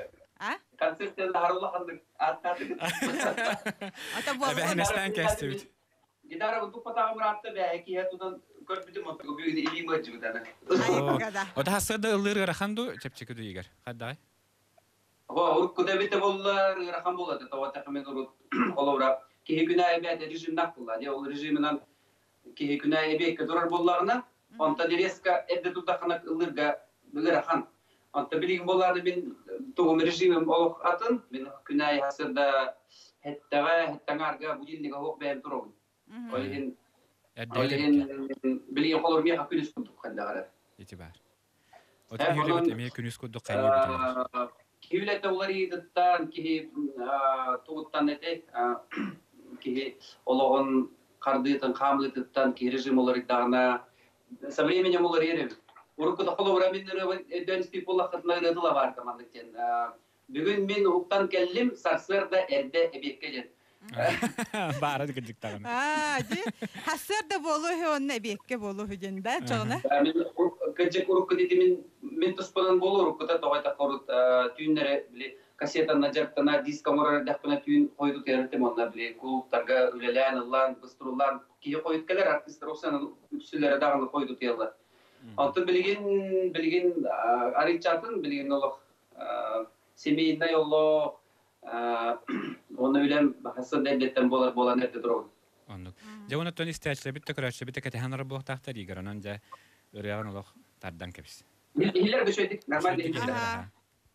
Концерттен харулла хандык. Аттатык. Ата бол. Бәһнестән кәстүт. Гитара бу патагы муратты бәки ятудан көрбүдүм ото бүгүн илиме жугдана. Ота хасырда ыллыр раханду чепчеке дигер. Хаддай. Ва уркуда бите боллар рахан болады. Тавата хамен урут олора. Ки күнә әбәт режим нақылла. Ди ол режимнан ки күнә әбәт кедурар болларына. Онта диреска эдде тутахана ыллырга рахан. Онта билген болларды мен тугум режимим олох атын. Мен күнә хасырда хеттага хеттаңарга будильника хок бәм туру. Олин Олин билген холор меха күнүс кудук хандагара. Итибар. Ота юлебет меха күнүс кудук кайныбыт. Кивлете улари даттан ки тугуттан эте ки ологон кардытын камлытыттан ки режим улари дагына со временем улари эре. Урукта холора миннер эденсти полахатна редла бар командыктен. Бүгүн мен уктан келдим, сарсырда эрде эбекке Бары дикдик тагын. А, ди. Хасырда болу хонна эбекке болу худенда, чогна. Мен кечек урукка дити мен мен туспадан болу урукта тогайта корут түйүннере биле кассетана жактана дискамора дактана түйүн койду терте монда биле клубтарга үлелен аллан быструлан кие койут келер артисттер оксанын үксүлөрү дагы койду тела. Аты билген билген аричатын билген олох семейный олох оны үлем хасан дендеттен болар болан эрде турган. Аннык. Жауна тони стачлы бит текрачы бит кетен рабо тахта дигер анан жа өряган олох тардан кепс. Хиллер бешөйдик нормально хиллер.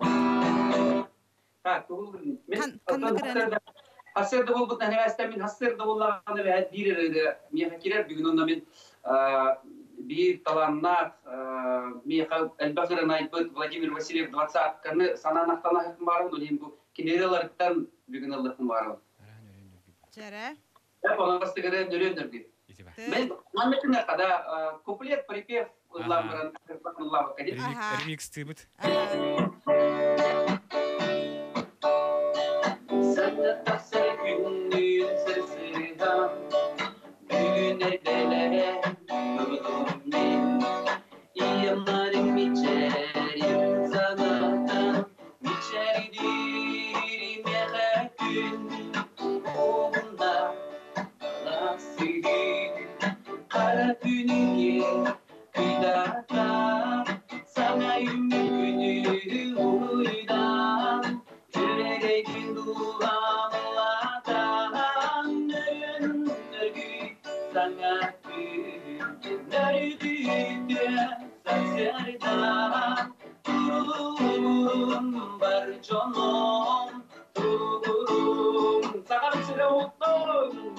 Так, мен хасырда болбут нәвәстә мен хасырда булганы ва дирер мен кирер бүгүн онда мен бир таланнак меха элбахрын айтып Владимир Васильев двадцатканы сананактан хакым барын дөнем бу кинералардан бүгүн Аллахым барын. Жара. Я полностью говорю, дөрөндөрдү. Мен мамлекетне када куплет припев уллабырын уллабы кадет. Ремикс тибит. Сәннәт тәхсәр күннүн сәсидан бүгүн эрделе дурдум мен иямарым мичерим санатан мичеридирим яха күн оғында ласыдин қара күніңе күйдата саңа үміт күні ойдан жүрегін дуғамлатан өнөргү саңа күн нөргүдө сансердан турум бар жоном турум сагам сире оттон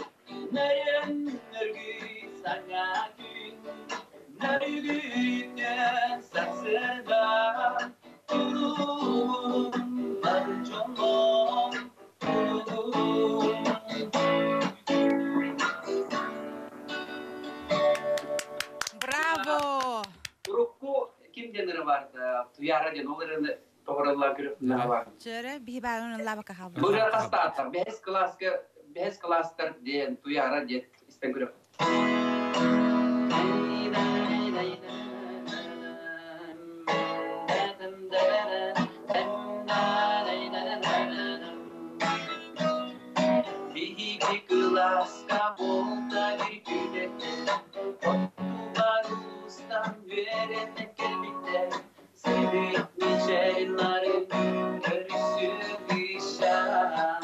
нөргү саңа күн нөргүдө сансердан турум бар жоном турум. Браво! Урукку кимденер барды? Туяра ден оларын тоғыралар көріп бар. Жара бихбарын лабака халды. Бұлар қастатыр. Бәс класска, бәс класстар ден туяра ден істен көріп. Биги класска болта bir күдетте Ottularustan verene kelbikte Sevip niceların görüsü işan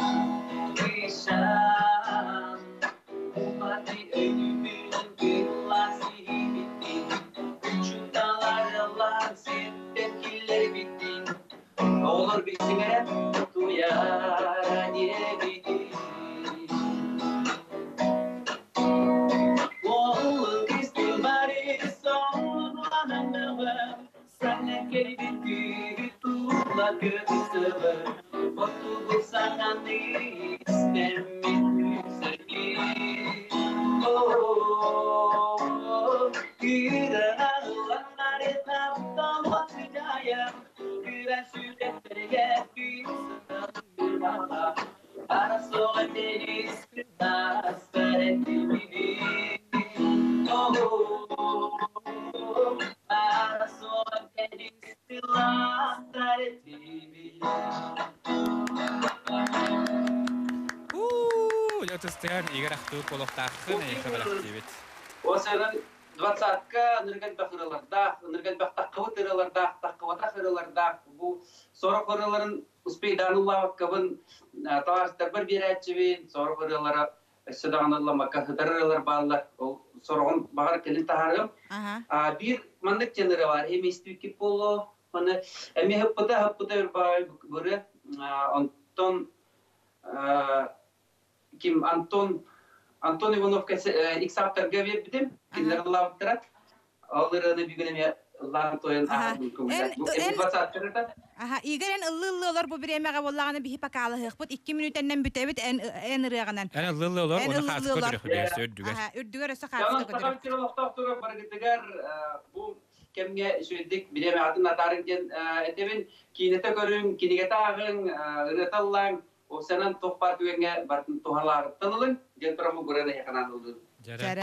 İşan Umati ölümün gülası bitti Uçutalarlar sepetkiler bitti Olur bitsin hep duyar diye bitti Göğsüme mutlu sananı istemin üzerine Oh, güven Allah'lar etaptan batacağım Güven süreklerine bir sınavına Ara soğan deniz kırmaz veretimini Oh, ara soğan deniz kırmaz veretimini баран игер ахтуу колоктаахын эйхэ балактыбит. Осынан двадцатка нырган бахыраларда, нырган бахтаккы тыраларда, таккывата хыраларда бу сорок хыраларын успейданула кабын товарищтар бір берәтчебин, сорок хыралары Södağınırlama kahıdarırlar bağlar, sorğun bağır kelin taharım. Bir mandık canları var, hem istüki polo, hani hem hıppıda hıppıda bir bağır böyle, Anton, kim Anton, Anton Ivanovka ilk haftarga verdim, kinler lavtırat, alırını bir güne lantoyan ahadın kumda. Aha, igeren ıllı olar bu bir emeğe bollağını bir hipakalı hıqbıt iki minütenden bütebit en ırığanan. En ıllı olar, onu xarsı kötürük ödüyesi ördüger. Aha, ördüger öse xarsı kötürük. kötürük. Yalnız takam oktaqtırı bargıtıgar bu kemge söyledik bir emeğe adın atarınken etebin kinete görün, kinegete ağın, ırıtallan, o senin tohpar tüyenge bartın tohalar tanılın, gentramu görene yakanan oldu. Jere.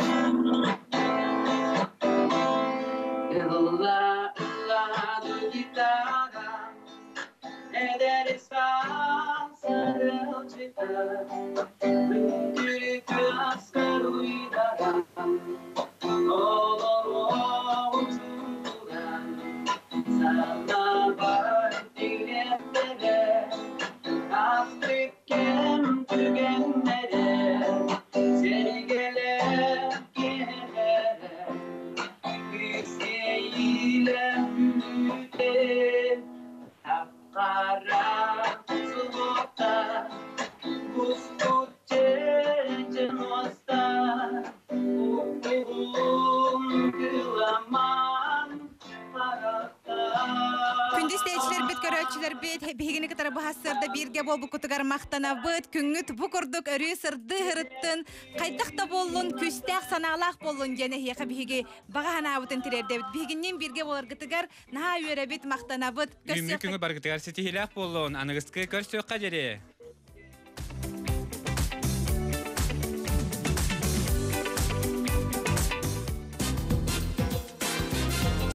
Illa illa du gitara eder estan sarılcıta Bündürükü askar uydaran Olur oğuturan Sana var diletlere Astırken tügenlere Seni gelip gelere Güzeyle büyüten Hakkara sulukta Buz tutacağın osta Uğum kılaman Parakta Күндүз тээчилер бит көрөөчүлөр бит бигини кытары бу хассырда бирге болбу кутугар мактана быт күңүт бу курдук өрү сырды хырыттын кайдакта боллун күстак санаалак боллун жана хияка биги бага ханабытын тирердебит бигинен бирге болор кытыгар наха үйөрө бит мактана быт Күңү күңү бар кытыгар сетихилак боллун аныгыскы көрсөкка жере